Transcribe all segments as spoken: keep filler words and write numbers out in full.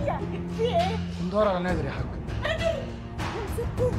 عليا. في ايه؟ بندور على نادر يا حاج. نادر يا ستي.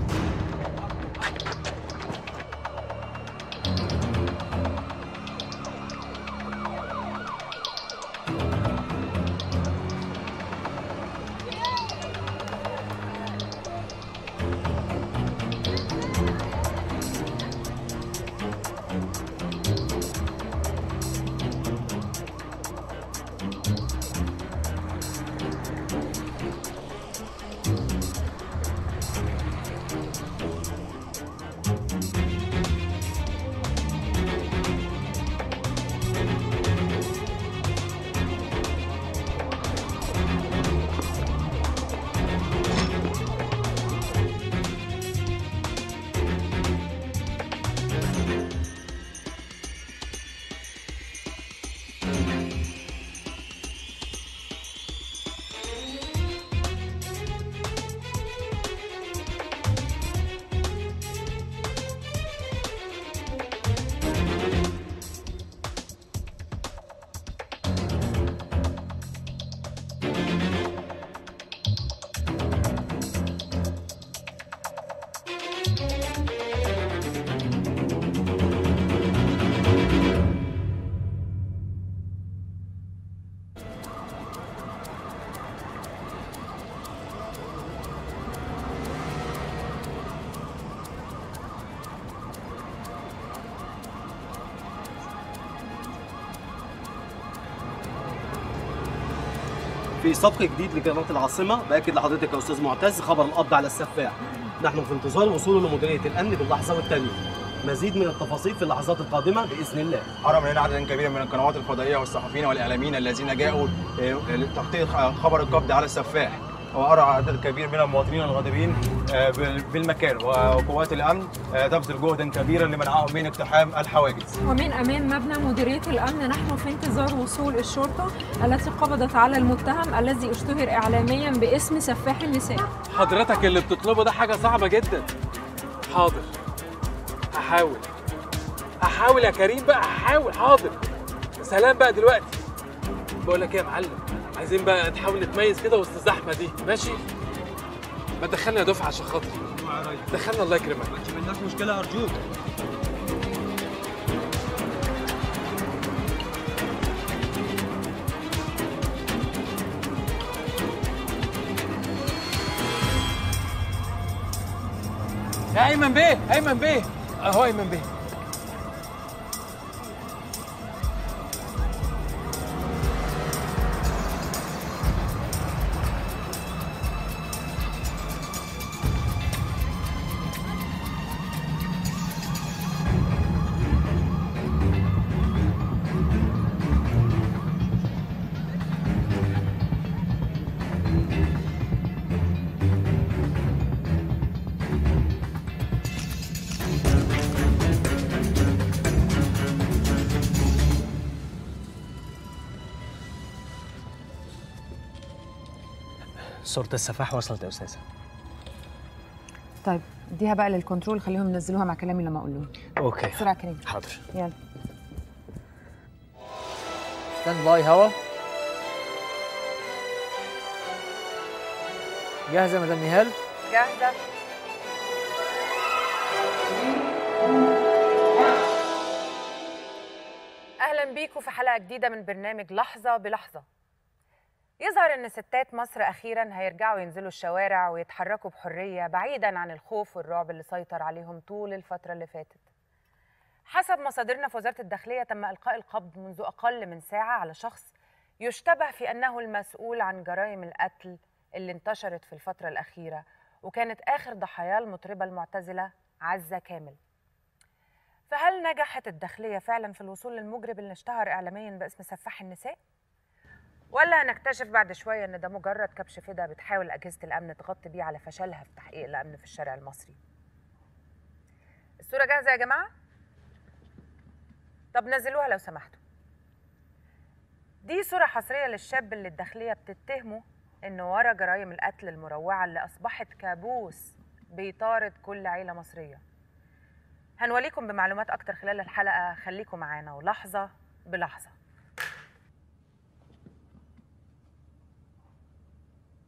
في سبق جديد لقناة العاصمة بأكد لحضرتك يا أستاذ معتز خبر القبض على السفاح. نحن في انتظار وصوله لمديرية الأمن باللحظة والثانية. مزيد من التفاصيل في اللحظات القادمة بإذن الله. حرم لنا عدد كبير من القنوات الفضائية والصحفيين والإعلاميين الذين جاءوا لتغطية خبر القبض على السفاح، وأرى عدد كبير من المواطنين الغاضبين بالمكان، وقوات الأمن تبذل جهدا كبيرا لمنعهم من اقتحام الحواجز. ومن أمام مبنى مديرية الأمن نحن في انتظار وصول الشرطة التي قبضت على المتهم الذي اشتهر إعلاميا باسم سفاح النساء. حضرتك اللي بتطلبه ده حاجة صعبة جدا. حاضر، هحاول هحاول يا كريم بقى، هحاول. حاضر، سلام بقى دلوقتي. بقول لك ايه يا معلم، عايزين بقى نحاول نتميز كده وسط الزحمه دي، ماشي؟ ما تدخلنا يا دفعه عشان خاطري. دخلنا الله يكرمك. ما تشملناش مشكلة أرجوك. يا ايمن بيه، ايمن بيه، اهو ايمن بيه. صورة السفاح وصلت يا أستاذة. طيب اديها بقى للكنترول، خليهم ينزلوها مع كلامي لما اقول لهم. اوكي بسرعه كريم. حاضر. يلا ستاند باي هوا. جاهزه يا مدام نهال؟ جاهزه. اهلا بيكم في حلقه جديده من برنامج لحظه بلحظه. يظهر ان ستات مصر اخيرا هيرجعوا ينزلوا الشوارع ويتحركوا بحريه بعيدا عن الخوف والرعب اللي سيطر عليهم طول الفتره اللي فاتت. حسب مصادرنا في وزاره الداخليه تم القاء القبض منذ اقل من ساعه على شخص يشتبه في انه المسؤول عن جرائم القتل اللي انتشرت في الفتره الاخيره، وكانت اخر ضحاياه المطربه المعتزله عزه كامل. فهل نجحت الداخليه فعلا في الوصول للمجرم اللي اشتهر اعلاميا باسم سفاح النساء؟ ولا هنكتشف بعد شويه ان ده مجرد كبش فدا بتحاول اجهزه الامن تغطي بيه على فشلها في تحقيق الامن في الشارع المصري؟ الصوره جاهزه يا جماعه؟ طب نزلوها لو سمحتوا. دي صوره حصريه للشاب اللي الداخليه بتتهمه انه ورا جرائم القتل المروعه اللي اصبحت كابوس بيطارد كل عيله مصريه. هنوليكم بمعلومات اكتر خلال الحلقه، خليكم معانا ولحظه بلحظه.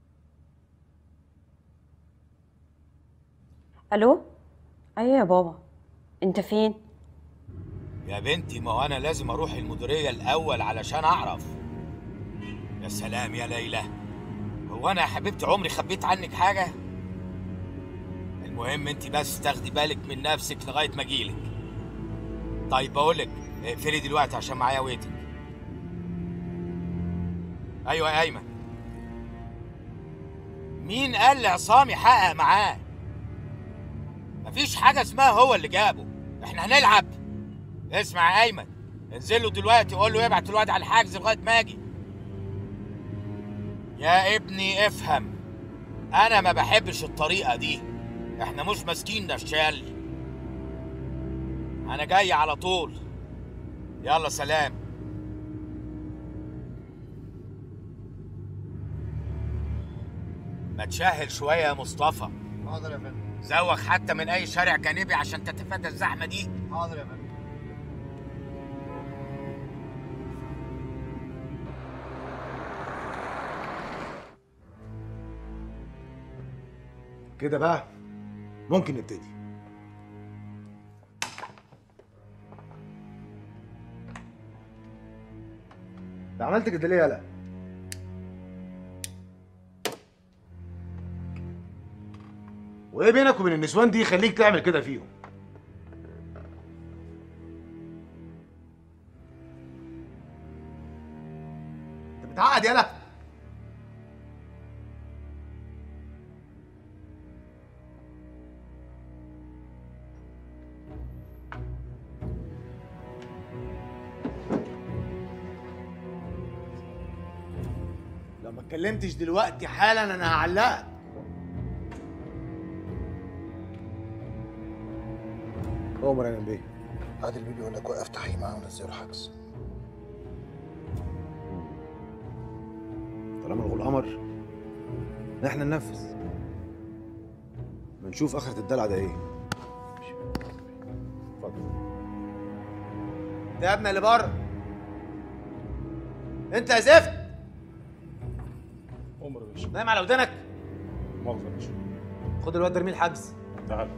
الو. ايوه يا بابا، انت فين؟ يا بنتي ما هو انا لازم اروح المديريه الاول علشان اعرف. يا سلام يا ليلى، هو انا يا حبيبتي عمري خبيت عنك حاجه؟ المهم انت بس تاخدي بالك من نفسك لغايه ما اجيلك. طيب بقولك اقفلي دلوقتي عشان معايا ويتنج. ايوه يا ايمن، مين قال لعصام يحقق معاه؟ مفيش حاجه اسمها هو اللي جابه، احنا هنلعب. اسمع يا ايمن، انزل له دلوقتي وقول له يبعت الواد على الحجز لغايه ما اجي. يا ابني افهم، انا ما بحبش الطريقه دي، احنا مش ماسكين نشال. انا جاي على طول، يلا سلام. ما تشهل شويه يا مصطفى. حاضر يا فندم. زوغ حتى من اي شارع جانبي عشان تتفادى الزحمه دي. حاضر يا فندم. كده بقى ممكن نبتدي. انت عملت كده ليه يالا؟ وايه بينك وبين النسوان دي يخليك تعمل كده فيهم؟ انت بتعقد يالا؟ لو ما اتكلمتش دلوقتي حالا انا هعلقك. عمر يا بيه، عادل بيه بيقول لك وقف تحقيق معاه ونزله حجز. طالما الغول امر احنا ننفذ، بنشوف اخرة الدلع ده ايه. اتفضل. ده يا ابني اللي بره، انت يا زفت. عمر يا باشا. نايم على ودانك؟ مؤاخذة يا باشا. خد الواد ده ارميه الحجز. تعال.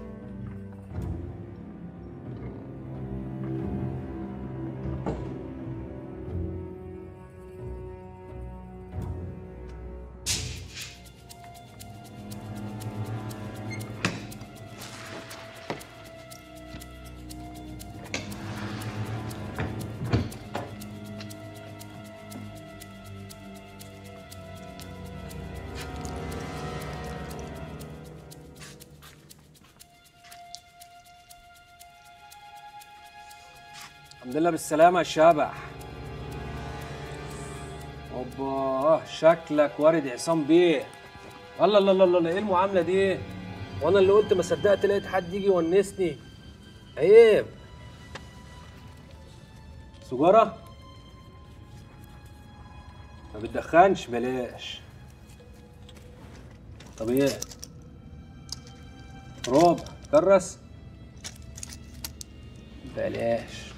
الحمد لله بالسلامة يا شبح. اوبا شكلك وارد عصام بيه. الله الله الله الله، ايه المعاملة دي؟ وانا اللي قلت ما صدقت لقيت حد يجي يونسني. عيب. سجارة؟ ما بتدخنش بلاش. طب ايه؟ ربع كرس؟ بلاش.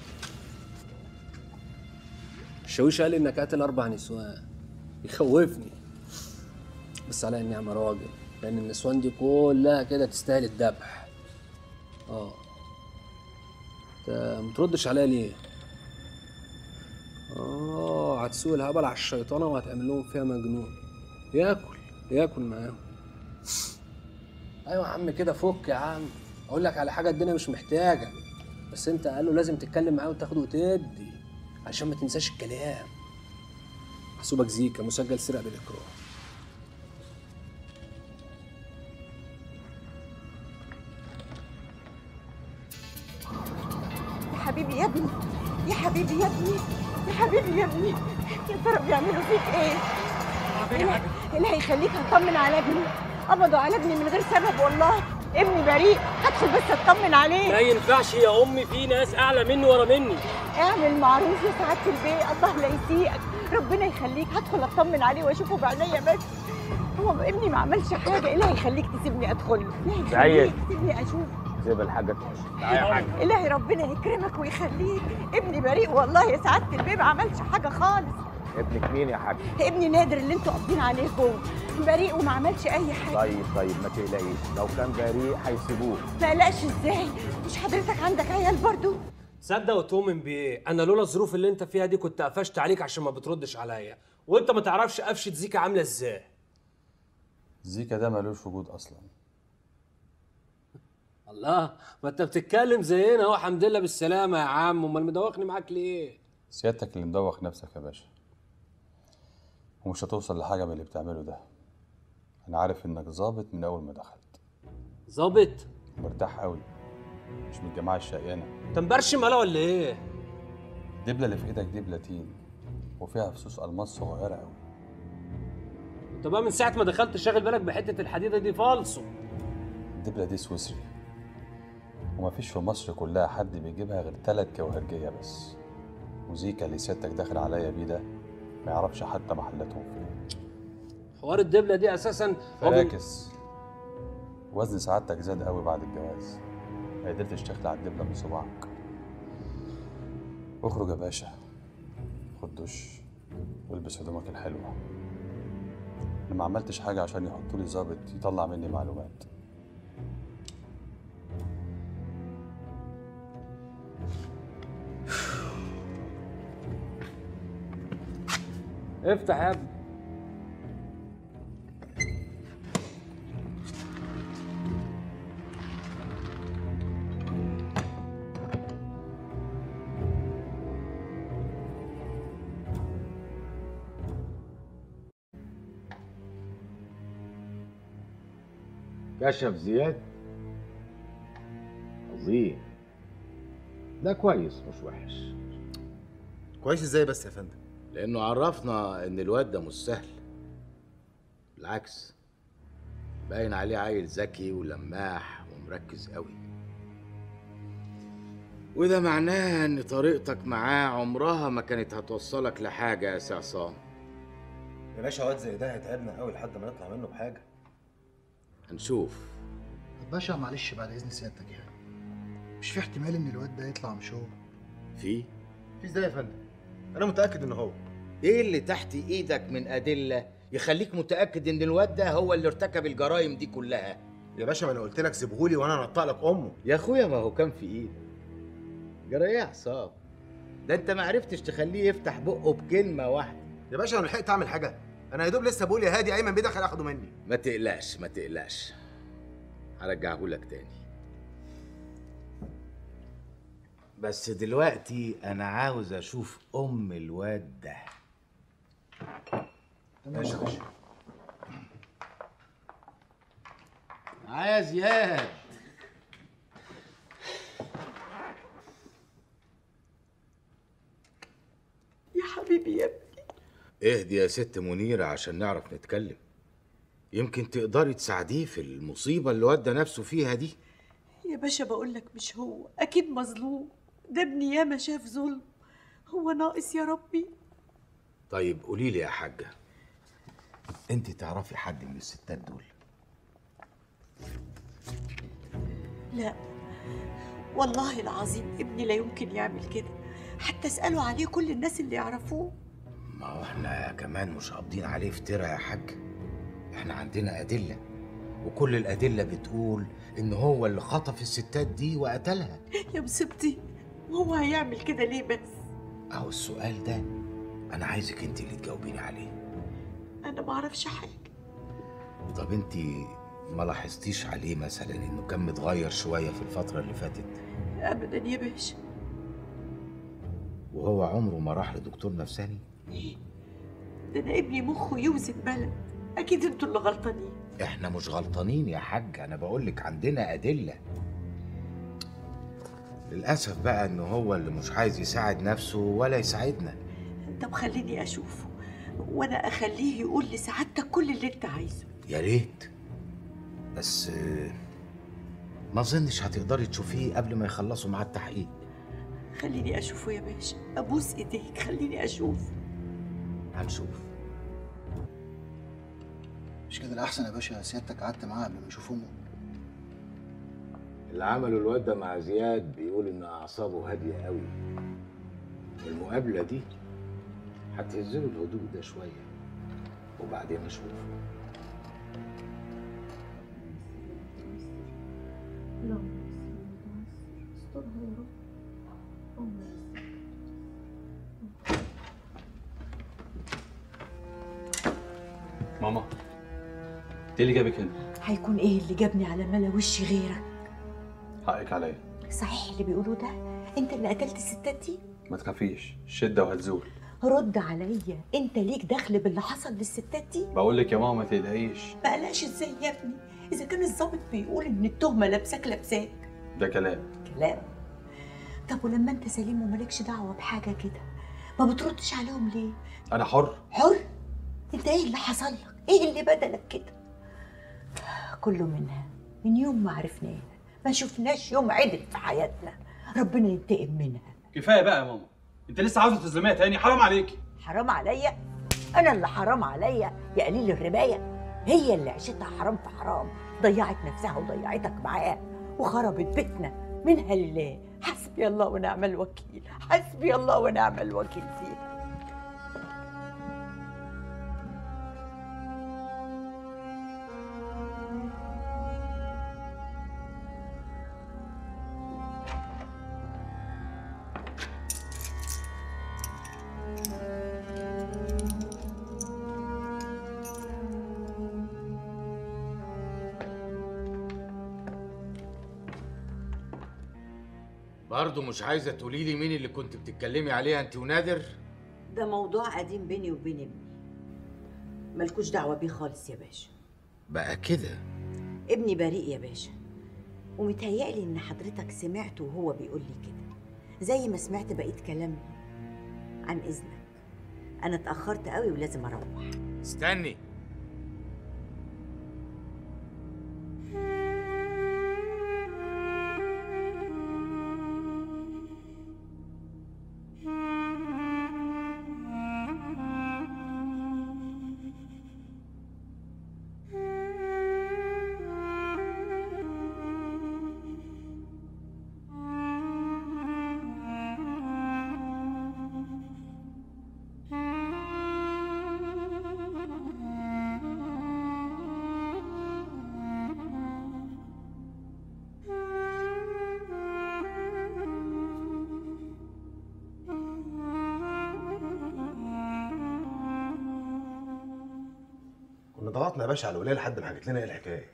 الشاويش قال انك قاتل اربع نسوان، يخوفني. بس على اني اعمى راجل، لان النسوان دي كلها كده تستاهل الذبح. اه انت متردش عليا ليه؟ اه هتسوق الهبل على الشيطانه وهتعمل لهم فيها مجنون. ياكل ياكل معاهم. ايوه يا عم كده فك يا عم. اقول لك على حاجه الدنيا مش محتاجه، بس انت قال له لازم تتكلم معاه وتاخده وتدي عشان ما تنساش الكلام. محسوبك زيكا، مسجل سرقه بالاكراه. يا حبيبي يا ابني، يا حبيبي يا ابني، يا حبيبي يا ابني، يا ترى بيعملوا فيك ايه؟ ايه اللي هيخليك هتطمن على ابني؟ قبضوا على ابني من غير سبب والله. ابني بريء، هدخل بس اطمن عليه. ما ينفعش يا امي، في ناس اعلى مني ورا مني. اعمل معروف يا سعاده البيه، الله لا يسيئك، ربنا يخليك. هدخل اطمن عليه واشوفه بعينيا بس. هو ابني ما عملش حاجه، ايه اللي هيخليك تسيبني ادخل؟ ليه سعيد. تسيبني اشوف؟ سيب الحاجه تخش. تعالى يا حاج. الهي ربنا يكرمك ويخليك. ابني بريء والله يا سعاده البيه، ما عملش حاجه خالص. ابنك مين يا حاج؟ ابني نادر اللي انتوا قابضين عليه جوه. بريء وما عملش اي حاجه. طيب طيب ما تقلقيش، لو كان بريء هيسيبوه. ما قلقش ازاي؟ مش حضرتك عندك عيال برضو؟ صدق وتؤمن بايه؟ انا لولا الظروف اللي انت فيها دي كنت قفشت عليك عشان ما بتردش عليا، وانت ما تعرفش قفشه زيكا عامله ازاي. زيكا ده ملوش وجود اصلا. الله، ما انت بتتكلم زينا اهو. الحمد لله بالسلامه يا عم، امال مدوخني معاك ليه؟ سيادتك اللي مدوخ نفسك يا باشا، ومش هتوصل لحاجه من اللي بتعمله ده. انا عارف انك ظابط من اول ما دخلت. ظابط؟ مرتاح قوي، مش من الجماعه الشقيانه. انت مبرشم ولا ولا ايه؟ الدبله اللي في ايدك دي بلاتين وفيها فصوص الماس صغيره قوي. انت بقى من ساعه ما دخلت شاغل بالك بحته الحديده دي فالصو. الدبله دي سويسري، ومفيش في مصر كلها حد بيجيبها غير تلات جوهرجيه بس. وزيكا اللي سيادتك داخل عليا بيه ده ما يعرفش حتى محلاتهم فين. حوار الدبله دي اساسا فراكس. وزن سعادتك زاد قوي بعد الجواز، ما قدرتش تخلع الدبله من صباعك. اخرج يا باشا، خد دش والبس هدومك الحلوه. انا ما عملتش حاجه عشان يحطوا لي ظابط يطلع مني معلومات. افتح يا ابني. كشف زياد. عظيم. ده كويس مش وحش. كويس ازاي بس يا فندم؟ لانه عرفنا ان الواد ده مش سهل، بالعكس باين عليه عيل ذكي ولماح ومركز قوي، وده معناه ان طريقتك معاه عمرها ما كانت هتوصلك لحاجه يا سي عصام. يا باشا واد زي ده هيتعبنا قوي لحد ما نطلع منه بحاجه. هنشوف. باشا معلش بعد اذن سيادتك، يعني مش في احتمال ان الواد ده يطلع مش هو؟ في في ازاي يا فندم؟ انا متاكد ان هو. ايه اللي تحت ايدك من ادله يخليك متاكد ان الواد ده هو اللي ارتكب الجرائم دي كلها؟ يا باشا ما انا قلت لك سيبهولي وانا انطق لك امه. يا اخويا ما هو كان في ايدك. جرى ايه يا حسام؟ ده انت ما عرفتش تخليه يفتح بقه بكلمه واحده. يا باشا انا لحقت اعمل حاجه؟ انا يا دوب لسه بقول يا هادي ايمن بيدخل اخده مني. ما تقلقش ما تقلقش، هرجعهولك تاني. بس دلوقتي انا عاوز اشوف ام الواد ده. ماشي يا باشا. معايا زياد. يا حبيبي يا ابني. اهدي يا ست منيرة عشان نعرف نتكلم. يمكن تقدري تساعديه في المصيبة اللي ودى نفسه فيها دي. يا باشا بقول لك مش هو، اكيد مظلوم. ده ابني ياما شاف ظلم، هو ناقص يا ربي. طيب قولي لي يا حاجة، انت تعرفي حد من الستات دول؟ لا والله العظيم ابني لا يمكن يعمل كده، حتى اسألوا عليه كل الناس اللي يعرفوه. ما هو احنا كمان مش قابضين عليه افتراء يا حاج. احنا عندنا أدلة، وكل الأدلة بتقول إن هو اللي خطف الستات دي وقتلها. يا مصيبتي، وهو هيعمل كده ليه بس؟ أهو السؤال ده أنا عايزك أنت اللي تجاوبيني عليه. أنا ما أعرفش حاجة. طب أنت ما لاحظتيش عليه مثلا إنه كان متغير شوية في الفترة اللي فاتت؟ أبدا يا باشا. وهو عمره ما راح لدكتور نفساني؟ ده أنا ابني مخه يوزن بلد، أكيد أنتوا اللي غلطانين. إحنا مش غلطانين يا حاج، أنا بقولك عندنا أدلة. للأسف بقى إنه هو اللي مش عايز يساعد نفسه ولا يساعدنا. طب خليني أشوفه وأنا أخليه يقول لسعادتك كل اللي أنت عايزه. يا ريت، بس ما أظنش هتقدري تشوفيه قبل ما يخلصوا مع التحقيق. خليني أشوفه يا باشا، أبوس إيديك خليني أشوف. هنشوف. مش كده الأحسن يا باشا سيادتك قعدت معاه قبل ما يشوف أمه؟ اللي عمله الواد ده مع زياد بيقول إن أعصابه هادية قوي. المقابلة دي هتهزله الهدوء ده شوية، وبعدين أشوفه. ماما انت اللي جابك هنا؟ هيكون ايه اللي جابني على ملا وشي غيرك؟ حقك عليا. صحيح اللي بيقولوه ده؟ انت اللي قتلت الستات دي؟ ما تخافيش، الشده وهتزول. رد عليا، انت ليك دخل باللي حصل للستات دي؟ بقول لك يا ماما ما تقلقيش. ما قلقش ازاي يا ابني؟ اذا كان الضابط بيقول ان التهمه لابساك لابساك. ده كلام. كلام. طب ولما انت سليم ومالكش دعوه بحاجه كده ما بتردش عليهم ليه؟ انا حر. حر؟ انت ايه اللي حصل لك؟ ايه اللي بدلك كده؟ كله منها، من يوم ما عرفناها ما شفناش يوم عدل في حياتنا، ربنا ينتقم منها. كفايه بقى يا ماما، انت لسه عاوزه تظلميها تاني؟ حرام عليكي. حرام عليا؟ انا اللي حرام عليا يا قليل الربايه؟ هي اللي عيشتها حرام في حرام، ضيعت نفسها وضيعتك معاها وخربت بيتنا، منها لله. حسبي الله ونعم الوكيل، حسبي الله ونعم الوكيل فيها. برضه مش عايزه تقولي لي مين اللي كنت بتتكلمي عليها انت ونادر؟ ده موضوع قديم بيني وبين ابني، مالكوش دعوه بيه خالص يا باشا. بقى كده ابني بريء يا باشا، ومتهيألي ان حضرتك سمعته وهو بيقول لي كده زي ما سمعت بقيه كلامي. عن اذنك انا اتاخرت قوي ولازم اروح. استني. كنا ضغطنا يا باشا على الولايه لحد ما حكت لنا ايه الحكايه.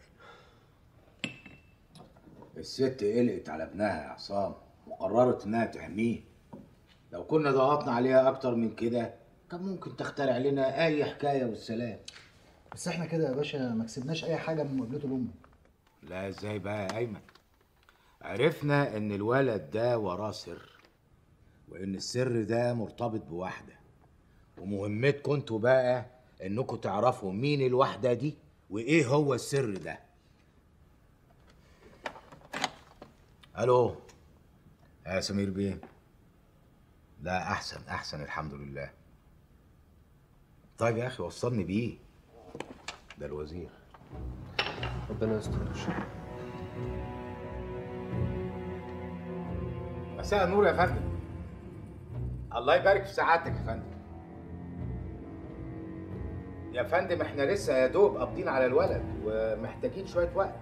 الست قلقت على ابنها يا عصام وقررت انها تحميه. لو كنا ضغطنا عليها اكتر من كده كان ممكن تخترع لنا اي حكايه والسلام. بس احنا كده يا باشا ما كسبناش اي حاجه من مقابلته لامه. لا ازاي بقى يا ايمن؟ عرفنا ان الولد ده وراه سر، وان السر ده مرتبط بواحده، ومهمتكم انتوا بقى انكم تعرفوا مين الواحده دي وايه هو السر ده. الو يا سمير بيه. لا احسن احسن الحمد لله. طيب يا اخي وصلني بيه. ده الوزير. ربنا يستر. مساء النور يا فندم. الله يبارك في سعادتك يا فندم. يا فندم احنا لسه يا دوب قابضين على الولد ومحتاجين شويه وقت.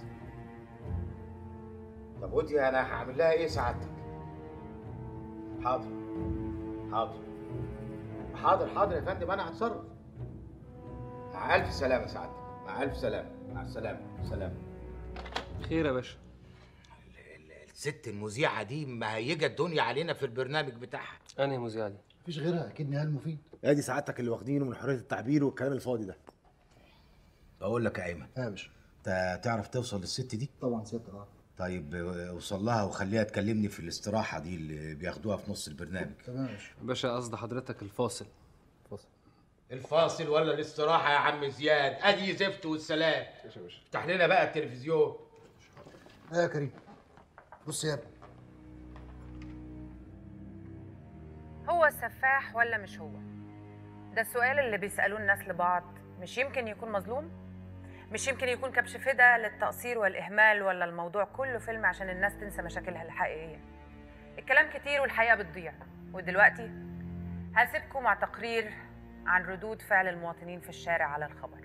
طب ودي انا هعمل لها ايه سعادتك؟ حاضر حاضر حاضر حاضر يا فندم انا هتصرف. مع الف سلامه سعادتك. مع الف سلامه. مع السلامه. سلام. خير يا باشا. الست المذيعه دي مهيجه الدنيا علينا في البرنامج بتاعها. انهي مذيعه دي؟ مفيش غيرها اكيد نهال مفيد. ادي سعادتك اللي واخدينه من حريه التعبير والكلام الفاضي ده. بقول لك يا ايمن. ها يا باشا. انت تعرف توصل للست دي؟ طبعا سيادتك. اه طيب اوصل لها وخليها تكلمني في الاستراحه دي اللي بياخدوها في نص البرنامج. تمام يا باشا. باشا قصد حضرتك الفاصل. فاصل. الفاصل ولا الاستراحه يا عم زياد؟ ادي زفت والسلام. ماشي يا باشا. افتح لنا بقى التلفزيون. لا يا كريم بص يا ابني. هو السفاح ولا مش هو؟ ده السؤال اللي بيسألوه الناس لبعض. مش يمكن يكون مظلوم؟ مش يمكن يكون كبش فدا للتقصير والإهمال، ولا الموضوع كله فيلم عشان الناس تنسى مشاكلها الحقيقية؟ الكلام كتير والحقيقة بتضيع. ودلوقتي هسيبكم مع تقرير عن ردود فعل المواطنين في الشارع على الخبر.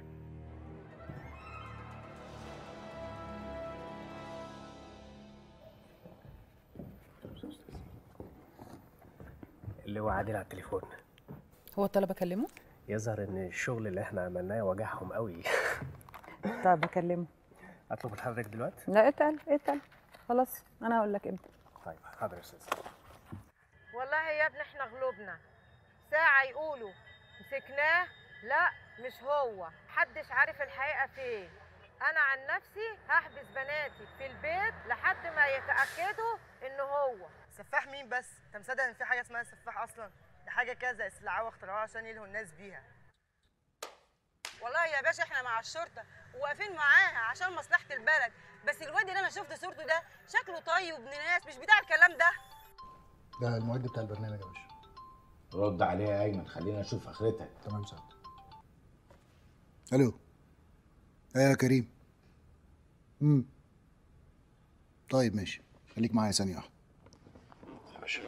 اللي هو عادل على التليفون. هو الطلب اكلمه؟ يظهر ان الشغل اللي احنا عملناه وجعهم قوي. طب بكلمه. اطلب لحضرتك دلوقتي؟ لا اتقل اتقل خلاص، انا هقول لك امتى. طيب حاضر يا استاذ. والله يا ابني احنا غلوبنا ساعة يقولوا مسكناه، لا مش هو، محدش عارف الحقيقة فين. أنا عن نفسي هحبس بناتي في البيت لحد ما يتأكدوا إنه هو. سفاح مين بس؟ أنت مصدق إن في حاجة اسمها سفاح أصلا؟ دي حاجة كذا استدعاء واختراعها عشان يلهوا الناس بيها. والله يا باشا احنا مع الشرطة وواقفين معاها عشان مصلحة البلد، بس الواد اللي أنا شفت صورته ده شكله طيب وابن ناس، مش بتاع الكلام ده. ده المعد بتاع البرنامج يا باشا. رد عليها يا ايمن، خلينا نشوف اخرتها. تمام سعد. الو. ايه يا كريم؟ امم طيب ماشي، خليك معايا ثانية واحدة. يا باشا.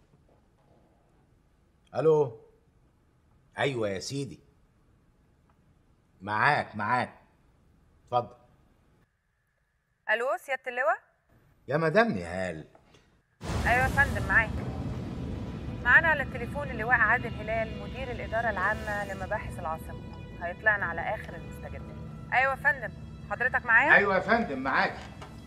الو. ايوه يا سيدي. معاك معاك. اتفضل. ألو سيادة اللواء؟ يا مدام نهال. أيوة يا فندم معاك. معانا على التليفون اللواء عادل هلال مدير الإدارة العامة لمباحث العاصمة، هيطلعنا على آخر المستجدات. أيوة يا فندم، حضرتك معايا؟ ايوه يا فندم معاك.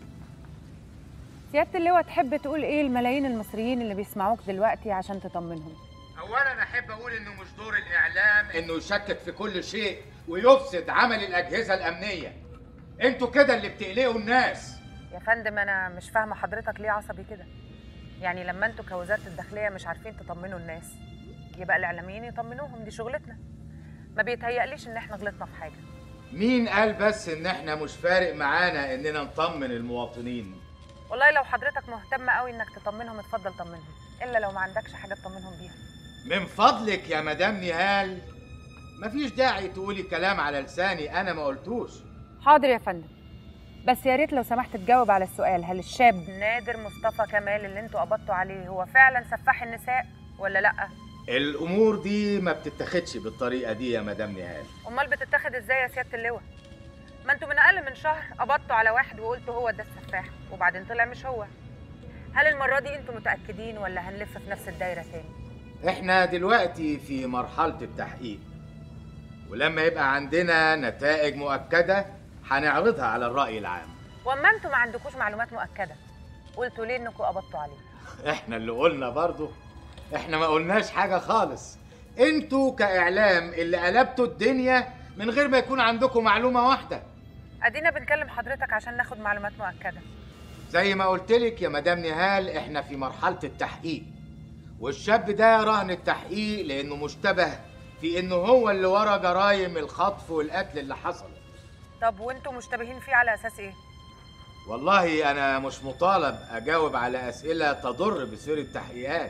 سيادة اللواء تحب تقول ايه الملايين المصريين اللي بيسمعوك دلوقتي عشان تطمنهم؟ اولا احب اقول انه مش دور الاعلام انه يشكك في كل شيء ويفسد عمل الاجهزه الامنيه. انتوا كده اللي بتقلقوا الناس. يا فندم أنا مش فاهمة حضرتك ليه عصبي كده؟ يعني لما انتوا كوزارة الداخلية مش عارفين تطمنوا الناس يبقى الإعلاميين يطمنوهم، دي شغلتنا. ما بيتهيأليش إن احنا غلطنا في حاجة. مين قال بس ان احنا مش فارق معانا اننا نطمن المواطنين؟ والله لو حضرتك مهتم قوي انك تطمنهم اتفضل طمنهم، الا لو ما عندكش حاجه تطمنهم بيها. من فضلك يا مدام نهال، مفيش داعي تقولي كلام على لساني انا ما قلتوش. حاضر يا فندم، بس يا ريت لو سمحت تجاوب على السؤال، هل الشاب نادر مصطفى كمال اللي انتوا قبضتوا عليه هو فعلا سفاح النساء ولا لا؟ الامور دي ما بتتاخدش بالطريقه دي يا مدام نهال. امال بتتاخد ازاي يا سياده اللواء؟ ما انتوا من اقل من شهر قبضتوا على واحد وقلتوا هو ده السفاح وبعدين طلع مش هو. هل المره دي انتوا متاكدين ولا هنلف في نفس الدايره تاني؟ احنا دلوقتي في مرحله التحقيق، ولما يبقى عندنا نتائج مؤكده هنعرضها على الراي العام. واما انتوا ما عندكوش معلومات مؤكده قلتوا ليه انكم قبضتوا عليه؟ احنا اللي قلنا برضه؟ احنا ما قلناش حاجه خالص. انتوا كاعلام اللي قلبتوا الدنيا من غير ما يكون عندكم معلومه واحده. ادينا بنكلم حضرتك عشان ناخد معلومات مؤكده. زي ما قلت لك يا مدام نهال، احنا في مرحله التحقيق، والشاب ده رهن التحقيق لانه مشتبه في انه هو اللي ورا جرايم الخطف والقتل اللي حصل. طب وانتوا مشتبهين فيه على اساس ايه؟ والله انا مش مطالب اجاوب على اسئله تضر بسير التحقيقات.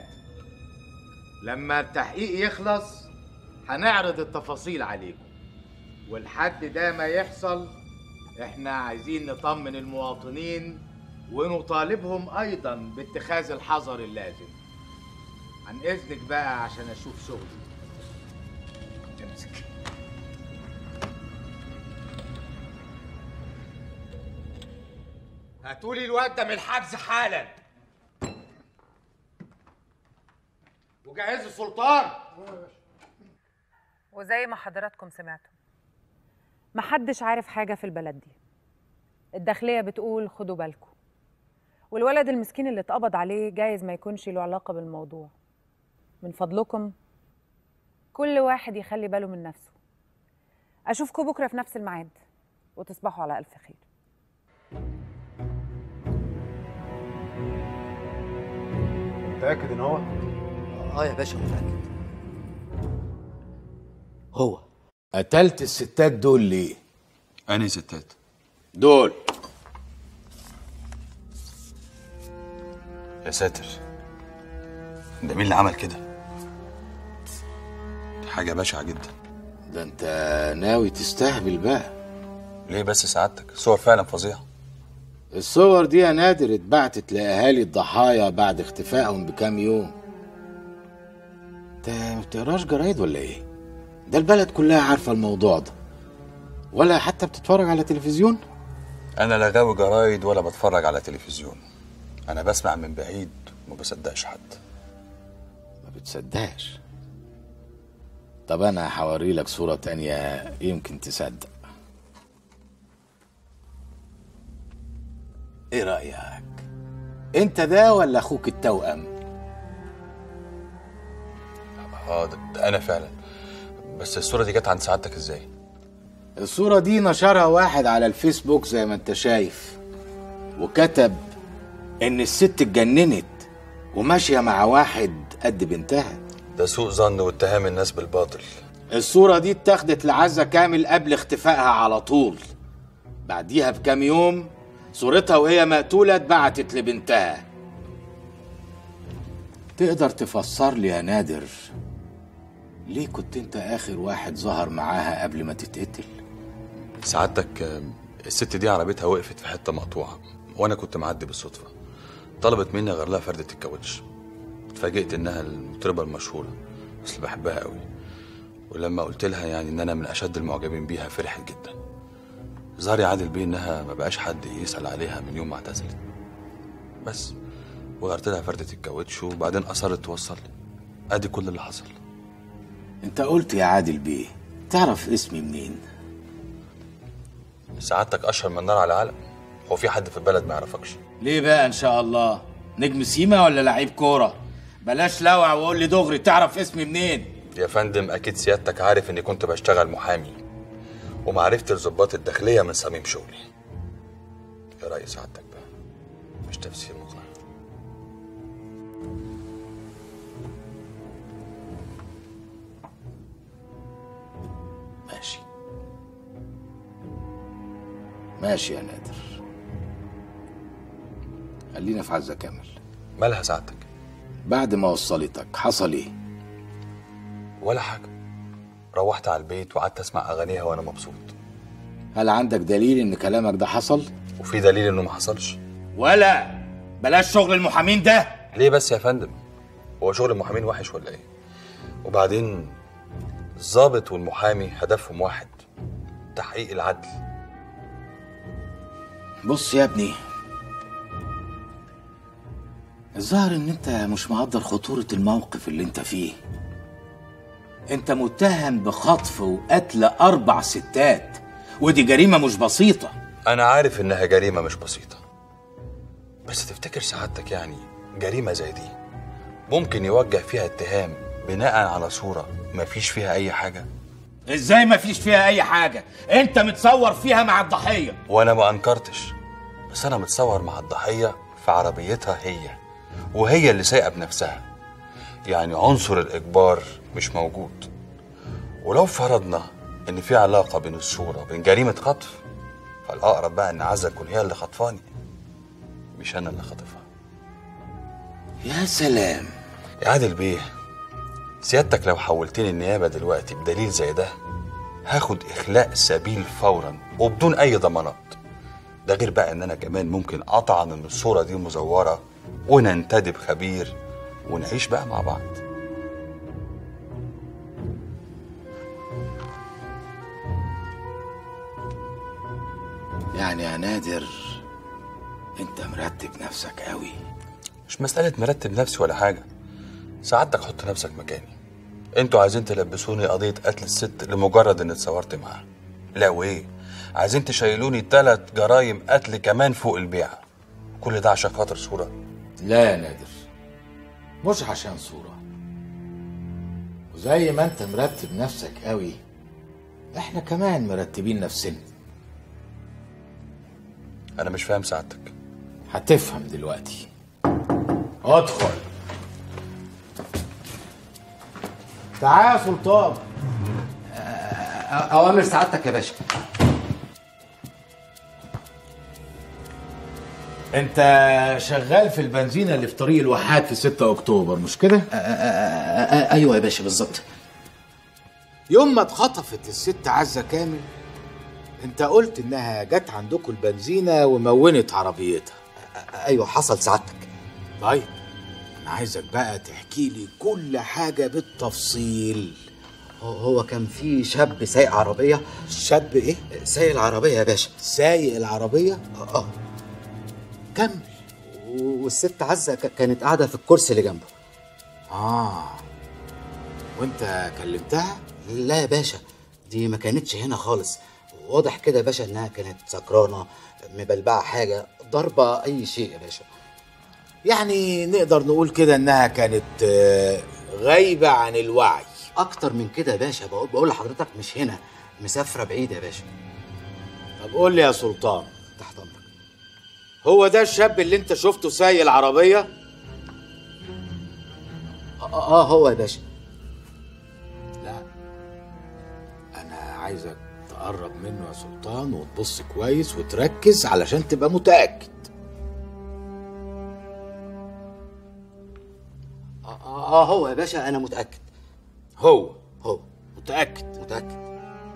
لما التحقيق يخلص هنعرض التفاصيل عليكم، والحد ده ما يحصل احنا عايزين نطمن المواطنين ونطالبهم ايضا باتخاذ الحذر اللازم. عن اذنك بقى عشان اشوف شغلي. امسك. هاتولي الواد ده من الحبس حالا، وجهزوا السلطان. وزي ما حضراتكم سمعتوا محدش عارف حاجه في البلد دي. الداخليه بتقول خدوا بالكم، والولد المسكين اللي اتقبض عليه جايز ما يكونش له علاقه بالموضوع. من فضلكم كل واحد يخلي باله من نفسه. اشوفكم بكره في نفس الميعاد وتصبحوا على الف خير. متأكد ان هو؟ اه يا باشا متأكد. هو قتلت الستات دول ليه؟ أنهي ستات؟ دول. يا ساتر، ده مين اللي عمل كده؟ دي حاجة بشعة جدا. ده انت ناوي تستهبل بقى. ليه بس سعادتك؟ الصور فعلا فظيعة. الصور دي يا نادر اتبعتت لأهالي الضحايا بعد اختفائهم بكام يوم. انت ما بتقراش جرايد ولا ايه؟ ده البلد كلها عارفة الموضوع ده، ولا حتى بتتفرج على تلفزيون؟ أنا لا غاوي جرايد ولا بتفرج على تلفزيون، أنا بسمع من بعيد وما بصدقش حد. ما بتصدقش؟ طب انا هوري لك صورة تانية يمكن تصدق. ايه رأيك؟ انت ده ولا اخوك التوأم؟ اه ده, ده انا فعلا. بس الصورة دي جت عند سعادتك ازاي؟ الصورة دي نشرها واحد على الفيسبوك زي ما انت شايف، وكتب ان الست اتجننت وماشية مع واحد قد بنتها. ده سوء ظن واتهام الناس بالباطل. الصورة دي اتاخدت لعزة كامل قبل اختفائها على طول. بعديها بكام يوم صورتها وهي مقتولة اتبعتت لبنتها. تقدر تفسر لي يا نادر ليه كنت انت اخر واحد ظهر معاها قبل ما تتقتل؟ سعادتك الست دي عربيتها وقفت في حتة مقطوعة وانا كنت معدي بالصدفة. طلبت مني اغير لها فردة الكاوتش. اتفاجئت انها المطربة المشهورة بس بحبها قوي، ولما قلت لها يعني ان انا من اشد المعجبين بيها فرحت جدا. ظهر عادل بيه انها ما بقاش حد يسأل عليها من يوم ما اعتزلت. بس وغيرت لها فردة الكاوتش وبعدين اصرت توصل لي. ادي كل اللي حصل. انت قلت يا عادل بيه تعرف اسمي منين؟ سعادتك اشهر من نار على علم. هو في حد في البلد ما يعرفكش؟ ليه بقى ان شاء الله؟ نجم سيما ولا لعيب كورة؟ بلاش لوع وقول لي دغري تعرف اسمي منين؟ يا فندم اكيد سيادتك عارف اني كنت بشتغل محامي ومعرفة الضباط الداخلية من صميم شغلي. ايه رأي سعادتك بقى؟ مش تفسير مقنع. ماشي ماشي يا نادر، خلينا في عزة كامل. مالها سعادتك؟ بعد ما وصلتك حصل ايه؟ ولا حاجة. روحت على البيت وقعدت اسمع اغانيها وانا مبسوط. هل عندك دليل ان كلامك ده حصل؟ وفي دليل انه ما حصلش. ولا بلاش شغل المحامين ده. ليه بس يا فندم؟ هو شغل المحامين وحش ولا ايه؟ وبعدين الضابط والمحامي هدفهم واحد، تحقيق العدل. بص يا ابني، الظاهر ان انت مش مقدر خطورة الموقف اللي انت فيه. انت متهم بخطف وقتل اربع ستات، ودي جريمة مش بسيطة. انا عارف انها جريمة مش بسيطة، بس تفتكر سعادتك يعني جريمة زي دي ممكن يوجه فيها اتهام بناء على صورة ما فيش فيها اي حاجة؟ ازاي ما فيش فيها اي حاجة؟ انت متصور فيها مع الضحية. وانا ما انكرتش، بس انا متصور مع الضحية في عربيتها هي، وهي اللي سايقة بنفسها. يعني عنصر الاجبار مش موجود. ولو فرضنا ان في علاقة بين الصورة وبين جريمة خطف، فالاقرب بقى ان عزة تكون هي اللي خطفاني مش انا اللي خاطفها. يا سلام يا عادل بيه، سيادتك لو حولتني النيابة دلوقتي بدليل زي ده هاخد اخلاء سبيل فورا وبدون اي ضمانات. ده غير بقى ان انا كمان ممكن اطعن ان الصورة دي مزورة وننتدب خبير ونعيش بقى مع بعض. يعني يا نادر انت مرتب نفسك قوي. مش مسألة مرتب نفسي ولا حاجة. سعادتك حط نفسك مكاني. انتوا عايزين تلبسوني قضية قتل الست لمجرد اني اتصورت معاها. لا وايه؟ عايزين تشيلوني تلات جرايم قتل كمان فوق البيع. كل ده عشان خاطر صورة؟ لا يا نادر، مش عشان صورة. وزي ما انت مرتب نفسك قوي احنا كمان مرتبين نفسنا. انا مش فاهم سعادتك. هتفهم دلوقتي. ادخل. تعال يا سلطان. اوامر سعادتك يا باشا. انت شغال في البنزينة اللي في طريق الواحات في ستة اكتوبر مش كده؟ ايوه يا باشا بالظبط. يوم ما اتخطفت الست عزة كامل انت قلت انها جت عندكم البنزينة ومونت عربيتها. ايوه حصل سعادتك. طيب انا عايزك بقى تحكي لي كل حاجة بالتفصيل. هو كان في شاب سايق عربية. شاب ايه؟ سايق العربية يا باشا. سايق العربية؟ اه اه كمل. والست عزة كانت قاعدة في الكرسي اللي جنبه. اه وانت كلمتها؟ لا يا باشا، دي ما كانتش هنا خالص. واضح كده يا باشا انها كانت سكرانه، مبلبعه حاجه، ضربه اي شيء يا باشا. يعني نقدر نقول كده انها كانت آه، غايبه عن الوعي. اكتر من كده يا باشا، بقول بقول لحضرتك مش هنا، مسافره بعيد يا باشا. طب قول لي يا سلطان، تحت امرك. هو ده الشاب اللي انت شفته سايق العربيه؟ اه, آه هو يا باشا. لا، انا عايزك تقرب منه يا سلطان وتبص كويس وتركز علشان تبقى متاكد. اه, آه هو يا باشا، انا متاكد. هو هو متاكد؟ متاكد.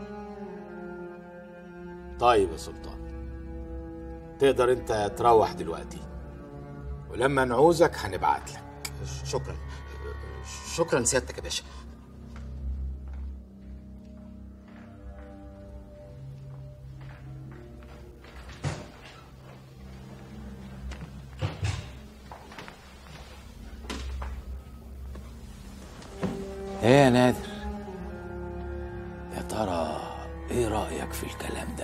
طيب يا سلطان، تقدر انت تروح دلوقتي، ولما نعوزك هنبعت لك. شكرا شكرا سيادتك يا باشا. ايه يا نادر، يا ترى ايه رأيك في الكلام ده؟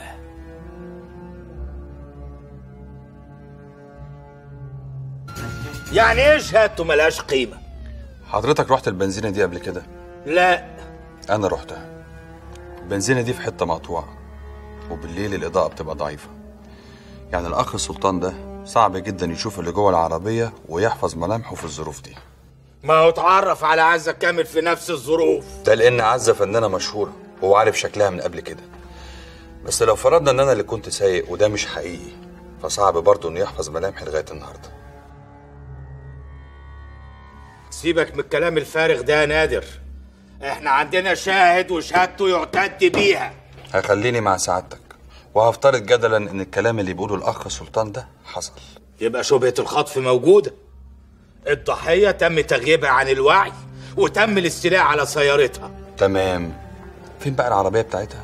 يعني ايه شهادته ملهاش قيمة؟ حضرتك رحت البنزينة دي قبل كده؟ لا. أنا رحتها. البنزينة دي في حتة مقطوعة، وبالليل الإضاءة بتبقى ضعيفة. يعني الأخ السلطان ده صعب جدا يشوف اللي جوه العربية ويحفظ ملامحه في الظروف دي. ما هو اتعرف على عزة كامل في نفس الظروف. ده لأن عزة فنانة مشهورة وهو عارف شكلها من قبل كده. بس لو فرضنا إن أنا اللي كنت سايق وده مش حقيقي، فصعب برضه إنه يحفظ ملامحي لغاية النهاردة. سيبك من الكلام الفارغ ده يا نادر، احنا عندنا شاهد وشهادته يعتد بيها. هخليني مع سعادتك وهفترض جدلا ان الكلام اللي بيقوله الاخ سلطان ده حصل. يبقى شبهة الخطف موجودة. الضحية تم تغييبها عن الوعي وتم الاستيلاء على سيارتها. تمام. فين بقى العربية بتاعتها؟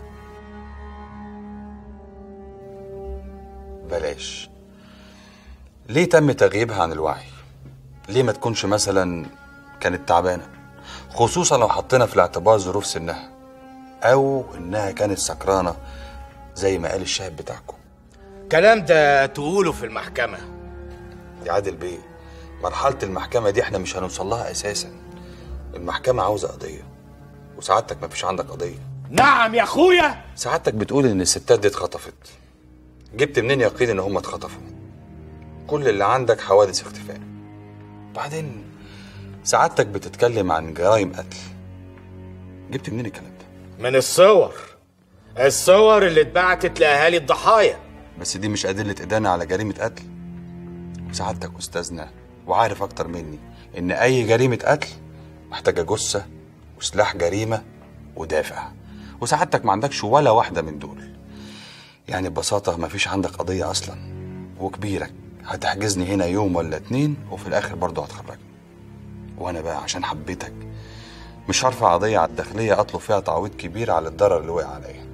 بلاش. ليه تم تغييبها عن الوعي؟ ليه ما تكونش مثلا كانت تعبانة؟ خصوصا لو حطينا في الاعتبار ظروف سنها، او انها كانت سكرانة زي ما قال الشاهد بتاعكم. الكلام ده تقوله في المحكمة يا عادل بيه. مرحلة المحكمة دي احنا مش هنوصل لها اساسا. المحكمة عاوزة قضية، وسعادتك ما فيش عندك قضية. نعم يا اخويا. سعادتك بتقول ان الستات دي اتخطفت. جبت منين يقين ان هم اتخطفوا؟ كل اللي عندك حوادث اختفاء. بعدين سعادتك بتتكلم عن جرائم قتل. جبت منين الكلام ده؟ من الصور الصور اللي اتبعتت لاهالي الضحايا. بس دي مش أدلة إدانة على جريمة قتل. وسعادتك أستاذنا وعارف أكتر مني إن أي جريمة قتل محتاجة جثة وسلاح جريمة ودافع، وسعادتك ما عندكش ولا واحدة من دول. يعني ببساطة ما فيش عندك قضية أصلا، وكبيرك هتحجزني هنا يوم ولا اتنين وفي الآخر برضه هتخرجني. وأنا بقى عشان حبيتك مش هرفع قضية على الداخلية أطلب فيها تعويض كبير على الضرر اللي وقع عليا.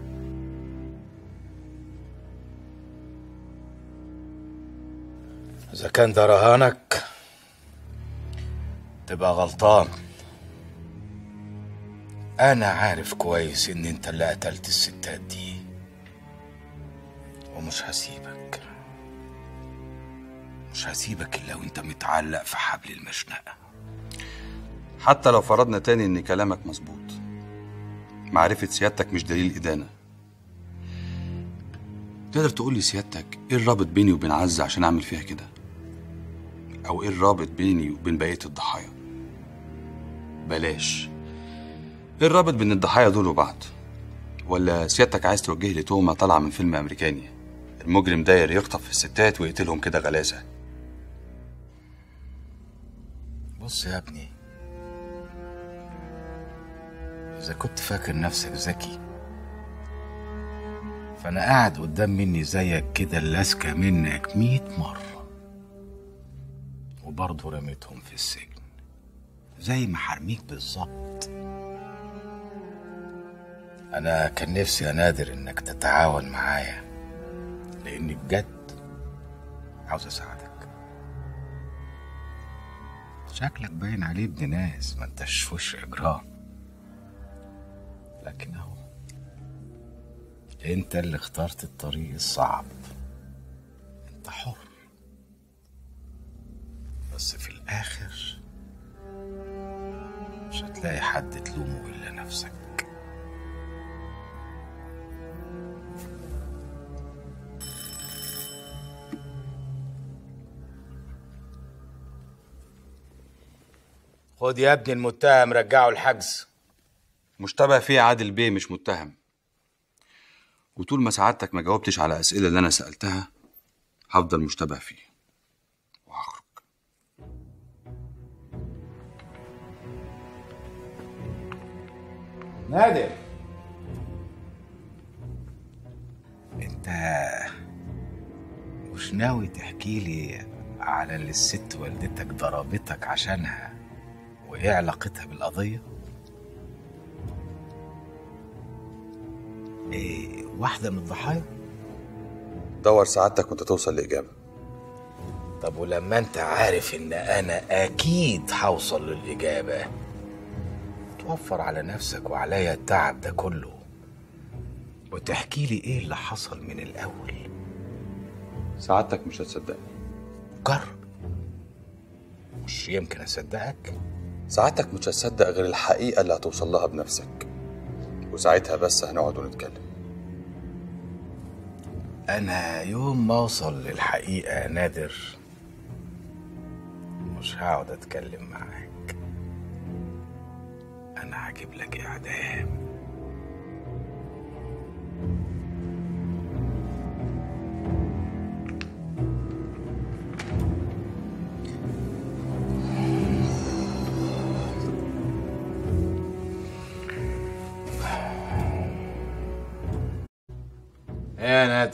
إذا كان ده رهانك تبقى غلطان. أنا عارف كويس إن أنت اللي قتلت الستات دي، ومش هسيبك. مش هسيبك إلا وأنت متعلق في حبل المشنقة. حتى لو فرضنا تاني إن كلامك مظبوط، معرفة سيادتك مش دليل إدانة. تقدر تقول لي سيادتك إيه الرابط بيني وبين عزة عشان أعمل فيها كده؟ أو إيه الرابط بيني وبين بقية الضحايا؟ بلاش. إيه الرابط بين الضحايا دول وبعض؟ ولا سيادتك عايز توجه لي تهمة طالعة من فيلم أمريكاني، المجرم داير يخطف في الستات ويقتلهم كده غلاسة؟ بص يا ابني، إذا كنت فاكر نفسك ذكي فأنا قاعد قدام مني زيك كده اللاسكة منك مية مرة، وبرضه رميتهم في السجن زي ما حرميك بالظبط. أنا كان نفسي يا نادر إنك تتعاون معايا، لأني بجد عاوز أساعدك. شكلك باين عليه ابن ناس، ما انتش في وش إجرام، لكن اهو انت اللي اخترت الطريق الصعب. انت حر، بس في الاخر مش هتلاقي حد تلومه الا نفسك. خد يا ابني المتهم رجعه الحجز. مشتبه فيه عادل بيه مش متهم، وطول ما سعادتك ما جاوبتش على الأسئلة اللي أنا سألتها هفضل مشتبه فيه وهخرج. نادر، انت مش ناوي تحكي لي على اللي الست والدتك ضربتك عشانها وايه علاقتها بالقضية؟ ايه واحدة من الضحايا؟ دور سعادتك وانت توصل لإجابة. طب ولما انت عارف ان انا اكيد هوصل للإجابة توفر على نفسك وعليا التعب ده كله وتحكي لي ايه اللي حصل من الاول. سعادتك مش هتصدقني. جرب، مش يمكن اصدقك. سعادتك مش هتصدق غير الحقيقة اللي هتوصل لها بنفسك، وساعتها بس هنقعد ونتكلم. انا يوم ما اوصل للحقيقة يا نادر مش هقعد اتكلم معاك، انا هجيب لك اعدام. يا نادر،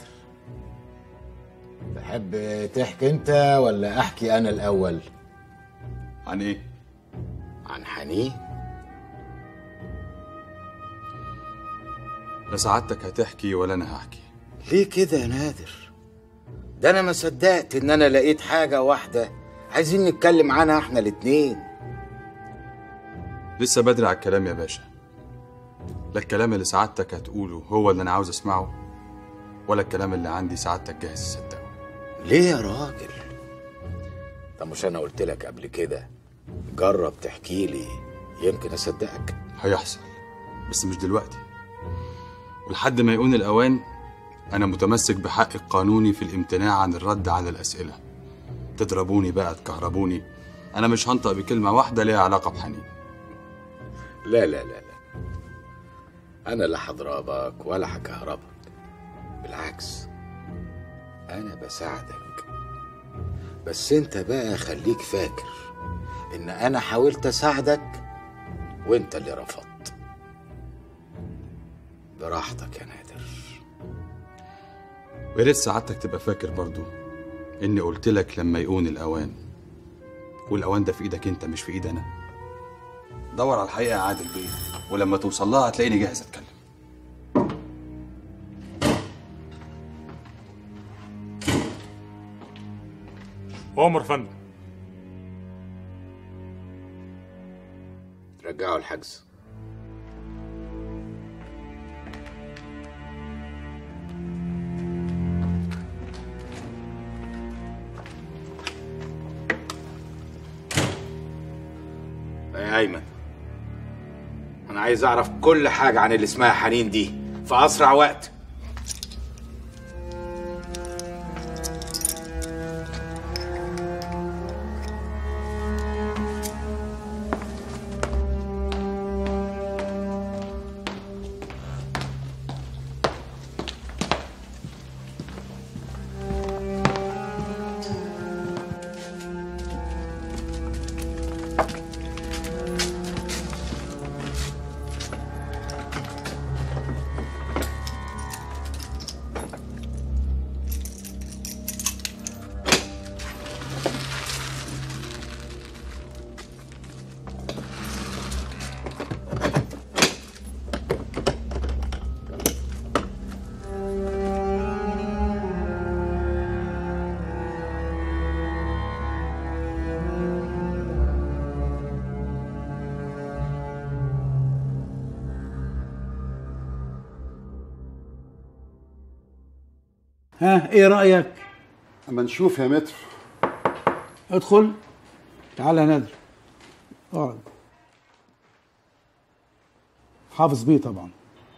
تحب تحكي انت ولا احكي انا الاول؟ عن ايه؟ عن حنين. لا سعادتك هتحكي ولا انا هحكي. ليه كده يا نادر؟ ده انا ما صدقت ان انا لقيت حاجة واحدة عايزين نتكلم عنها احنا الاتنين. لسه بدري على الكلام يا باشا. لا الكلام اللي سعادتك هتقوله هو اللي انا عاوز اسمعه، ولا الكلام اللي عندي سعادتك جاهز تصدقه. ليه يا راجل؟ طب مش انا قلت لك قبل كده جرب تحكي لي يمكن اصدقك؟ هيحصل بس مش دلوقتي، ولحد ما يكون الاوان انا متمسك بحقي القانوني في الامتناع عن الرد على الاسئله. تضربوني بقى تكهربوني، انا مش هنطق بكلمه واحده ليها علاقه بحنين. لا لا لا لا، انا لا هضربك ولا هكهربك، بالعكس انا بساعدك. بس انت بقى خليك فاكر ان انا حاولت اساعدك وانت اللي رفضت. براحتك يا نادر. ويا ريت سعادتك تبقى فاكر برضو اني قلت لك لما يكون الاوان، والاوان ده في ايدك انت مش في ايد انا. دور على الحقيقه يا عادل بيه، ولما توصل لها هتلاقيني جاهز اتكلم. عمر فندم. رجعوا الحجز. يا ايمن، انا عايز اعرف كل حاجه عن اللي اسمها حنين دي في اسرع وقت. ها ايه رايك؟ اما نشوف يا متر. ادخل. تعال يا نادر. اقعد. حافظ بيه طبعا.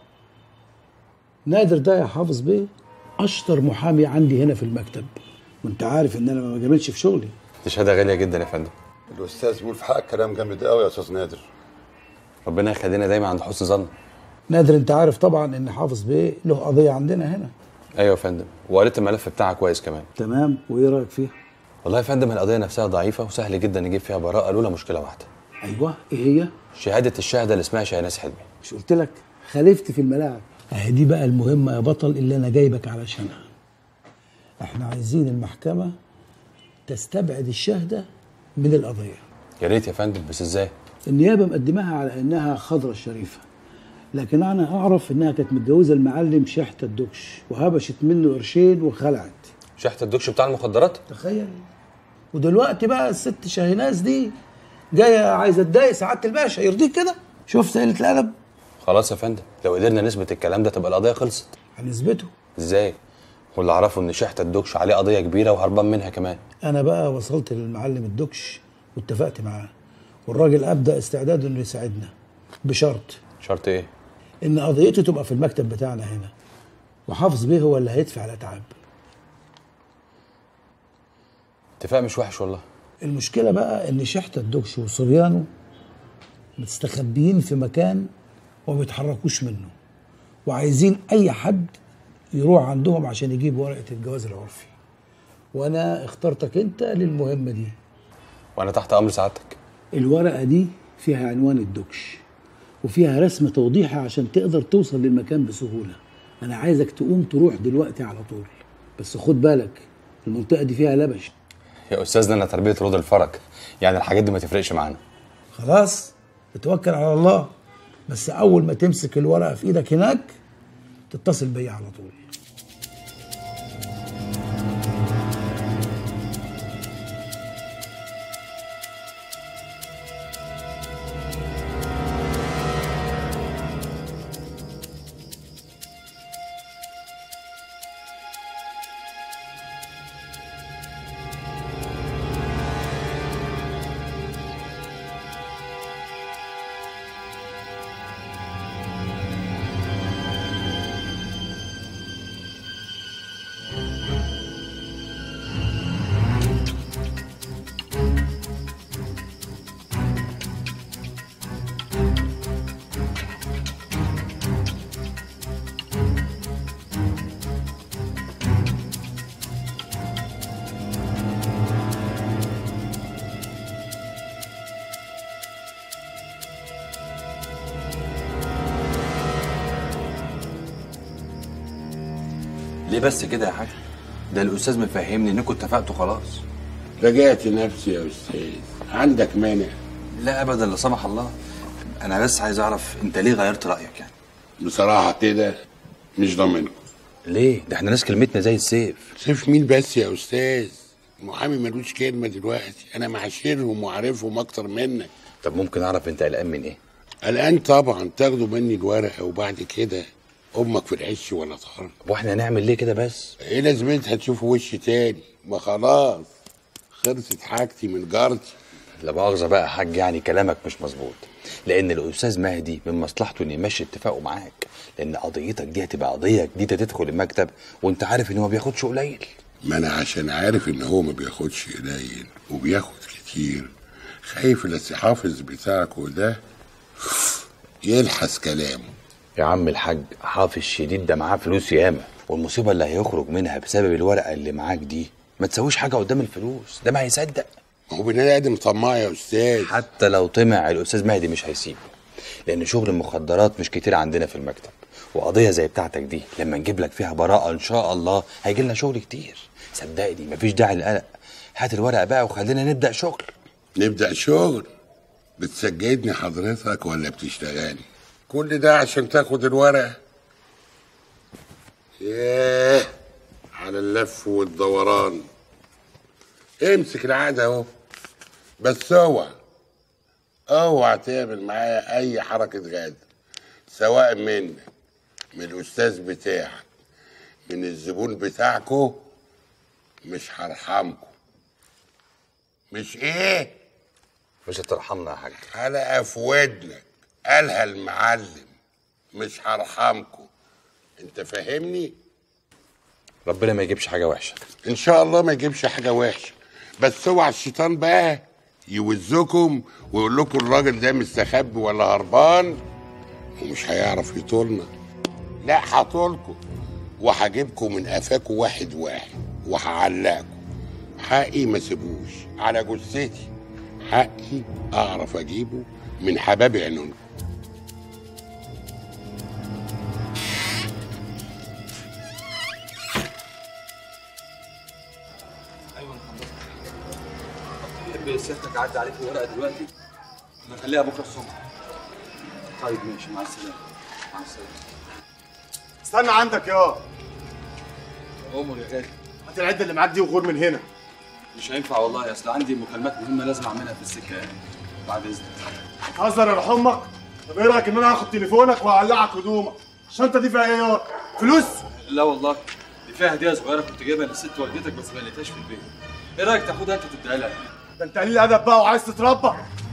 نادر ده يا حافظ بيه اشطر محامي عندي هنا في المكتب، وانت عارف ان انا ما بجاملش في شغلي. دي شهاده غاليه جدا يا فندم. الاستاذ بيقول في حقك كلام جامد قوي يا استاذ نادر. ربنا يخلينا دايما عند حسن ظن. نادر انت عارف طبعا ان حافظ بيه له قضيه عندنا هنا. ايوه يا فندم، وقريت الملف بتاعها كويس كمان. تمام، وايه رايك فيها؟ والله يا فندم القضيه نفسها ضعيفه وسهل جدا نجيب فيها براءه لولا مشكله واحده. ايوه، ايه هي؟ شهاده الشاهده اللي اسمها شاهناز حلمي. مش قلت لك خالفت في الملاعب؟ اهي دي بقى المهمه يا بطل اللي انا جايبك علشانها. احنا عايزين المحكمه تستبعد الشاهده من القضيه. يا ريت يا فندم، بس ازاي؟ النيابه مقدماها على انها خضره الشريفه، لكن انا اعرف انها كانت متجوزه المعلم شحته الدكش وهبشت منه قرشين وخلعت. شحته الدكش بتاع المخدرات؟ تخيل. ودلوقتي بقى الست شاهناز دي جايه عايزه تضايق سعاده الباشا، يرضيك كده؟ شفت قله الادب؟ خلاص يا فندم، لو قدرنا نثبت الكلام ده تبقى القضيه خلصت. هنثبته ازاي؟ واللي اعرفه ان شحته الدكش عليه قضيه كبيره وهربان منها كمان. انا بقى وصلت للمعلم الدكش واتفقت معاه، والراجل ابدا استعداده انه يساعدنا بشرط. شرط ايه؟ ان قضيته تبقى في المكتب بتاعنا هنا، وحافظ بيه هو اللي هيدفع الاتعاب. اتفاق مش وحش والله. المشكله بقى ان شحته الدكش وصبيانه مستخبيين في مكان وما بيتحركوش منه، وعايزين اي حد يروح عندهم عشان يجيب ورقه الجواز العرفي، وانا اخترتك انت للمهمه دي. وانا تحت امر سعادتك. الورقه دي فيها عنوان الدكش وفيها رسم توضيحي عشان تقدر توصل للمكان بسهوله. انا عايزك تقوم تروح دلوقتي على طول، بس خد بالك المنطقه دي فيها لبش. يا استاذنا انا تربيه رود الفرج، يعني الحاجات دي ما تفرقش معانا. خلاص اتوكل على الله، بس اول ما تمسك الورقه في ايدك هناك تتصل بيا على طول. ليه بس كده يا حاج؟ ده الاستاذ مفهمني انكم اتفقتوا خلاص. رجعت نفسي يا استاذ، عندك مانع؟ لا ابدا لا سمح الله، انا بس عايز اعرف انت ليه غيرت رايك يعني؟ بصراحه كده مش ضامنكم. ليه؟ ده احنا ناس كلمتنا زي السيف. سيف مين بس يا استاذ؟ المحامي ملوش كلمه دلوقتي، انا معاشرهم وعارفهم اكتر منك. طب ممكن اعرف انت قلقان من ايه؟ قلقان طبعا تاخدوا مني الورقه وبعد كده امك في العش ولا طار. واحنا هنعمل ليه كده بس؟ ايه لازمتها تشوف وش تاني؟ ما خلاص خلصت حاجتي من جارتي. لا مؤاخذه بقى يا حاج، يعني كلامك مش مظبوط، لان الاستاذ مهدي من مصلحته انه يمشي اتفاقه معاك، لان قضيتك دي هتبقى قضيه جديده تدخل المكتب وانت عارف ان هو ما بياخدش قليل. ما انا عشان عارف ان هو ما بياخدش قليل وبياخد كتير، خايف الاسي حافظ بتاعك وده يلحس كلامه. يا عم الحاج حافظ شديد ده معاه فلوس ياما، والمصيبه اللي هيخرج منها بسبب الورقه اللي معاك دي ما تسويش حاجه قدام الفلوس، ده ما هيصدق. ما هو بني ادم طماع يا استاذ. حتى لو طمع الاستاذ مهدي مش هيسيبه، لان شغل المخدرات مش كتير عندنا في المكتب، وقضيه زي بتاعتك دي لما نجيب لك فيها براءه ان شاء الله هيجي لنا شغل كتير. صدقني مفيش داعي للقلق، هات الورقه بقى وخلينا نبدا شغل. نبدا شغل؟ بتسجدني حضرتك ولا بتشتغلني؟ كل ده عشان تاخد الورقه؟ ياه على اللف والدوران. امسك العقد اهو، بس اوعى اوعى تعمل معايا اي حركه غدر، سواء منك من الاستاذ بتاعك من الزبون بتاعكو مش هرحمكم. مش ايه؟ مش هترحمنا يا حاج. حلقة في ودنك قالها المعلم، مش هرحمكم. انت فاهمني؟ ربنا ما يجيبش حاجه وحشه. ان شاء الله ما يجيبش حاجه وحشه، بس اوعى الشيطان بقى يوزكم ويقول لكم الراجل ده مستخبي ولا هربان ومش هيعرف يطولنا. لا، هطولكم وهجيبكم من قفاكم واحد واحد وهعلقكم. حقي ما سيبوش على جثتي، حقي اعرف اجيبه من حباب عينونكم. تحب سيادتك اعدي عليك الورقه دلوقتي؟ نخليها بكره الصبح. طيب ماشي، مع السلامه. مع السلامه. استنى عندك يا امر يا غالي. هات العده اللي معاك دي وغور من هنا. مش هينفع والله، اصل عندي مكالمات مهمه لازم اعملها في السكه يعني. بعد اذنك. هتهزر يا روح امك؟ طب ايه رايك ان انا هاخد تليفونك وهقلعك هدومك؟ الشنطه دي فيها ايه يا فلوس؟ لا والله، دي فيها هديه صغيره كنت جايبها لست والدتك بس ما لقيتهاش في البيت. ايه رايك تاخدها انت تديها لها؟ ده انت قليل ادب بقى وعايز تتربى.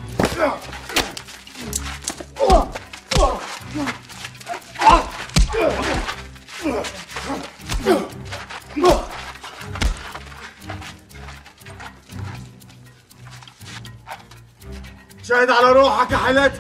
شاهد على روحك يا حالتها.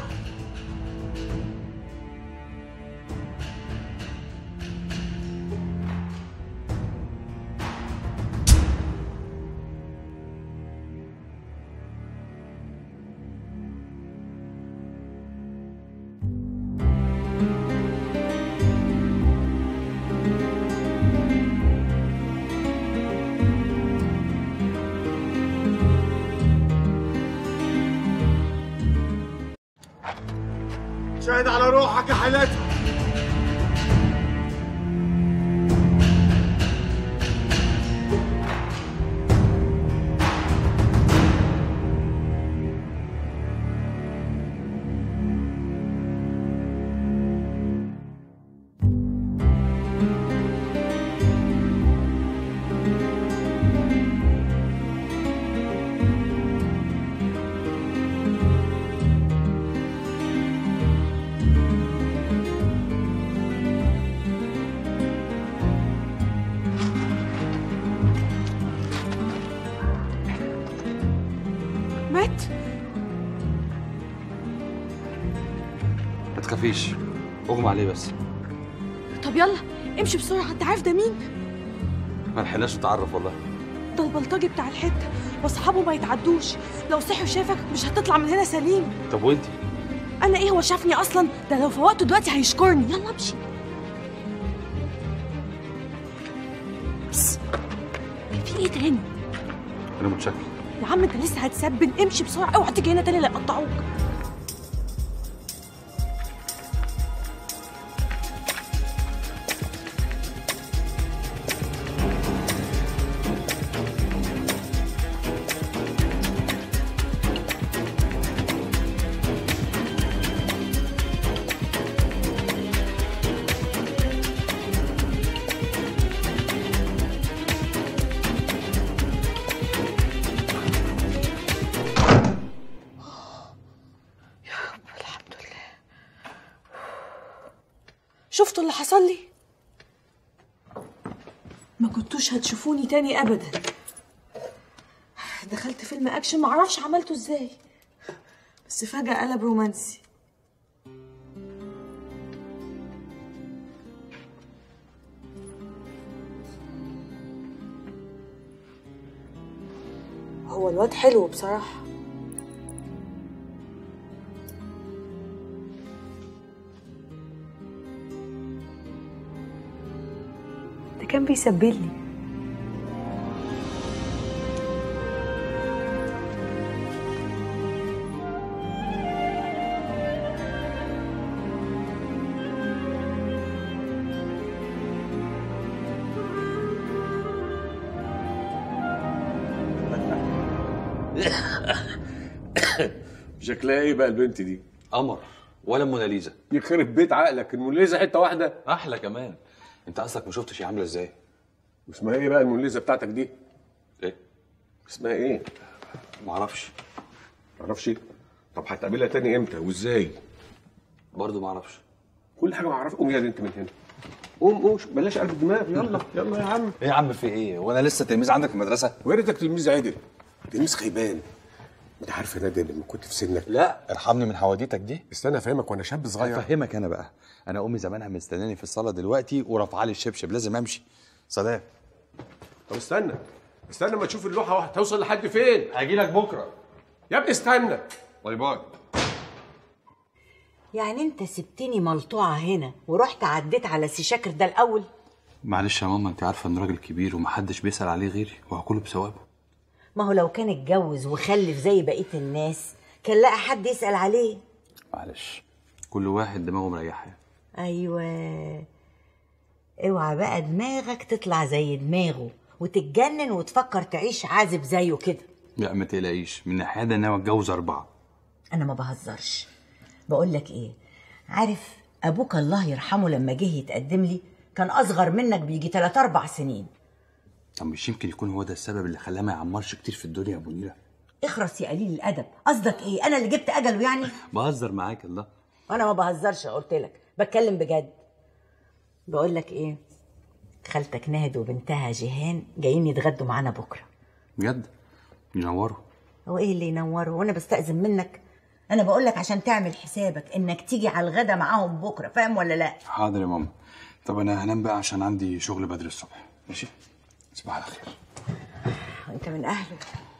شاهد على روحك يا حالتها. مات؟ ما تخافيش، اغمى عليه بس. طب يلا امشي بسرعه، انت عارف ده مين؟ ما لحقناش نتعرف والله. ده البلطجي بتاع الحته واصحابه ما يتعدوش، لو صحي وشافك مش هتطلع من هنا سليم. طب وانتي؟ انا ايه، هو شافني اصلا؟ ده لو فوقته دلوقتي هيشكرني. يلا امشي. بس في ايه تاني؟ انا متشكر. يا عم انت لسه هتسبن، امشي بسرعه، اوعى تيجي هنا تاني لا يقطعوك. شفتوا اللي حصل لي؟ ما كنتوش هتشوفوني تاني ابدا. دخلت فيلم اكشن معرفش عملته ازاي، بس فجأة قلب رومانسي. هو الواد حلو بصراحة. ده كان بيسبلني. شكلها ايه بقى البنت دي؟ قمر ولا موناليزا؟ يخرب بيت عقلك، الموناليزا حته واحده. احلى كمان. انت اصلك ما شفتش هي عامله ازاي؟ اسمها ايه بقى الموناليزا بتاعتك دي؟ ايه؟ اسمها ايه؟ معرفش. معرفش؟ طب هتقابلها تاني امتى وازاي؟ برضه معرفش. كل حاجه معرفش. قوم يا انت من هنا. قوم قوم بلاش قلب الدماغ. يلا يلا يا عم. ايه يا عم في ايه؟ وانا لسه تلميذ عندك في المدرسه؟ ويا ريتك تلميذ عادل. تلميذ خيبان. انت عارف يا نادر لما كنت في سنك؟ لا ارحمني من حواديتك دي. استنى افهمك وانا شاب صغير. افهمك انا بقى. انا امي زمانها مستناني في الصاله دلوقتي ورافعه لي الشبشب، لازم امشي. سلام. طب استنى استنى ما تشوف اللوحه واحده توصل لحد فين. هاجي لك بكره يا ابني. استنى. باي باي. يعني انت سبتني ملطوعه هنا ورحت عديت على سي شاكر ده الاول؟ معلش يا ماما، انت عارفه ان راجل كبير ومحدش بيسال عليه غيري وهكله بثوابه. ما هو لو كان اتجوز وخلف زي بقيه الناس كان لقى حد يسال عليه. معلش كل واحد دماغه مريحه. ايوه. اوعى بقى دماغك تطلع زي دماغه وتتجنن وتفكر تعيش عازب زيه كده. لا ما تقلقيش، من ناحيه ده انا اتجوز اربعه. انا ما بهزرش. بقول لك ايه، عارف ابوك الله يرحمه لما جه يتقدم لي كان اصغر منك بيجي ثلاث اربع سنين. طب مش يمكن يكون هو ده السبب اللي خلاه ما يعمرش كتير في الدنيا يا ابو نيره؟ اخرس يا قليل الادب. قصدك ايه؟ انا اللي جبت اجله يعني؟ بهزر معاك. الله انا ما بهزرش، قلت لك بتكلم بجد. بقول لك ايه، خالتك ناهد وبنتها جيهان جايين يتغدوا معانا بكره. بجد؟ ينوروا. هو ايه اللي ينوروا وانا بستأذن منك؟ انا بقول لك عشان تعمل حسابك انك تيجي على الغدا معاهم بكره، فاهم ولا لا؟ حاضر يا ماما. طب انا هنام بقى عشان عندي شغل بدري الصبح. ماشي؟ تصبح على خير. انت من اهله.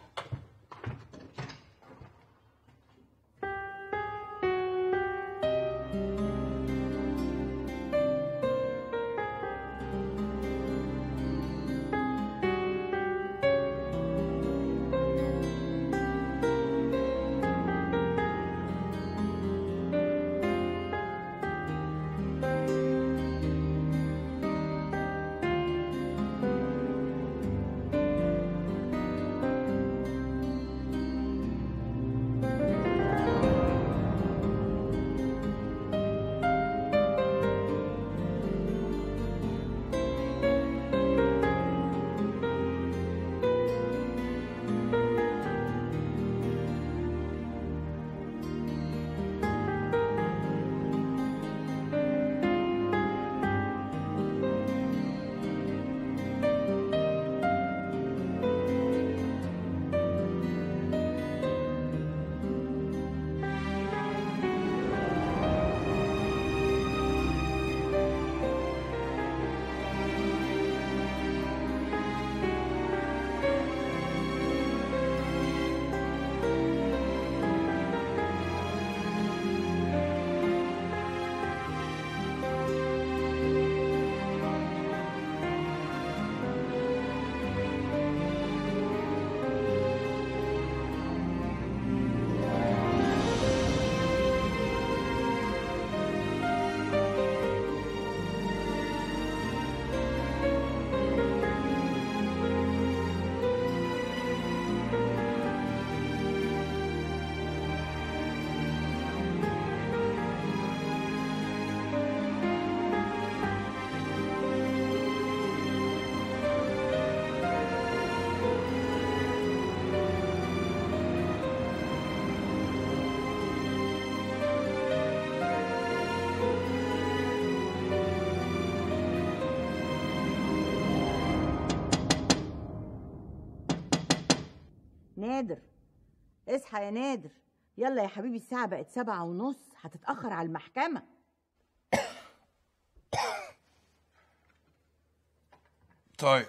نادر، اصحى يا نادر، يلا يا حبيبي الساعة بقت سبعة ونص، هتتأخر على المحكمة. طيب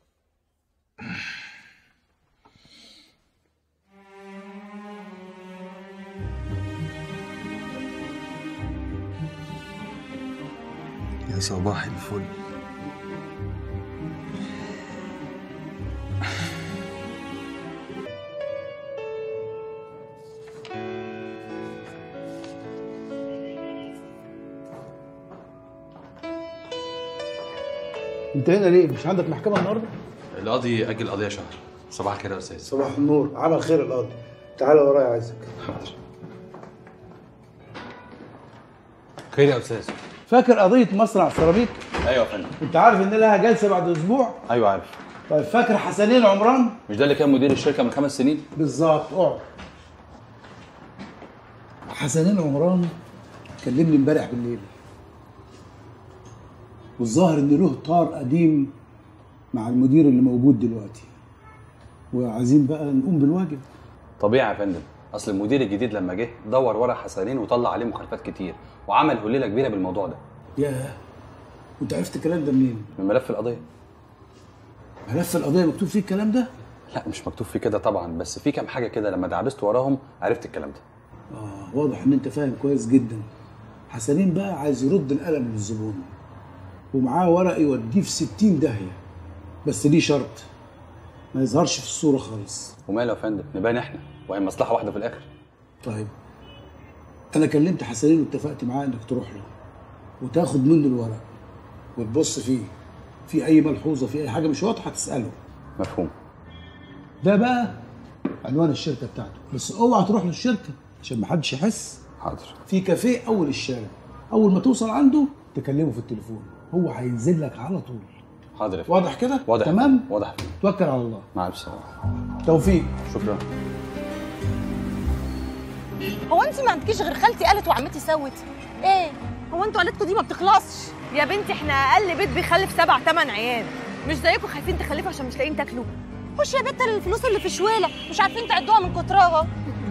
يا صباح الفل. انت هنا ليه؟ مش عندك محكمة النهارده؟ القاضي أجل قضية شهر. صباح الخير يا أستاذ. صباح النور، عمل خير القاضي. تعالى ورايا عايزك. حاضر. خير يا أستاذ. فاكر قضية مصنع سيراميك ايوه يا فندم. انت عارف ان لها جلسه بعد اسبوع؟ ايوه عارف. طيب فاكر حسنين عمران؟ مش ده اللي كان مدير الشركه من خمس سنين؟ بالظبط. اقعد. حسنين عمران كلمني امبارح بالليل، والظاهر ان له طار قديم مع المدير اللي موجود دلوقتي، وعايزين بقى نقوم بالواجب. طبيعي يا فندم، اصل المدير الجديد لما جه دور ورا حسنين وطلع عليه مخالفات كتير وعمل هليله كبيره بالموضوع ده. ياه، وانت عرفت الكلام ده منين؟ من ملف القضيه. ملف القضيه مكتوب فيه الكلام ده؟ لا مش مكتوب فيه كده طبعا، بس في كام حاجه كده لما دعبست وراهم عرفت الكلام ده. اه واضح ان انت فاهم كويس جدا. حسنين بقى عايز يرد القلم للزبون، ومعاه ورق يوديه في ستين داهيه، بس ليه شرط، ما يظهرش في الصوره خالص. وماله يا فندم، نبان احنا وهي مصلحه واحده في الاخر. طيب انا كلمت حسنين واتفقت معاه انك تروح له وتاخد منه الورق وتبص فيه، في اي ملحوظه، في اي حاجه مش واضحه تساله. مفهوم. ده بقى عنوان الشركه بتاعته، بس اوعى تروح للشركه عشان ما حدش يحس. حاضر. في كافيه اول الشارع، اول ما توصل عنده تكلمه في التليفون، هو هينزل لك على طول. حاضر يا فندم. واضح كده؟ واضح. تمام؟ واضح. توكل على الله. مع الف سلامه. توفيق. شكرا. هو انت ما عندكيش غير خالتي قالت وعمتي سوت؟ ايه؟ هو انتوا عيلتكم دي ما بتخلصش؟ يا بنتي احنا اقل بيت بيخلف سبع ثمان عيال، مش زيكم خايفين تخلفوا عشان مش لاقيين تاكلوا. خش يا بت الفلوس اللي في شويله مش عارفين تعدوها من كترها.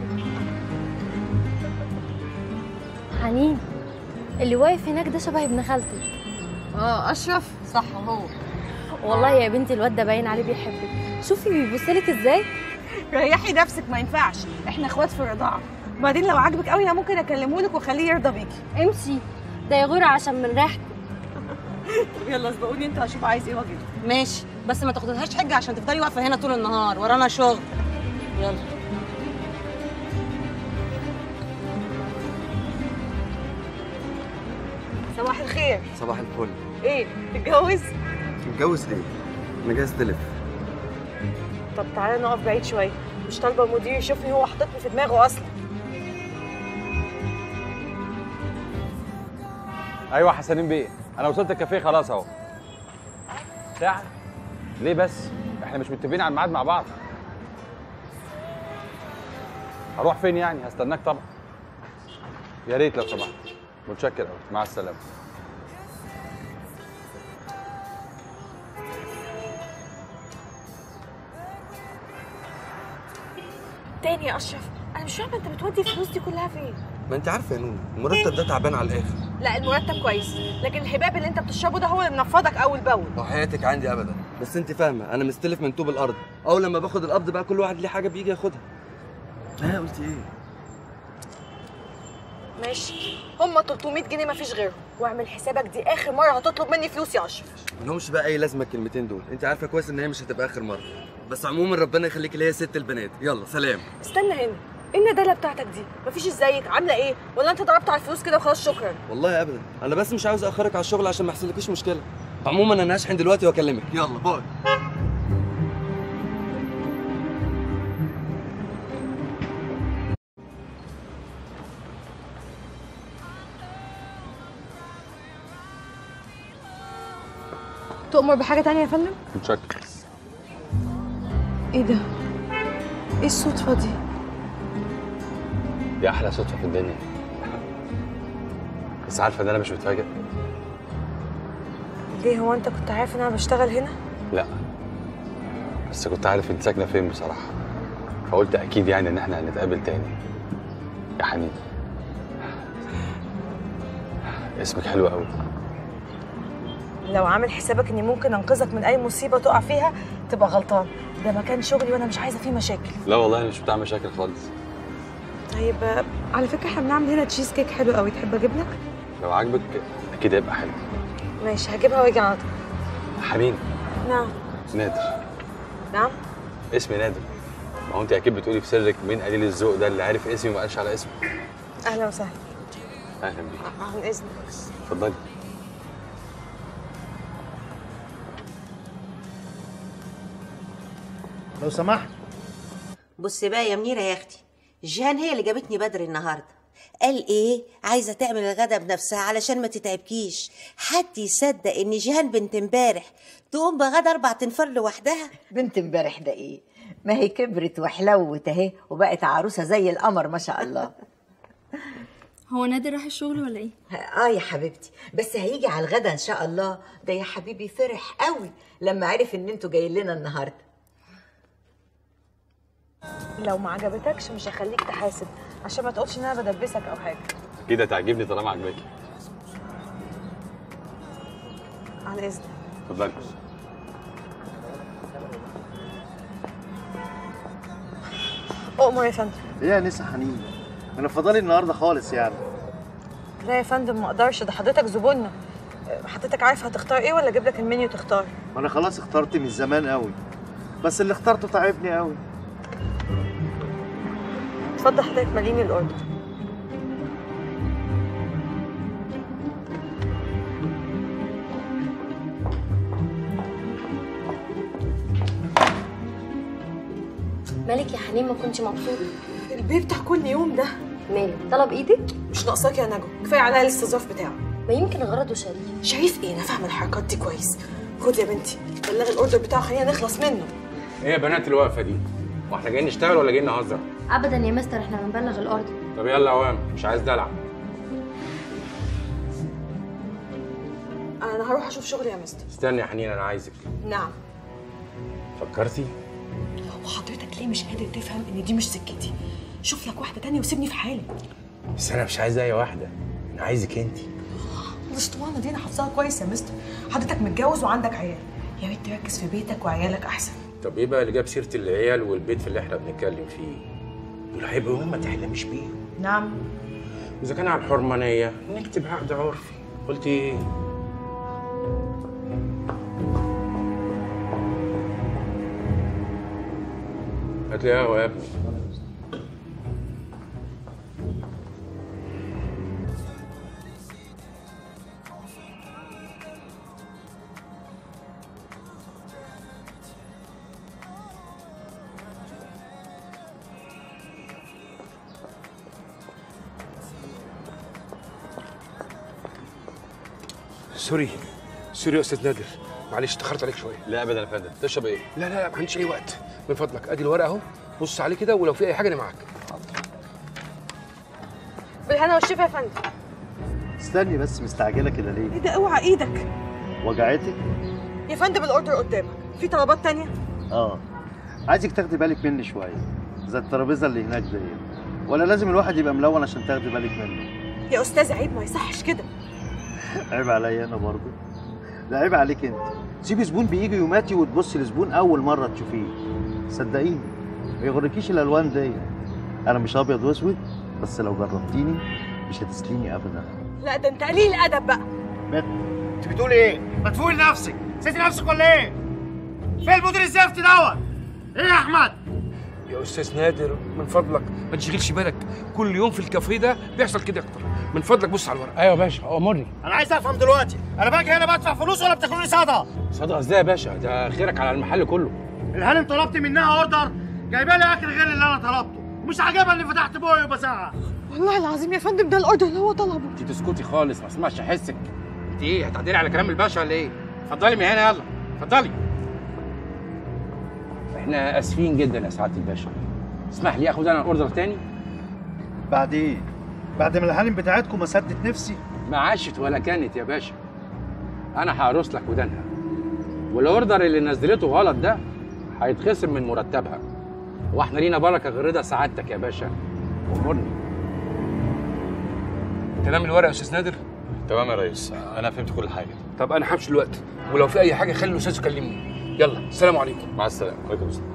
حنين، اللي واقف هناك ده شبه ابن خالتك. اه اشرف، صح هو. والله يا بنتي الواد ده باين عليه بيحبك، شوفي بيبصلك ازاي. ريحي نفسك، ما ينفعش، احنا اخوات في الرضاعه، وبعدين لو عاجبك قوي انا ممكن اكلمه لك واخليه يرضى بيكي. امشي، ده يغور عشان من ريحته. طب يلا سبقوني انتوا هشوف عايز ايه واجيب. ماشي، بس ما تاخدلهاش حجه عشان تفضلي واقفه هنا طول النهار، ورانا شغل. يلا. صباح الخير. صباح الفل. ايه تتجوز؟ متجوز ايه؟ انا جاي استلف. طب تعالى نقف بعيد شويه، مش طالبه المدير يشوفني هو حاططني في دماغه اصلا. ايوه حسنين بيه، انا وصلت الكافيه خلاص اهو. ساعه؟ ليه بس؟ احنا مش متفقين على الميعاد مع بعض. هروح فين يعني؟ هستناك طبعا. يا ريت لو سمحت. متشكر قوي، مع السلامه. تاني يا اشرف، انا مش فاهمه انت بتودي الفلوس دي كلها فين؟ ما انت عارفه يا نونو المرتب ده تعبان على الاخر. لا المرتب كويس، لكن الهباب اللي انت بتشربه ده هو اللي منفضك اول باول. وحياتك عندي ابدا، بس انت فاهمه انا مستلف من طوب الارض، اول لما باخد القبض بقى كل واحد ليه حاجه بيجي ياخدها. ها قلت ايه؟ ماشي، هم تلتمية جنيه مفيش غيرهم، واعمل حسابك دي اخر مره هتطلب مني فلوس يا اشرف. ملهمش بقى اي لازمه الكلمتين دول، انت عارفه كويس ان هي مش هتبقى اخر مره، بس عموما ربنا يخليك اللي هي ست البنات. يلا سلام. استنى هنا، ايه الندالة بتاعتك دي؟ مفيش ازيك، عامله ايه؟ ولا انت ضربت على الفلوس كده وخلاص شكرا؟ والله ابدا، انا بس مش عاوز اخرك على الشغل عشان ما يحصلكيش مشكله. عموما انا هشحن دلوقتي واكلمك. يلا باي. تؤمر بحاجه تانية يا فندم؟ متشكر. ايه ده؟ ايه الصدفه دي؟ دي احلى صدفه في الدنيا. بس عارفه ان انا مش متفاجئ. ليه، هو انت كنت عارف ان انا بشتغل هنا؟ لا بس كنت عارف انت ساكنه فين بصراحه، فقلت اكيد يعني ان احنا هنتقابل تاني. يا حنين اسمك حلو قوي. لو عامل حسابك اني ممكن انقذك من اي مصيبه تقع فيها تبقى غلطان، ده مكان شغلي وانا مش عايزه فيه مشاكل. لا والله انا مش بتاع مشاكل خالص. طيب على فكره احنا بنعمل هنا تشيز كيك حلو قوي، تحب اجيب لك؟ لو عاجبك اكيد هيبقى حلو. ماشي هجيبها واجي على طول. حنين. نعم. نادر. نعم. اسمي نادر. ما هو انت اكيد بتقولي في سرك مين قليل الذوق ده اللي عارف اسمي وما قالش على اسمه. اهلا وسهلا. اهلا بيك. عن اذنك. اتفضلي. لو سمحت. بصي بقى يا منيره يا اختي، جيهان هي اللي جابتني بدري النهارده، قال ايه؟ عايزه تعمل الغدا بنفسها علشان ما تتعبكيش. حد يصدق ان جيهان بنت امبارح تقوم بغدا اربع تنفار لوحدها؟ بنت امبارح ده ايه؟ ما هي كبرت وحلوت اهي وبقت عروسه زي القمر ما شاء الله. هو نادر راح الشغل ولا ايه؟ اه يا حبيبتي، بس هيجي على الغدا ان شاء الله. ده يا حبيبي فرح قوي لما عرف ان انتوا جايين لنا النهارده. لو ما عجبتكش مش هخليك تحاسب عشان ما تقولش ان انا بدبسك او حاجه. كده تعجبني طالما عجباكي. على اذنك. اتفضلي. اؤمر يا فندم. ايه يا نسا حنين؟ انا فضالي النهارده خالص يعني. لا يا فندم ما اقدرش، ده حضرتك زبوننا. حضرتك عارف هتختار ايه ولا اجيب لك المنيو تختار؟ ما انا خلاص اخترت من زمان قوي، بس اللي اخترته تعبني قوي. اتفضل حضرتك ماليني الاوردر. مالك يا حنين ما كنتش مبسوطه؟ البيه بتاع كل يوم ده ماله؟ طلب ايدك؟ مش ناقصاك يا نجوى، كفايه عليا الاستظراف بتاعه. ما يمكن غرضه شريف. شريف ايه؟ انا فاهمه الحركات دي كويس. خد يا بنتي بلغي الاوردر بتاعه خلينا نخلص منه. ايه يا بنات الوقفه دي؟ واحنا جايين نشتغل ولا جايين نهزر؟ ابدا يا مستر، احنا بنبلغ الاوردر. طب يلا يا عوام، مش عايز دلع. انا هروح اشوف شغلي يا مستر. استني يا حنين انا عايزك. نعم. فكرتي؟ وحضرتك ليه مش قادر تفهم ان دي مش سكتي؟ شوف لك واحده تانية وسيبني في حالي. بس انا مش عايز اي واحده، انا عايزك انت. الاسطوانه دي انا حافظاها كويس يا مستر. حضرتك متجوز وعندك عيال، يا ريت تركز في بيتك وعيالك احسن. طب ايه بقى اللي جاب سيره العيال والبيت في اللي احنا بنتكلم فيه؟ دول هيبقوا ما تحلميش بيهم. نعم. واذا كان على الحرمانيه نكتب عقد عرفي. قلت ايه؟ هات لي قهوه يا ابني. سوري سوري يا استاذ نادر، معلش اتاخرت عليك شويه. لا ابدا يا فندم. تشرب ايه؟ لا لا لا ما عنديش اي وقت، من فضلك ادي الورقه اهو، بص عليه كده ولو في اي حاجه انا معاك. بالهنا والشفا يا فندم. استني بس، مستعجله كده ليه؟ ايه ده؟ اوعى ايدك. وجعتك؟ يا فندم الاوردر قدامك، في طلبات تانية؟ اه عايزك تاخدي بالك مني شويه، زي الترابيزه اللي هناك دي. ولا لازم الواحد يبقى ملون عشان تاخدي بالك منه؟ يا استاذ عيب، ما يصحش كده. عيب عليا انا برضه؟ لا عيب عليك انت. سيبي زبون بيجي يوماتي وتبصي لزبون اول مره تشوفيه. صدقيني ما يغركيش الالوان دي. انا مش ابيض واسود، بس لو جربتيني مش هتسليني ابدا. لا ده انت قليل ادب بقى. مات. انت بتقولي ايه؟ ما تفوقي لنفسك، نسيتي نفسك ولا ايه؟ فين المدير الزفت دوت؟ ايه يا احمد؟ يا استاذ نادر من فضلك ما تشغلش بالك، كل يوم في الكافيه ده بيحصل كده اكتر. من فضلك بص على الورقه. ايوه يا باشا امرني. انا عايز افهم دلوقتي، انا باجي هنا بدفع فلوس ولا بتاكلوني صدقه؟ صدقه ازاي يا باشا؟ ده خيرك على المحل كله. الهانم طلبت منها اوردر جايبه لي اكل غير اللي انا طلبته، ومش عاجبها اني فتحت بوقي وبزعق. والله العظيم يا فندم ده الاوردر اللي هو طلبه. انت تسكتي خالص ما اسمعش حسك. انت ايه هتعدلي على كلام الباشا ولا ايه؟ اتفضلي من هنا يلا اتفضلي. احنا اسفين جدا يا سعاده الباشا، اسمح لي اخد انا اوردر تاني؟ بعد ايه؟ بعد ما الهانم بتاعتكم ما سدت نفسي؟ ما عاشت ولا كانت يا باشا، انا هقرص لك ودانها، والاوردر اللي نزلته غلط ده هيتخصم من مرتبها، واحنا لينا بركه غير رضا سعادتك يا باشا. امرني. تمام الورقه يا استاذ نادر؟ تمام يا ريس، انا فهمت كل حاجه. طب انا همشي دلوقتي، ولو في اي حاجه خلي الاستاذ يكلمني. يلا السلام عليكم. مع السلامه. وعليكم السلام.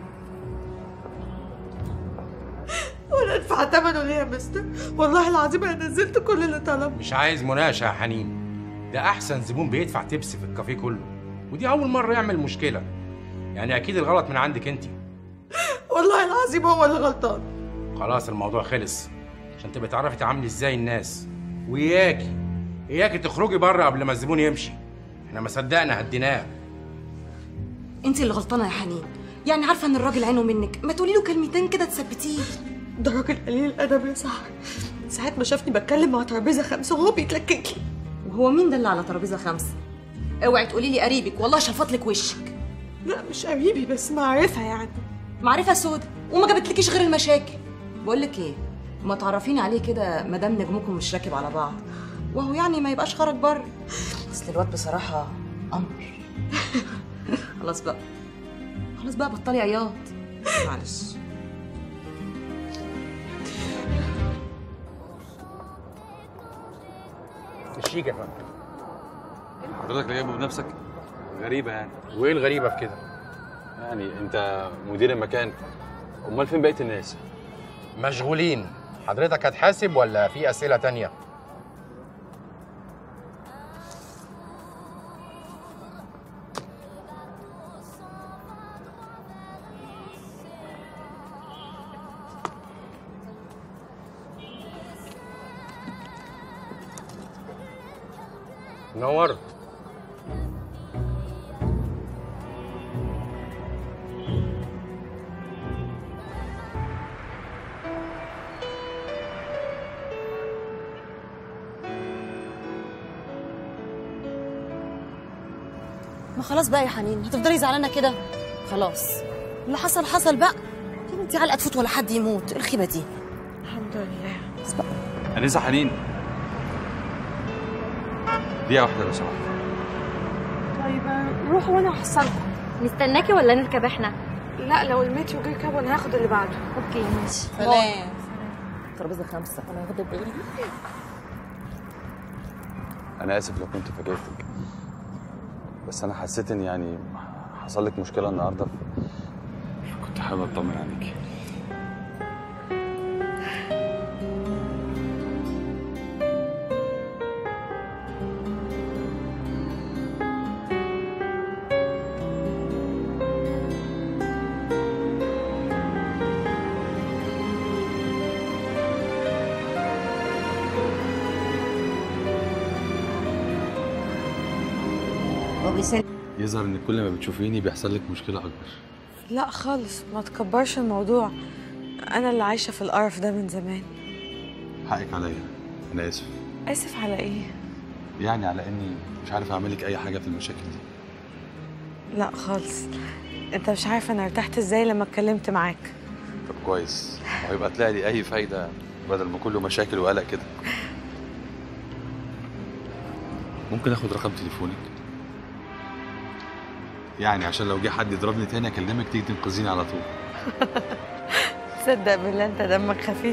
وانا ادفع ثمنه ليه يا مستر؟ والله العظيم انا نزلت كل اللي طلبه. مش عايز مناقشه يا حنين، ده احسن زبون بيدفع تبس في الكافيه كله، ودي اول مره يعمل مشكله، يعني اكيد الغلط من عندك انت. والله العظيم هو اللي غلطان. خلاص الموضوع خلص، عشان تبقي تعرفي تعاملي ازاي الناس، وياكي اياكي تخرجي بره قبل ما الزبون يمشي، احنا ما صدقنا هديناه. انت اللي غلطانه يا حنين، يعني عارفه ان الراجل عينه منك، ما تقولي له كلمتين كده تثبتيه. ده راجل قليل الادب يا صاحبي، من ساعة ما شافني بتكلم مع ترابيزة خمسة وهو بيتلكك لي. وهو مين ده اللي على ترابيزة خمسة؟ اوعي تقولي لي قريبك، والله شفط لك وشك. لا مش قريبي، بس معرفة يعني. معرفة سودا وما جابتلكيش غير المشاكل. بقول لك ايه، ما تعرفيني عليه كده ما دام نجمكم مش راكب على بعض، وهو يعني ما يبقاش خرج بره. اصل الواد بصراحة قمر. خلاص بقى خلاص بقى بطلي عياط. معلش. الشيك يا فندم. حضرتك اللي جايبه بنفسك؟ غريبة يعني. وايه الغريبة في كده؟ يعني انت مدير المكان، امال فين بقية الناس؟ مشغولين. حضرتك هتحاسب ولا في أسئلة تانية؟ نورت. ما خلاص بقى يا حنين، هتفضلي زعلانه كده؟ خلاص اللي حصل حصل بقى. يا بنتي علقه تفوت ولا حد يموت، الخيبه دي. الحمد لله. بس بقى أنسة حنين، دقيقة واحدة لو سمحت. طيب روحوا وانا هحصلكم. نستناكي ولا نركب احنا؟ لا لو المترو جه ركب انا هاخد اللي بعده. اوكي ماشي. سلام. ترابيزه خمسه انا هاخد بالي. أنا آسف لو كنت فاجئتك، بس أنا حسيت إن يعني حصل لك مشكلة النهاردة، كنت حابب أطمن عليكي. يظهر ان كل ما بتشوفيني بيحصل لك مشكله اكبر. لا خالص، ما تكبرش الموضوع. انا اللي عايشه في القرف ده من زمان. حقك عليا، انا اسف. اسف على ايه؟ يعني على اني مش عارف اعمل لك اي حاجه في المشاكل دي. لا خالص، انت مش عارف انا ارتحت ازاي لما اتكلمت معاك. طب كويس، وهيبقى طلع لي اي فايده بدل ما كله مشاكل وقلق كده. ممكن اخد رقم تليفونك؟ يعني عشان لو جه حد يضربني تاني اكلمك تيجي تنقذيني على طول. تصدق بالله انت دمك خفيف.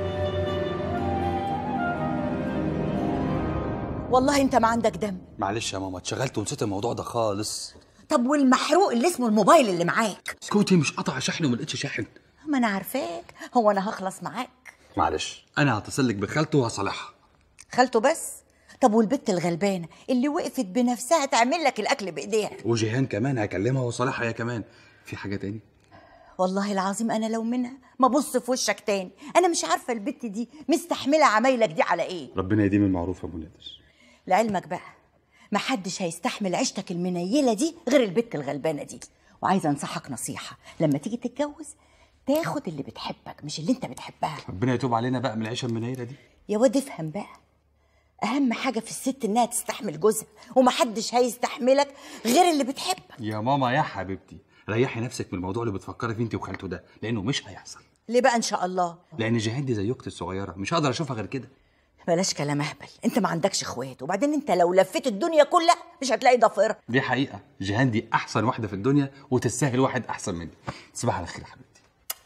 والله انت ما عندك دم. معلش يا ماما، اتشغلت ونسيت الموضوع ده خالص. طب والمحروق اللي اسمه الموبايل اللي معاك؟ سكوتي، مش قطع شحن وما لقيتش شاحن. ما انا عارفاك، هو انا هخلص معاك؟ معلش انا هتصل لك بخالته وهصالحها. خالته بس؟ طب والبت الغلبانه اللي وقفت بنفسها تعمل لك الاكل بايديها؟ وجيهان كمان هكلمها وصالحها هي كمان. في حاجه تاني؟ والله العظيم انا لو منها ما بص في وشك تاني. انا مش عارفه البت دي مستحمله عمايلك دي على ايه. ربنا يديم المعروف يا ابو نادر. لعلمك بقى ما حدش هيستحمل عيشتك المنيله دي غير البت الغلبانه دي. وعايزه انصحك نصيحه، لما تيجي تتجوز تاخد اللي بتحبك مش اللي انت بتحبها. ربنا يتوب علينا بقى من العيشه المنيله دي. يا واد افهم بقى، اهم حاجه في الست انها تستحمل جوزها، ومحدش هيستحملك غير اللي بتحبك. يا ماما يا حبيبتي، ريحي نفسك من الموضوع اللي بتفكري فيه انت وخالته ده، لانه مش هيحصل. ليه بقى ان شاء الله؟ لان جيهان دي زي اختي الصغيره، مش هقدر اشوفها غير كده. بلاش كلام اهبل، انت ما عندكش اخوات، وبعدين انت لو لفيت الدنيا كلها مش هتلاقي ضفيرها. دي حقيقه، جيهان دي احسن واحده في الدنيا وتستاهل واحد احسن مني. تصبح على خير يا حبيبتي.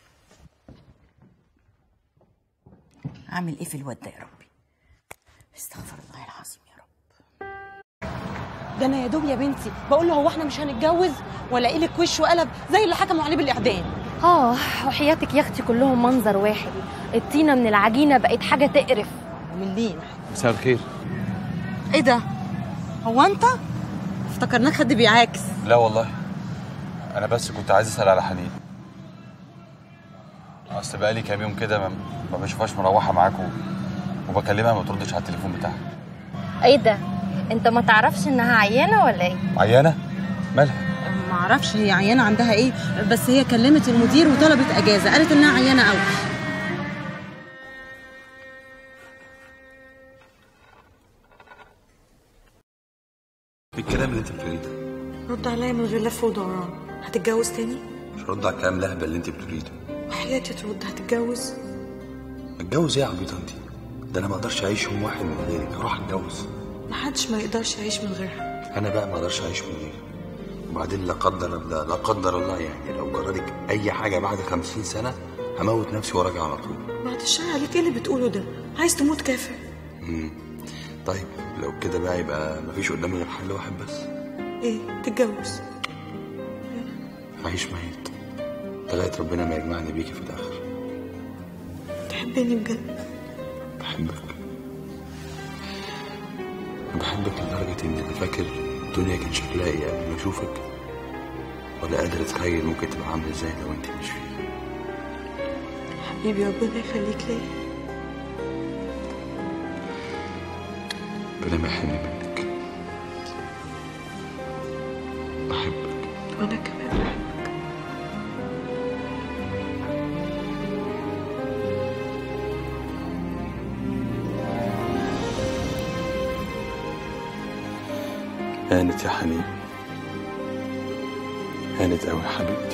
اعمل ايه في الواد ده يا ربي؟ استغفر الله العظيم يا رب. ده انا يا دوب يا بنتي بقول له هو احنا مش هنتجوز ولا ايه لك وش وقلب زي اللي حكموا عليه بالاعدام. اه وحياتك يا اختي كلهم منظر واحد، الطينه من العجينه بقت حاجه تقرف. من لين. مساء الخير. ايه ده؟ هو انت؟ افتكرناك حد بيعاكس. لا والله، انا بس كنت عايز اسال على حنين. اصل بقالي كام يوم كده ما, ما بشوفهاش مروحه معاكم وبكلمها ما بتردش على التليفون بتاعها. ايه ده؟ انت ما تعرفش انها عيانه ولا ايه؟ عيانه؟ مالها؟ ما اعرفش هي عيانه عندها ايه، بس هي كلمت المدير وطلبت اجازه، قالت انها عيانه قوي. عليا من غير لف ودوران، هتتجوز تاني؟ مش هرد على الكلام الاهبل اللي انت بتقوليه ده. وحياتي ترد، هتتجوز؟ اتجوز ايه يا عبيطه انت؟ ده انا ما اقدرش اعيش يوم واحد من غيرك، اروح اتجوز. محدش ما يقدرش يعيش من غيرها. انا بقى ما اقدرش اعيش من غيرك. وبعدين لا قدر الله لا قدر الله يعني لو جرالك اي حاجه بعد خمسين سنه هموت نفسي وراجع على طول. بعد الشر عليك، ايه اللي بتقوله ده؟ عايز تموت كافر؟ امم طيب لو كده بقى يبقى مفيش قدامي غير حل واحد بس. ايه؟ تتجوز؟ عايش ميت لغايه ربنا ما يجمعني بيكي في الاخر. تحبني بجد؟ بحبك. بحبك لدرجه ان انا فاكر الدنيا كان شكلها ايه قبل ما اشوفك، ولا قادر اتخيل ممكن تبقى عامله ازاي لو انت مش فيها. حبيبي ربنا يخليك ليا. ربنا ما يحرمني منك. بحبك. وانا كمان بحبك. هانت يا حنين، هانت قوي يا حبيبتي.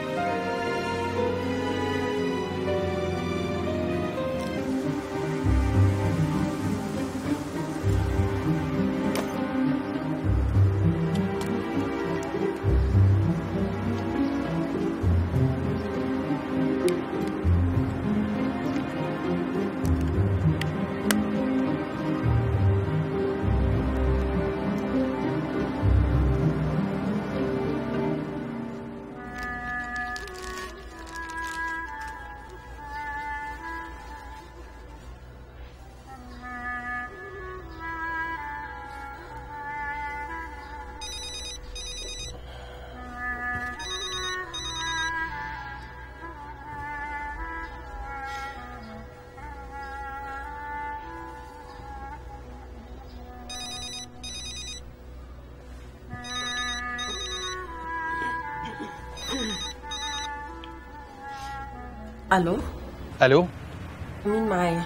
الو. الو، مين معايا؟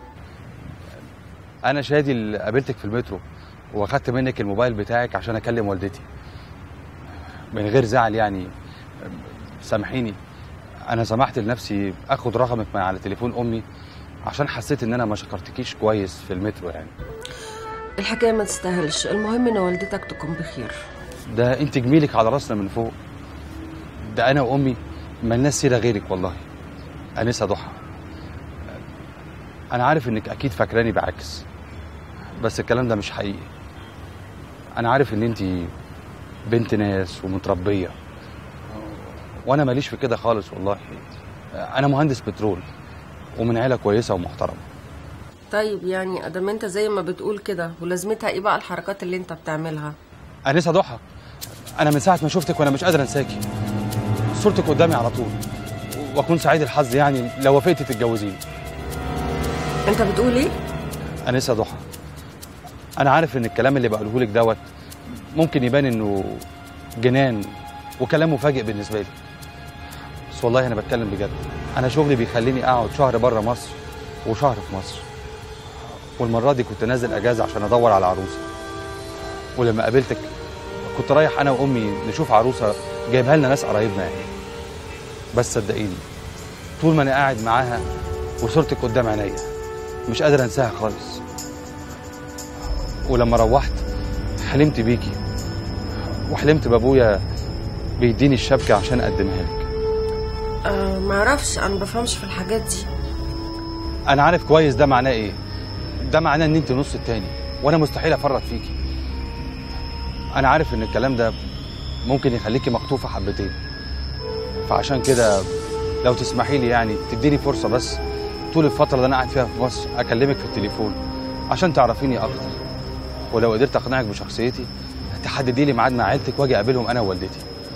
انا شادي اللي قابلتك في المترو واخدت منك الموبايل بتاعك عشان اكلم والدتي. من غير زعل يعني، سامحيني. انا سمحت لنفسي اخد رقمك من على تليفون امي عشان حسيت ان انا ما شكرتكيش كويس في المترو يعني. الحكايه ما تستاهلش، المهم ان والدتك تكون بخير. ده انت جميلك على راسنا من فوق. ده انا وامي مالناش سيره غيرك والله. انسه ضحى، انا عارف انك اكيد فاكراني بعكس، بس الكلام ده مش حقيقي. انا عارف ان انت بنت ناس ومتربيه، وانا ماليش في كده خالص والله. انا مهندس بترول ومن عيله كويسه ومحترمه. طيب يعني ادام انت زي ما بتقول كده، ولازمتها ايه بقى الحركات اللي انت بتعملها؟ انسه ضحى، انا من ساعه ما شفتك وانا مش قادر انساكي. صورتك قدامي على طول، واكون سعيد الحظ يعني لو وافقتي تتجوزيني. انت بتقول ايه؟ انسه ضحى، انا عارف ان الكلام اللي بقوله لك دوت ممكن يبان انه جنان وكلام مفاجئ بالنسبه لي، بس والله انا بتكلم بجد. انا شغلي بيخليني اقعد شهر بره مصر وشهر في مصر، والمره دي كنت نازل اجازه عشان ادور على عروسه. ولما قابلتك كنت رايح انا وامي نشوف عروسه جايبها لنا ناس قرايبنا يعني. بس صدقيني طول ما انا قاعد معاها وصورتك قدام عينيا مش قادر انساها خالص. ولما روحت حلمت بيكي، وحلمت بابويا بيديني الشبكه عشان اقدمها لك. أه معرفش، انا بفهمش في الحاجات دي. انا عارف كويس ده معناه ايه. ده معناه ان انت نص التاني، وانا مستحيل افرط فيكي. انا عارف ان الكلام ده ممكن يخليكي مخطوفه حبتين، فعشان كده لو تسمحي لي يعني تديني فرصه بس طول الفتره اللي انا قاعد فيها في مصر اكلمك في التليفون عشان تعرفيني اكتر، ولو قدرت اقنعك بشخصيتي تحددي لي ميعاد مع عيلتك واجي اقابلهم انا ووالدتي.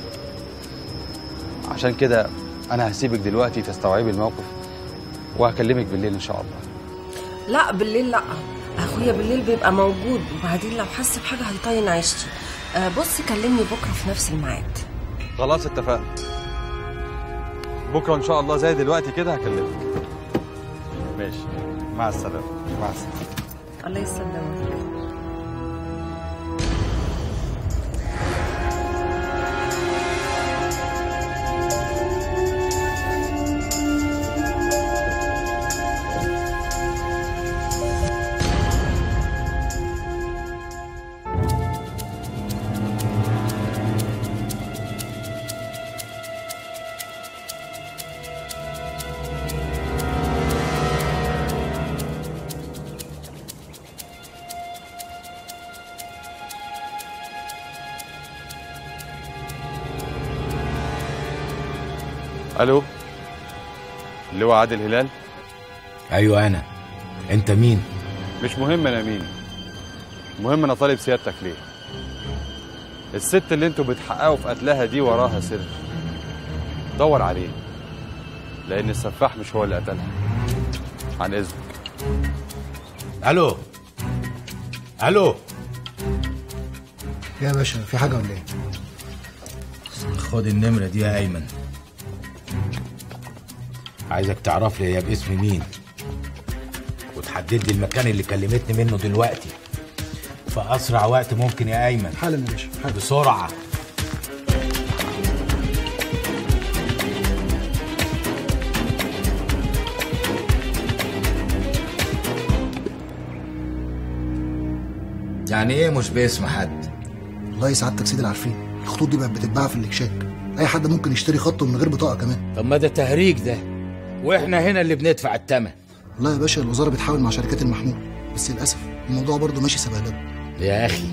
عشان كده انا هسيبك دلوقتي تستوعبي الموقف وهكلمك بالليل ان شاء الله. لا بالليل لا، اخويا بالليل بيبقى موجود، وبعدين لو حس بحاجه هيطين عيشتي. أه بص كلمني بكره في نفس الميعاد. خلاص اتفقنا، بكره ان شاء الله زي دلوقتي كده هكلمك. ماشي، مع السلامه. مع السلامه. الله يسلمك. الو، اللواء عادل هلال. ايوه انا. انت مين؟ مش مهم انا مين، المهم انا طالب سيادتك ليه. الست اللي انتوا بتحققوا في قتلها دي وراها سر، دور عليه، لان السفاح مش هو اللي قتلها. عن اذنك. الو الو. يا باشا في حاجه ولا ايه؟ خد النمره دي يا ايمن، عايزك تعرف لي هي باسم مين، وتحدد لي المكان اللي كلمتني منه دلوقتي في اسرع وقت ممكن يا ايمن. حالا يا باشا حالا. بسرعه. يعني ايه مش باسم حد؟ والله سعادتك سيدي العارفين، الخطوط دي بقت بتتباع في الاكشاك، اي حد ممكن يشتري خط من غير بطاقه كمان. طب ما ده تهريج ده، واحنا هنا اللي بندفع الثمن. والله يا باشا الوزاره بتحاول مع شركات المحمول، بس للاسف الموضوع برضه ماشي سبهلله. يا اخي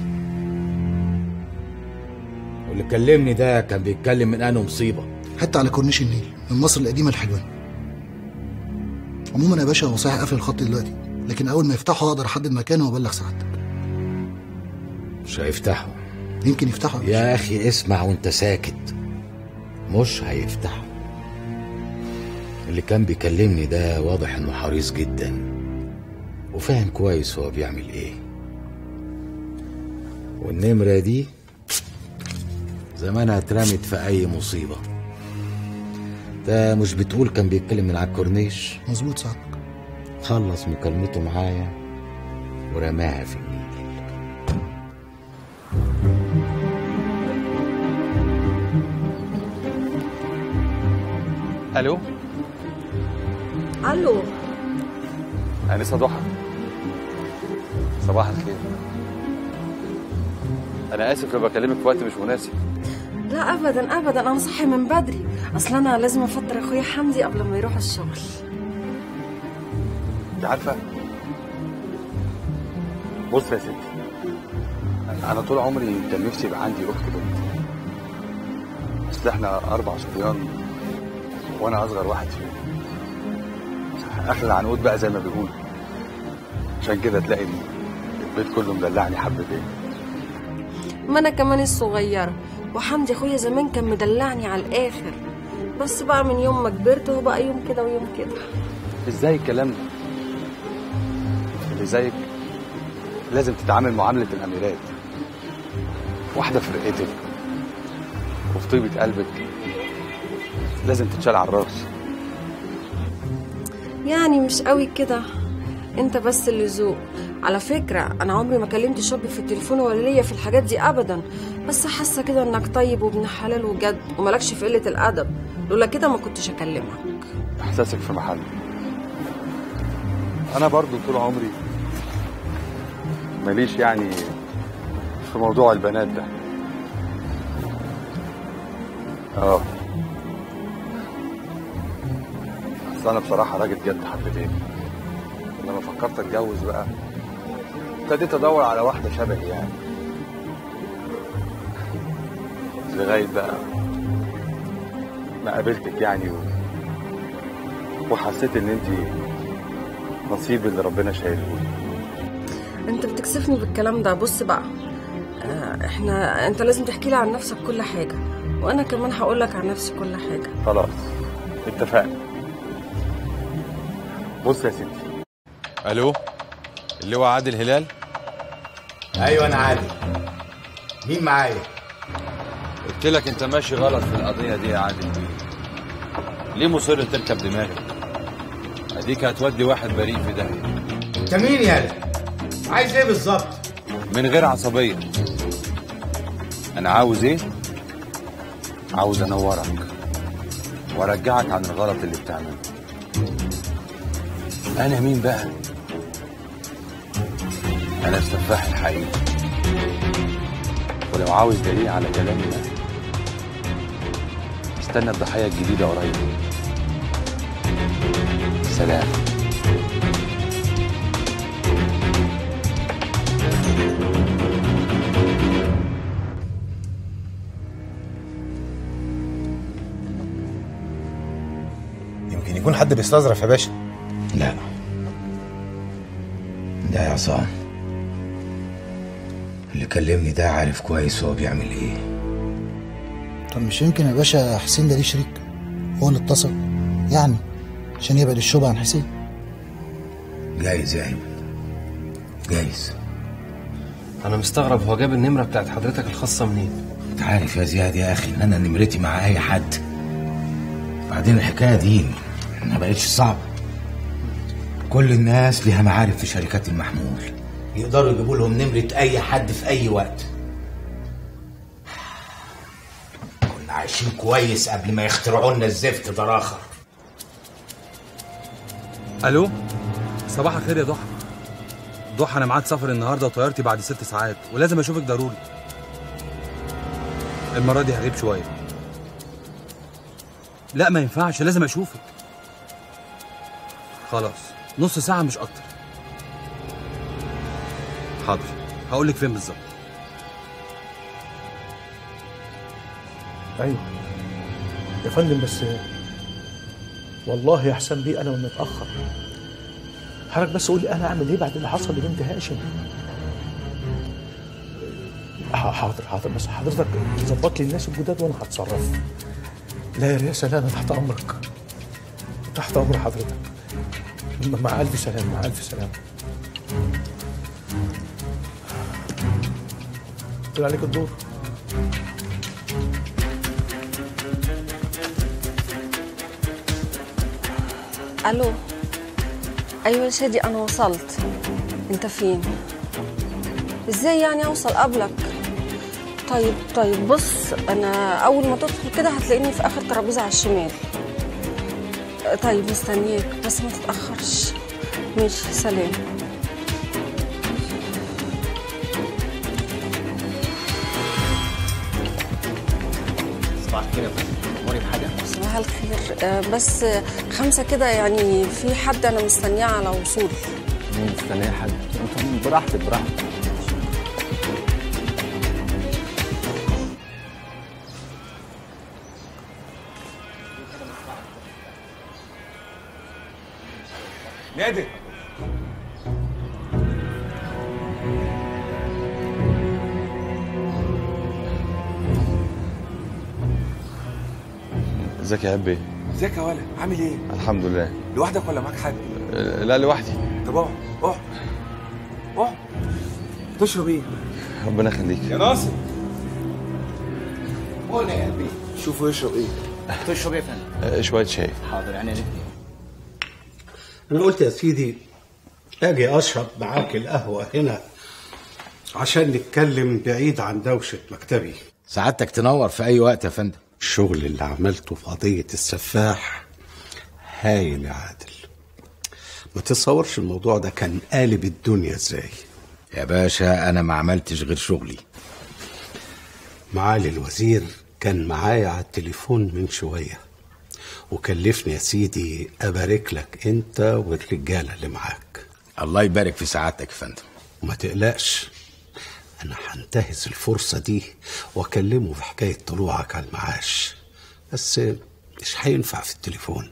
واللي كلمني ده كان بيتكلم من انه مصيبه، حتى على كورنيش النيل من مصر القديمه لحلوان. عموما يا باشا هو صحيح قافل الخط دلوقتي، لكن اول ما يفتحه اقدر احدد مكانه وابلغ سعادتك. مش هيفتحوا. يمكن يفتحوا يا, يا اخي اسمع وانت ساكت، مش هيفتحوا. اللي كان بيكلمني ده واضح انه حريص جدا وفاهم كويس هو بيعمل ايه، والنمرة دي زمانها اترمت في اي مصيبة. ده مش بتقول كان بيتكلم من على الكورنيش؟ مظبوط سعادتك. خلص مكالمته معايا ورماها في النيل. الو الو. انسه ضحى، صباح الخير. انا اسف لو بكلمك في وقت مش مناسب. لا ابدا ابدا، انا صاحي من بدري، اصل انا لازم افطر اخويا حمدي قبل ما يروح الشغل. انت عارفه، بص يا ستي، انا طول عمري كان نفسي يبقى عندي اخت بنت، اصل احنا اربع صبيان وانا اصغر واحد فيهم، اخر العنقود بقى زي ما بيقولوا، عشان كده تلاقي البيت كله مدلعني حبتين. ما انا كمان الصغيره، وحمدي اخويا زمان كان مدلعني على الاخر، بس بقى من يوم ما كبرت هو بقى يوم كده ويوم كده. ازاي الكلام ده؟ اللي زيك لازم تتعامل معامله الاميرات، واحده في رقتك وفي طيبه قلبك، لازم تتشال على الراس. يعني مش قوي كده، انت بس اللي ذوق. على فكره انا عمري ما كلمت شاب في التليفون ولا ليا في الحاجات دي ابدا، بس حاسه كده انك طيب وابن حلال وجد ومالكش في قله الادب، لولا كده ما كنتش اكلمك. احساسك في محل. انا برضو طول عمري ماليش يعني في موضوع البنات ده. اه بس انا بصراحه راجل جد حبتين، لما فكرت اتجوز بقى ابتديت ادور على واحده شبهي يعني، لغايه بقى ما قابلتك يعني و... وحسيت ان انت نصيب اللي ربنا شايله لي. انت بتكسفني بالكلام ده. بص بقى، اه احنا انت لازم تحكي لي عن نفسك كل حاجه، وانا كمان هقول لك عن نفسي كل حاجه. خلاص اتفقنا. بص يا ستي. الو، اللواء عادل هلال. ايوه انا عادل. مين معايا؟ قلت لك انت ماشي غلط في القضيه دي يا عادل. ليه مصر تركب دماغك؟ اديك هتودي واحد بريء في داهيه. انت مين يالا؟ عايز ايه بالظبط؟ من غير عصبيه. انا عاوز ايه؟ عاوز انورك وارجعك عن الغلط اللي بتعمله. انا مين بقى؟ انا السفاح الحقيقي، ولو عاوز دليل على كلامي ده استنى الضحيه الجديده قريب. سلام. يمكن يكون حد بيستظرف يا باشا. لا ده يا عصام اللي كلمني ده عارف كويس هو بيعمل ايه. طب مش يمكن يا باشا حسين ده ليه شريك؟ هو اللي اتصل يعني عشان يبعد الشبهه عن حسين. جايز يا ايمن جايز. انا مستغرب هو جاب النمره بتاعت حضرتك الخاصه منين؟ انت عارف يا زياد يا اخي ان انا نمرتي مع اي حد. بعدين الحكايه دي ما بقتش صعبه. كل الناس ليها معارف في شركات المحمول يقدروا يجيبوا لهم نمره اي حد في اي وقت. كنا عايشين كويس قبل ما يخترعوا لنا الزفت ده اخر. الو صباح الخير يا ضحى. ضحى انا ميعاد سفر النهارده وطيارتي بعد ست ساعات ولازم اشوفك ضروري. المره دي هغيب شويه. لا ما ينفعش لازم اشوفك. خلاص نص ساعه مش اكتر. حاضر هقول لك فين بالظبط. ايوه يا فندم بس والله يا حسام بيه انا متاخر. حضرتك بس قول لي انا اعمل ايه بعد اللي حصل لبنت هاشم. حاضر حاضر بس حضرتك ظبط لي الناس الجداد وانا هتصرف. لا يا رياسه لا انا تحت امرك. تحت امر حضرتك. مع الف سلامه مع الف سلامه. طلع عليك الدور. الو ايوه يا شادي انا وصلت. انت فين؟ ازاي يعني اوصل قبلك؟ طيب طيب بص انا اول ما تدخل كده هتلاقيني في اخر ترابيزه على الشمال. طيب مستنياك بس ما تتاخرش. ماشي سلام. صباح الخير يا فندم. اموري بحاجه؟ صباح الخير آه بس خمسه كده يعني في حد انا مستنياه على وصول. مستنيه حد؟ انت براحتك براحتك. نادر ازيك يا هبي؟ ازيك يا ولد عامل ايه؟ الحمد لله. لوحدك ولا معاك حد؟ أه لا لوحدي. طب اقعد اقعد اقعد. تشرب ايه؟ ربنا يخليك. يا ناصر قول يا قلبي شوفوا يشرب ايه. تشرب ايه يا فندم؟ أه شويه شاي. حاضر يعني الاثنين. أنا قلت يا سيدي أجي أشرب معاك القهوة هنا عشان نتكلم بعيد عن دوشة مكتبي. سعادتك تنور في أي وقت يا فندم. الشغل اللي عملته في قضية السفاح هايل يا عادل. ما تتصورش الموضوع ده كان قالب الدنيا ازاي. يا باشا أنا ما عملتش غير شغلي. معالي الوزير كان معايا على التليفون من شوية وكلفني يا سيدي أبارك لك أنت والرجالة اللي معاك. الله يبارك في سعادتك يا فندم. وما تقلقش أنا هنتهز الفرصة دي وأكلمه في حكاية طلوعك على المعاش، بس مش هينفع في التليفون.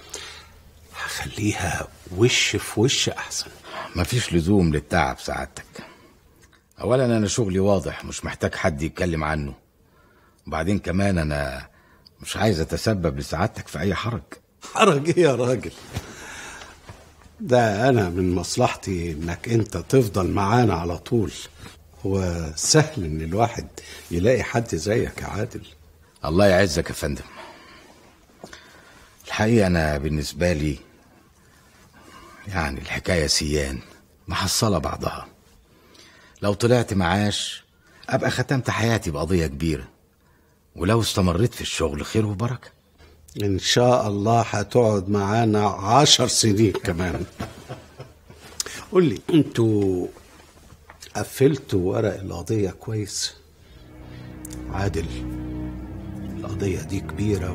هخليها وش في وش أحسن. مفيش لزوم للتعب سعادتك. أولا أنا شغلي واضح مش محتاج حد يتكلم عنه، وبعدين كمان أنا مش عايز أتسبب لسعادتك في أي حرج. حرج إيه يا راجل؟ ده أنا من مصلحتي إنك أنت تفضل معانا على طول. هو سهل إن الواحد يلاقي حد زيك يا عادل. الله يعزك يا فندم. الحقيقة أنا بالنسبة لي يعني الحكاية سيان محصلة بعضها. لو طلعت معاش أبقى ختمت حياتي بقضية كبيرة، ولو استمريت في الشغل خير وبركة. إن شاء الله هتقعد معانا عشر سنين كمان. قول لي انتوا قفلتوا ورق القضية كويس؟ عادل القضية دي كبيرة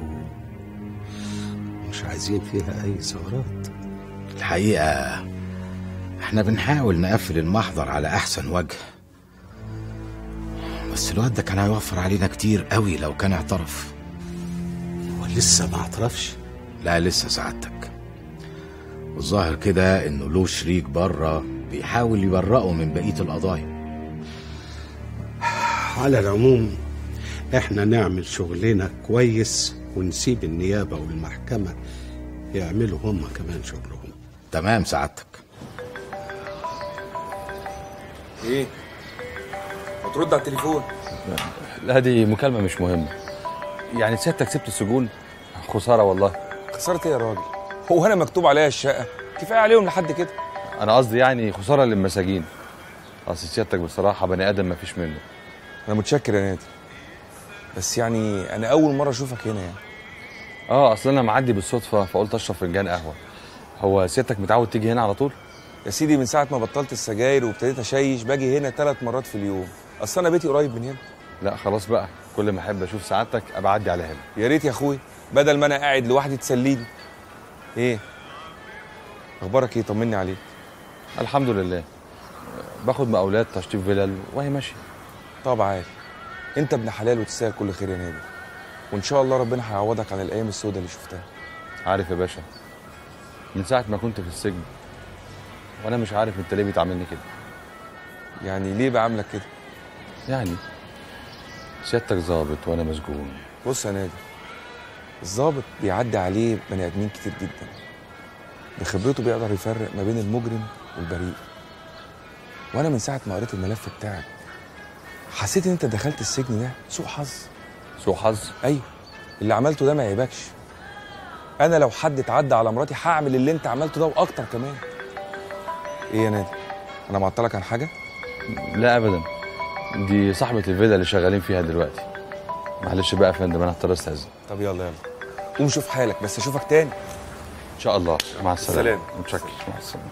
ومش عايزين فيها أي ثغرات. الحقيقة احنا بنحاول نقفل المحضر على أحسن وجه، بس الواد ده كان هيوفر علينا كتير قوي لو كان اعترف. ولسه ما اعترفش؟ لا لسه سعادتك، والظاهر كده انه له شريك بره بيحاول يبرئه من بقيه القضايا. على العموم احنا نعمل شغلنا كويس ونسيب النيابه والمحكمه يعملوا هم كمان شغلهم. تمام سعادتك. ايه؟ بترد على التليفون؟ لا دي مكالمة مش مهمة. يعني سيادتك سبت السجون؟ خسارة والله. خسارة ايه يا راجل؟ هو انا مكتوب عليا الشقة؟ كفاية عليهم لحد كده. أنا قصدي يعني خسارة للمساجين. أصل سيادتك بصراحة بني آدم مفيش منه. أنا متشكر يا نادي. بس يعني أنا أول مرة أشوفك هنا يعني. اه اصل انا معدي بالصدفه فقلت اشرب فنجان قهوه. هو سيادتك متعود تيجي هنا على طول؟ يا سيدي من ساعه ما بطلت السجاير وابتديت اشيش باجي هنا ثلاث مرات في اليوم. اصل انا بيتي قريب من هنا. لا خلاص بقى، كل ما احب اشوف سعادتك ابقى اعدي على هنا. يا ريت يا اخوي، بدل ما انا قاعد لوحدي تسليني. ايه اخبارك ايه؟ طمني عليك. الحمد لله، باخد مقاولات تشطيب فيلل وهي ماشيه. طب عادي، انت ابن حلال وتستاهل كل خير يا نادي، وان شاء الله ربنا هيعوضك عن الايام السوداء اللي شفتها. عارف يا باشا، من ساعه ما كنت في السجن وانا مش عارف انت ليه بتعاملني كده. يعني ليه بعاملك كده؟ يعني سيادتك ظابط وانا مسجون. بص يا نادي، الظابط بيعدي عليه بني ادمين كتير جدا، بخبرته بيقدر يفرق ما بين المجرم والبريء. وانا من ساعه ما قريت الملف بتاعك حسيت ان انت دخلت السجن ده سوء حظ. سوء حظ؟ ايوه، اللي عملته ده ما يعيبكش. انا لو حد اتعدى على مراتي هعمل اللي انت عملته ده واكتر كمان. ايه يا نادي، انا معطلك عن حاجه؟ لا ابدا، دي صاحبه الفيلا اللي شغالين فيها دلوقتي. معلش بقى يا فندم انا هضطر استاذن. طب يلا يلا قوم شوف حالك، بس اشوفك تاني ان شاء الله. مع السلامه. سلام. متشكر. مع السلامه.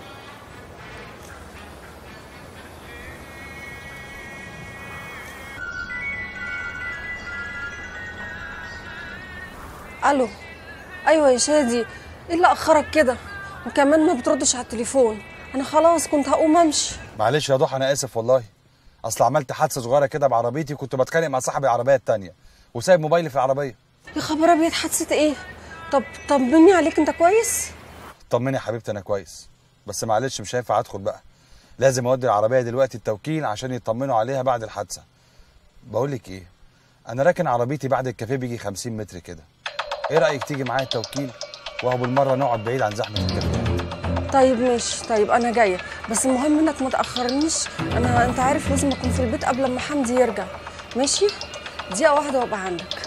الو. ايوه يا شادي، ايه اللي اخرك كده؟ وكمان ما بتردش على التليفون. انا خلاص كنت هقوم امشي. معلش يا ضحى انا اسف والله، اصل عملت حادثه صغيره كده بعربيتي وكنت بتخانق مع صاحب العربيه التانيه وسايب موبايلي في العربيه. يا خبر ابيض، حادثه ايه؟ طب طمني عليك، انت كويس؟ طمني يا حبيبتي انا كويس، بس معلش مش هينفع ادخل بقى، لازم اودي العربيه دلوقتي التوكيل عشان يطمنوا عليها بعد الحادثه. بقول لك ايه، انا راكن عربيتي بعد الكافيه بيجي خمسين متر كده، ايه رايك تيجي معايا التوكيل وهو بالمره نقعد بعيد عن زحمه الكافيه؟ طيب ماشي، طيب انا جايه، بس المهم انك ما تاخرنيش. انا انت عارف لازم اكون في البيت قبل ما حمدي يرجع. ماشي؟ دقيقه واحده وابقى عندك.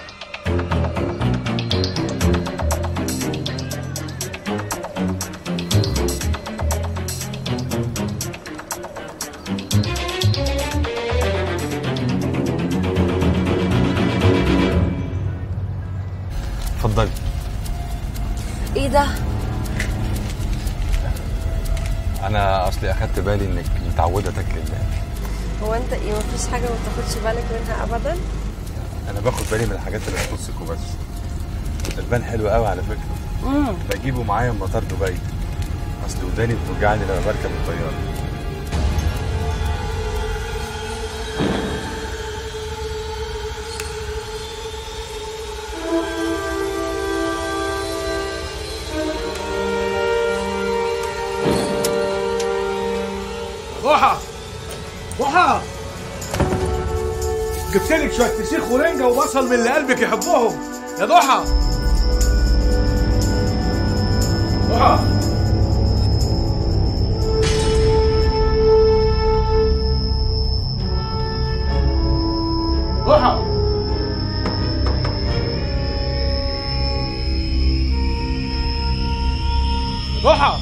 اتفضلي. ايه ده؟ انا اصلي اخدت بالي انك متعوده تاكلي اللحم. هو انت ايه، مفيش حاجه ما بتاخدش بالك منها ابدا؟ انا باخد بالي من الحاجات اللي تخصك وبس. البان حلو قوي على فكره. امم بجيبه معايا من مطار دبي، اصل وداني بتوجعني لما بركب الطياره. ضحى ضحى، جبت لك شويه فسيخ ورنجه وبصل من اللي قلبك يحبهم يا ضحى. ضحى ضحى ضحى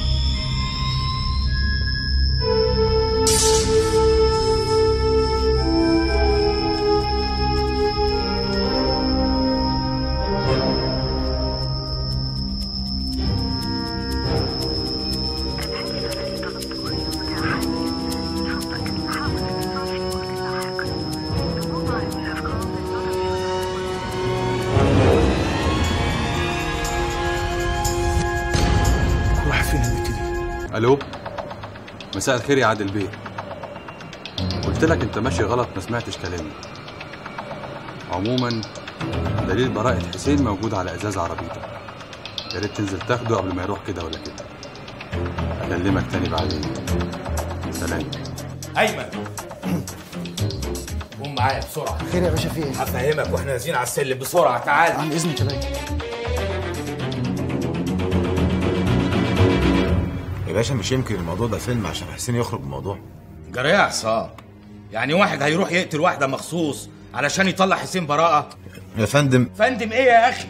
الو، مساء الخير يا عادل بيه. قلت لك انت ماشي غلط، ما سمعتش كلامي. عموما دليل براءة حسين موجود على ازاز عربيتك. يا ريت تنزل تاخده قبل ما يروح كده ولا كده. اكلمك تاني بعدين. سلام. ايمن قوم معايا بسرعه. خير يا باشا، في ايه؟ هفهمك واحنا نازلين على السلم. بسرعه تعال. عن اذنك يا باشا. يا باشا مش يمكن الموضوع ده فيلم عشان حسين يخرج من الموضوع؟ جرى يا عصام، يعني واحد هيروح يقتل واحده مخصوص علشان يطلع حسين براءه؟ يا فندم فندم ايه يا اخي؟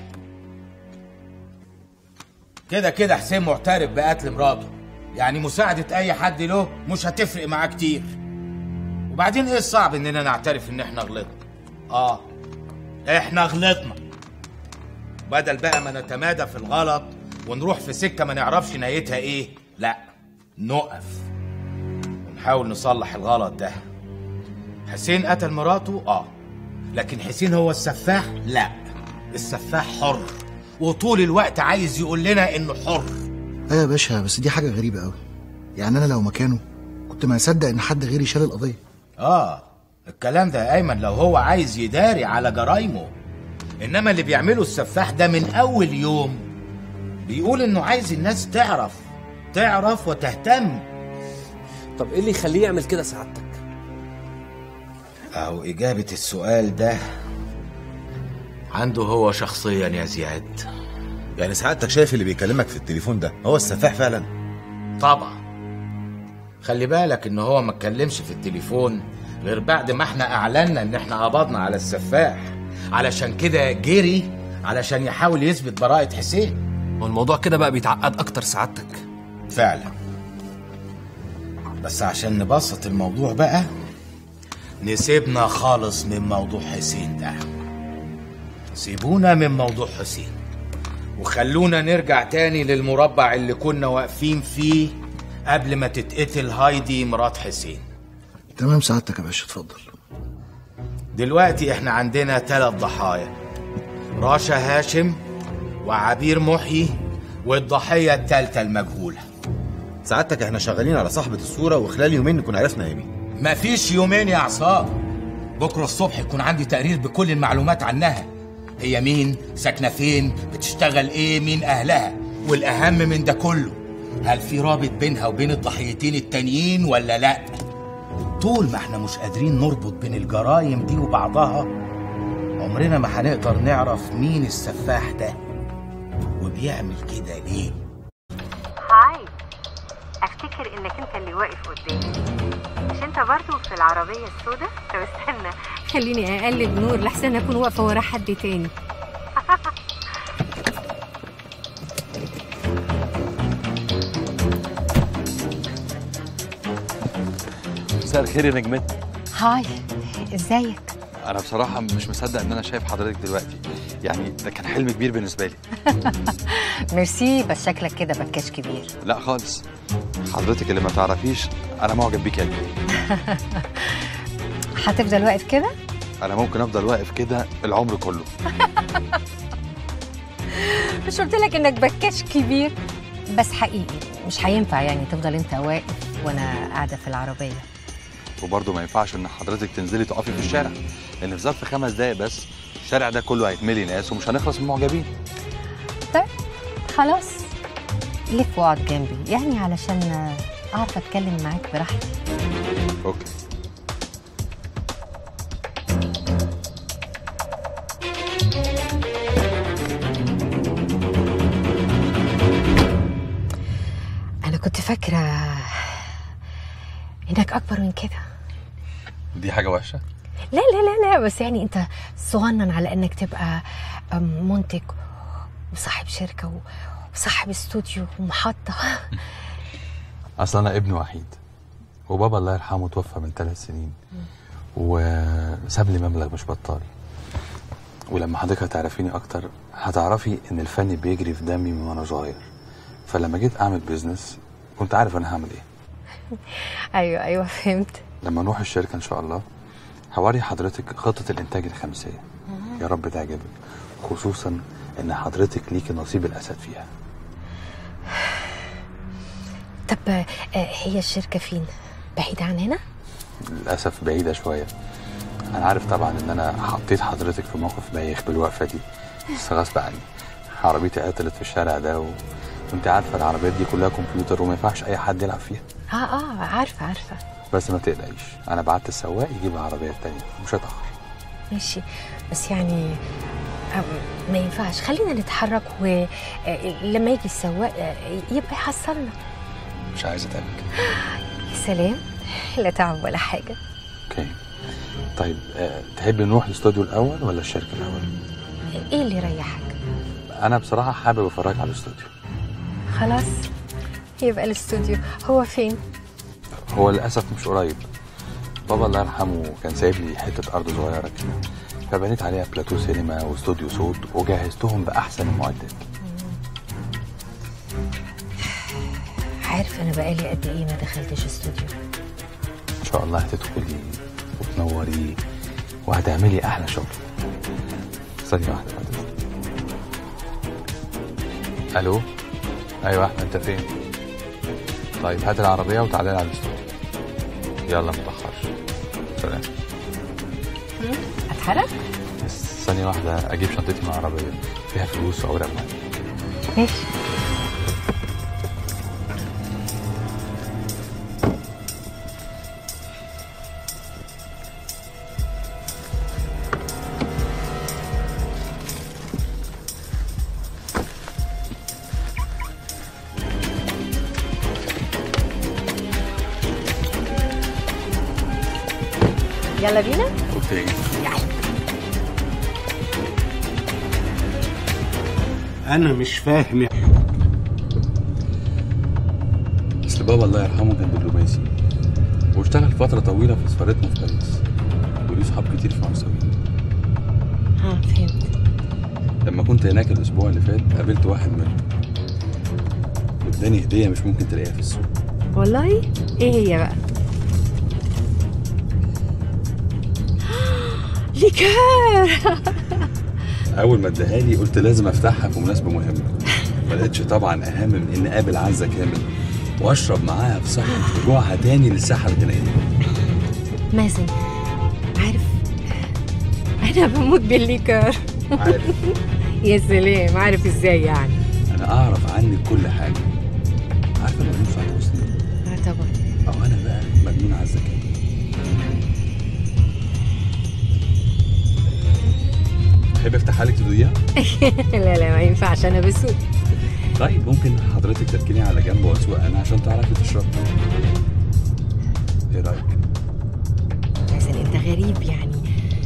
كده كده حسين معترف بقتل مراته، يعني مساعدة أي حد له مش هتفرق معاه كتير. وبعدين إيه الصعب إننا نعترف إن إحنا غلطنا؟ آه إحنا غلطنا. بدل بقى ما نتمادى في الغلط ونروح في سكة ما نعرفش نهايتها إيه، لأ نقف ونحاول نصلح الغلط ده. حسين قتل مراته؟ آه لكن حسين هو السفاح؟ لأ، السفاح حر وطول الوقت عايز يقول لنا إنه حر. ايوه يا باشا، بس دي حاجه غريبه قوي. يعني انا لو مكانه كنت ما اصدق ان حد غيري شال القضيه. اه الكلام ده يا ايمن لو هو عايز يداري على جرايمه، انما اللي بيعمله السفاح ده من اول يوم بيقول انه عايز الناس تعرف تعرف وتهتم. طب ايه اللي يخليه يعمل كده سعادتك؟ اهو اجابه السؤال ده عنده هو شخصيا يا زياد. يعني سعادتك شايف اللي بيكلمك في التليفون ده هو السفاح فعلا؟ طبعا. خلي بالك ان هو ما اتكلمش في التليفون غير بعد ما احنا اعلنا ان احنا قبضنا على السفاح، علشان كده جري علشان يحاول يثبت براءة حسين. والموضوع كده بقى بيتعقد اكتر سعادتك. فعلا، بس عشان نبسط الموضوع بقى نسيبنا خالص من موضوع حسين ده. سيبونا من موضوع حسين وخلونا نرجع تاني للمربع اللي كنا واقفين فيه قبل ما تتقتل هايدي مرات حسين. تمام سعادتك يا باشا، اتفضل. دلوقتي احنا عندنا ثلاث ضحايا، راشا هاشم وعبير محيي والضحية الثالثة المجهولة. سعادتك احنا شغالين على صاحبة الصورة وخلال يومين نكون عرفنا هي مين. مفيش يومين يا عصام، بكرة الصبح يكون عندي تقرير بكل المعلومات عنها. هي مين؟ ساكنة فين؟ بتشتغل ايه؟ مين أهلها؟ والأهم من ده كله، هل في رابط بينها وبين الضحيتين التانيين ولا لأ؟ طول ما احنا مش قادرين نربط بين الجرايم دي وبعضها عمرنا ما هنقدر نعرف مين السفاح ده وبيعمل كده ليه. هاي، افتكر انك انت اللي واقف قدامي، مش انت برضو في العربية السوداء؟ طب استنى خليني اقلب نور لحسن اكون واقفة ورا حد تاني. مساء الخير يا نجمت. هاي، ازيك؟ انا بصراحه مش مصدق ان انا شايف حضرتك دلوقتي، يعني ده كان حلم كبير بالنسبه لي. ميرسي، بس شكلك كده بكاش كبير. لا خالص، حضرتك اللي ما تعرفيش انا معجب بيك يا كبير. هتفضل واقف كده؟ انا ممكن افضل واقف كده العمر كله. مش قلت لك انك بكاش كبير؟ بس حقيقي مش هينفع يعني تفضل انت واقف وانا قاعده في العربيه. وبرضه ما ينفعش ان حضرتك تنزلي تقفي في الشارع، لان في ظرف خمس دقايق بس الشارع ده كله هيتملي ناس ومش هنخلص من المعجبين. طيب خلاص، لف واقعد جنبي يعني علشان اعرف اتكلم معاك براحتي. اوكي. انا كنت فاكره انك اكبر من كده. دي حاجه وحشه؟ لا لا لا لا، بس يعني انت صغنن على انك تبقى منتج وصاحب شركه وصاحب استوديو ومحطه. اصل انا ابن وحيد وبابا الله يرحمه توفى من ثلاث سنين وساب لي مبلغ مش بطال. ولما حضرتك هتعرفيني اكتر هتعرفي ان الفن بيجري في دمي من وانا صغير، فلما جيت اعمل بيزنس كنت عارف انا هعمل ايه. ايوه ايوه فهمت. لما نروح الشركه ان شاء الله هوري حضرتك خطه الانتاج الخمسيه، يا رب تعجبك، خصوصا ان حضرتك ليكي نصيب الاسد فيها. طب هي الشركه فين؟ بعيده عن هنا؟ للاسف بعيده شويه. انا عارف طبعا ان انا حطيت حضرتك في موقف بايخ بالوقفه دي، بس غصب عني عربيتي عطلت في الشارع ده و... وانت عارفه العربيات دي كلها كمبيوتر وما ينفعش اي حد يلعب فيها. اه اه عارفه عارفه. بس ما تقلقيش، انا بعت السواق يجيب العربيه التانيه مش هتاخر. ماشي، بس يعني ما ينفعش، خلينا نتحرك ولما يجي السواق يبقى يحصلنا. مش عايز اتعبك. يا سلام، لا تعب ولا حاجه. اوكي طيب، أه تحبي نروح الاستوديو الاول ولا الشركه الاول؟ ايه اللي يريحك؟ انا بصراحه حابب افرجك على الاستوديو. خلاص يبقى الاستوديو. هو فين؟ هو للاسف مش قريب. بابا الله يرحمه كان سايب لي حته ارض صغيره كده، فبنيت عليها بلاتو سينما واستوديو صوت وجهزتهم باحسن المعدات. عارف انا بقالي قد ايه ما دخلتش استوديو؟ ان شاء الله هتدخلي وتنوري وهتعملي احلى شغل. ثانيه واحده بعد. الو، ايوه احمد انت فين؟ طيب هات العربيه وتعالى لي على الاستوديو. يلا متاخرش. سلام. اتحرك؟ بس ثانيه واحده اجيب شنطتي من العربيه فيها فلوس واوراق مهمه. ماشي. يلا بينا. اوكي. انا مش فاهم يا اصل بابا الله يرحمه كان دبلوماسي واشتغل فتره طويله في سفارتنا في باريس وليه صحاب كتير في فرنساويين. اه فهمت. لما كنت هناك الاسبوع اللي فات قابلت واحد منهم واداني هديه مش ممكن تلاقيها في السوق. والله؟ ايه هي بقى؟ ليكار. اول ما اداها لي قلت لازم افتحها في مناسبه مهمه، ما لقيتش طبعا اهم من ان اقابل عزه كامل واشرب معاها في صحن رجوعها تاني للساحه الغنائيه. مازن عارف انا بموت بالليكار. عارف. يا سلام، عارف ازاي يعني؟ انا اعرف عنك كل حاجه. عارفه مجنون سعاد حسني؟ اه طبعا. او انا بقى مجنون عزه كامل. تحب افتحها لك تدوقيها؟ لا لا ما ينفعش، انا بسوق. طيب ممكن حضرتك تركني على جنب واسوق انا عشان تعرفي تشربي. ايه رايك؟ مازن انت غريب يعني.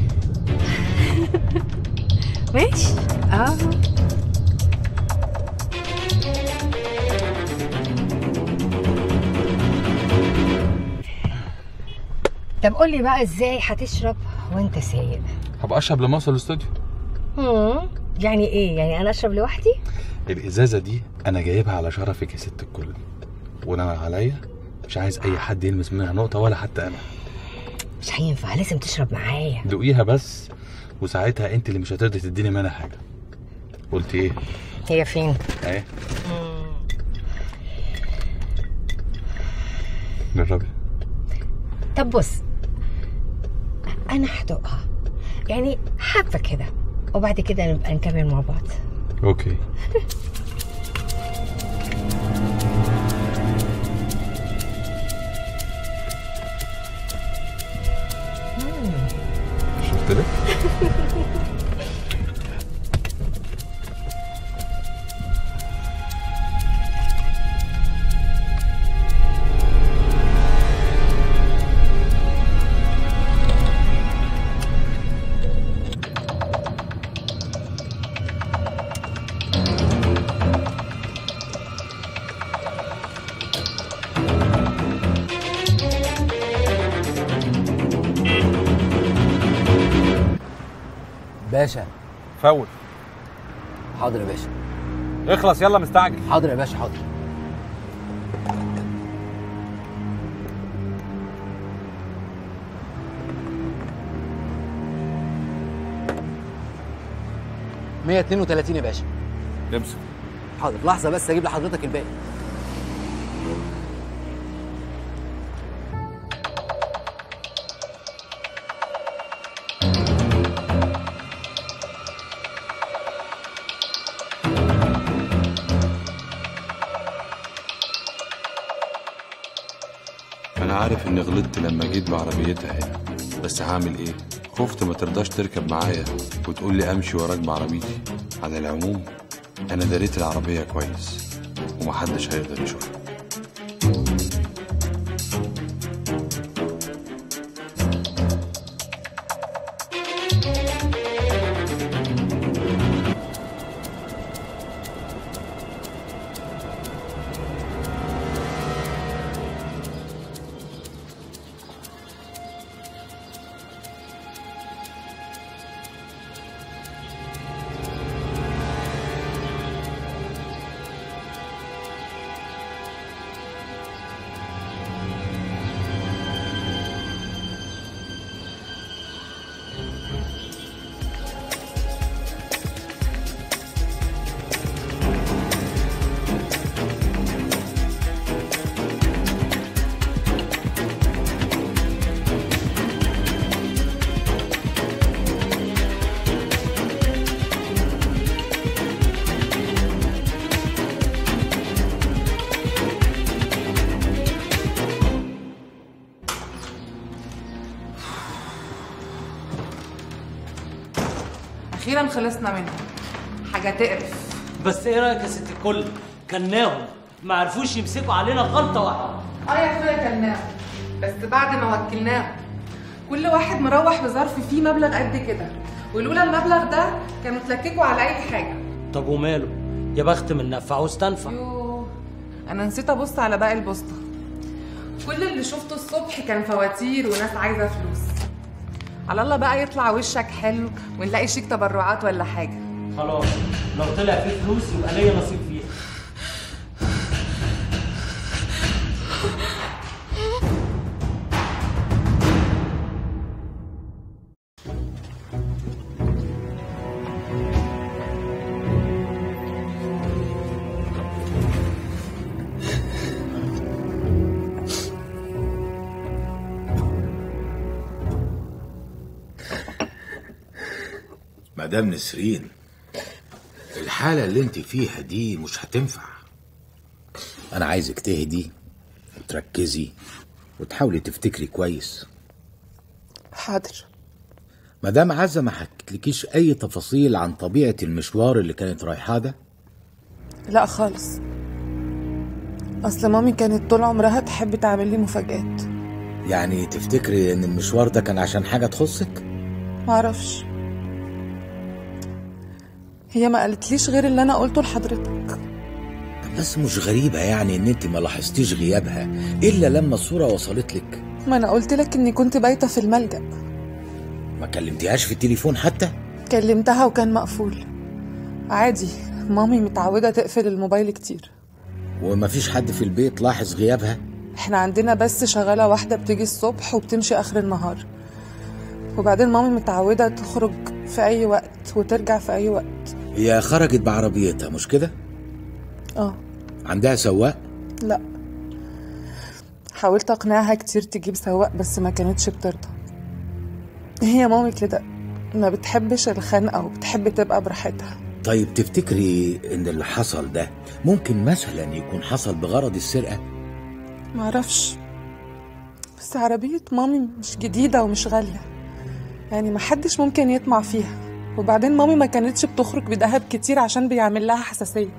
ماشي. اه طب قول لي بقى ازاي هتشرب وانت سايق؟ هبقى اشرب لما اوصل الاستوديو. امم يعني ايه؟ يعني انا اشرب لوحدي؟ الازازه دي انا جايبها على شرفك يا ست الكل، وانا عليا مش عايز اي حد يلمس منها نقطه ولا حتى انا. مش هينفع، لازم تشرب معايا. دوقيها بس وساعتها انت اللي مش هترضي تديني منها حاجه. قلت ايه؟ هي فين؟ اهي. جربي. طب بص، انا هدوقها يعني حبه كده وبعد كده نبقى نكمل مع بعض. اوكي. شفت لك؟ باشا. فول. حاضر يا باشا. اخلص يلا مستعجل. حاضر يا باشا حاضر. مية واتنين وتلاتين يا باشا. امسك. حاضر، لحظة بس اجيب لحضرتك الباقي. عارف اني غلطت لما جيت بعربيتها هنا، بس هعمل ايه؟ خفت ما ترضاش تركب معايا وتقول لي امشي وراك بعربيتي. على العموم انا داريت العربيه كويس ومحدش هيقدر يشوفها. اخيرا خلصنا منها، حاجه تقرف. بس ايه رايك يا ست الكل؟ كلناهم ما عرفوش يمسكوا علينا غلطه واحده. اه يا اخويا كلناهم، بس بعد ما وكلناهم كل واحد مروح بظرف فيه مبلغ قد كده، ولولا المبلغ ده كانوا اتلككوا على اي حاجه. طب وماله؟ يا بخت من نفع عاوز تنفع. يوه انا نسيت ابص على باقي البوسطه، كل اللي شفته الصبح كان فواتير وناس عايزه فلوس. على الله بقى يطلع وشك حلو ونلاقي شيك تبرعات ولا حاجه. خلاص لو طلع فيه فلوس يبقى ليا نصيب فيها. مدام نسرين، الحالة اللي انت فيها دي مش هتنفع. انا عايزك تهدي وتركزي وتحاولي تفتكري كويس. حاضر. مدام عزة ما حكتلكيش اي تفاصيل عن طبيعة المشوار اللي كانت رايحاه ده؟ لا خالص، اصل مامي كانت طول عمرها تحب تعمل لي مفاجآت. يعني تفتكري ان المشوار ده كان عشان حاجة تخصك؟ معرفش، هي ما قالتليش غير اللي انا قلته لحضرتك. بس مش غريبة يعني ان انت ما لاحظتيش غيابها الا لما الصورة وصلت لك؟ ما انا قلت لك اني كنت بايته في الملجأ. ما كلمتيهاش في التليفون حتى؟ كلمتها وكان مقفول. عادي، مامي متعودة تقفل الموبايل كتير. وما فيش حد في البيت لاحظ غيابها؟ احنا عندنا بس شغالة واحدة بتيجي الصبح وبتمشي اخر النهار، وبعدين مامي متعودة تخرج في اي وقت وترجع في اي وقت. هي خرجت بعربيتها مش كده؟ اه. عندها سواق؟ لا، حاولت اقنعها كتير تجيب سواق بس ما كانتش بترضى. هي مامي كده، ما بتحبش الخنقة وبتحب تبقى براحتها. طيب تفتكري ان اللي حصل ده ممكن مثلا يكون حصل بغرض السرقة؟ معرفش، بس عربية مامي مش جديدة ومش غالية، يعني محدش ممكن يطمع فيها. وبعدين مامي ما كانتش بتخرج بدهب كتير عشان بيعمل لها حساسية.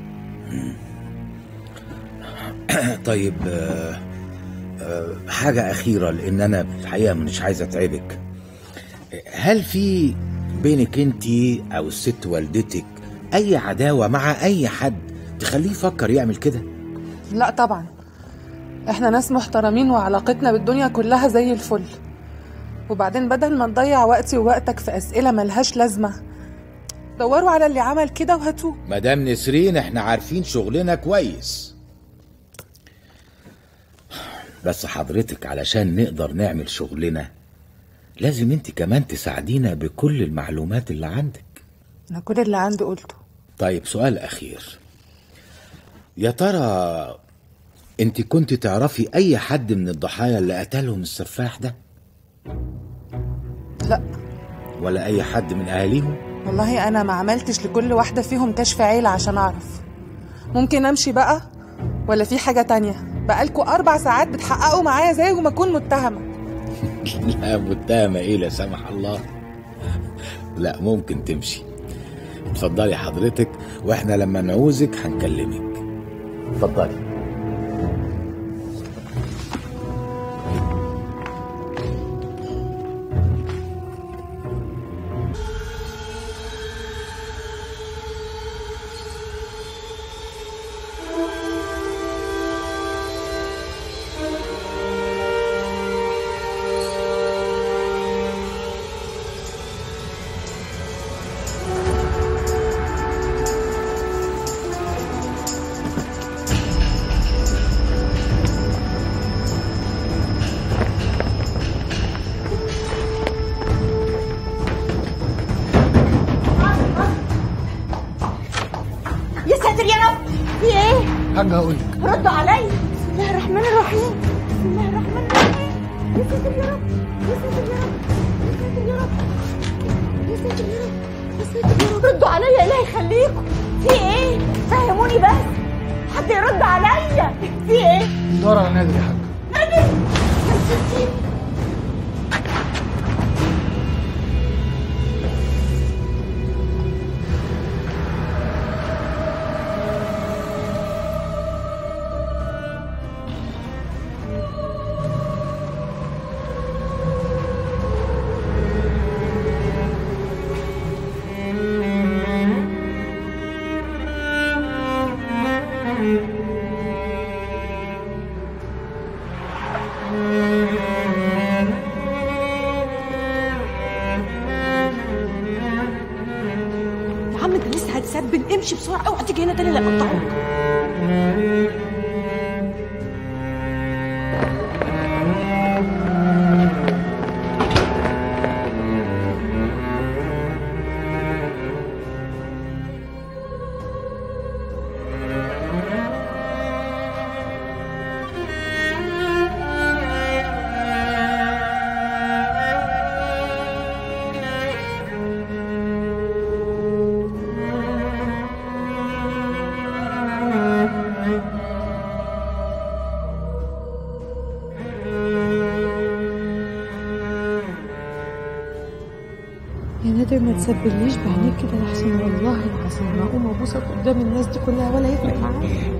طيب آه آه حاجة أخيرة، لأن أنا الحقيقة مش عايز أتعبك. هل في بينك أنت أو الست والدتك أي عداوة مع أي حد تخليه يفكر يعمل كده؟ لا طبعا، احنا ناس محترمين وعلاقتنا بالدنيا كلها زي الفل. وبعدين بدل ما نضيع وقتي ووقتك في أسئلة ملهاش لازمة، دوروا على اللي عمل كده وهاتوه. مدام نسرين، احنا عارفين شغلنا كويس، بس حضرتك علشان نقدر نعمل شغلنا لازم انت كمان تساعدينا بكل المعلومات اللي عندك. انا كل اللي عندي قلته. طيب سؤال اخير، يا ترى انت كنت تعرفي اي حد من الضحايا اللي قتلهم السفاح ده؟ لا. ولا اي حد من اهاليهم؟ والله انا ما عملتش لكل واحدة فيهم كشف عيلة عشان اعرف. ممكن امشي بقى ولا في حاجة تانية؟ بقالكوا اربع ساعات بتحققوا معايا زي ما اكون متهمه. لا متهمه ايه لا سمح الله. لا ممكن تمشي. اتفضلي حضرتك، واحنا لما نعوزك هنكلمك. اتفضلي. حاجة هقول لك. ردوا عليا. بسم الله الرحمن الرحيم. بسم الله الرحمن الرحيم. يا ساتر يا رب. يا ساتر يا رب. يا ساتر يا رب. يا ساتر يا رب. يا ساتر يا رب. ردوا عليا الله يخليكم. في ايه؟ فهموني بس. حد يرد عليا. في ايه؟ دور على نادر يا حاج. نادر. يا ستي. امشي بسرعه، اوعى تيجي هنا تاني لا اقطعك. ما تسبليش بعينيك كده لحسن والله العظيم ما اقوم ابوسك قدام الناس دي كلها ولا يفرق معايا.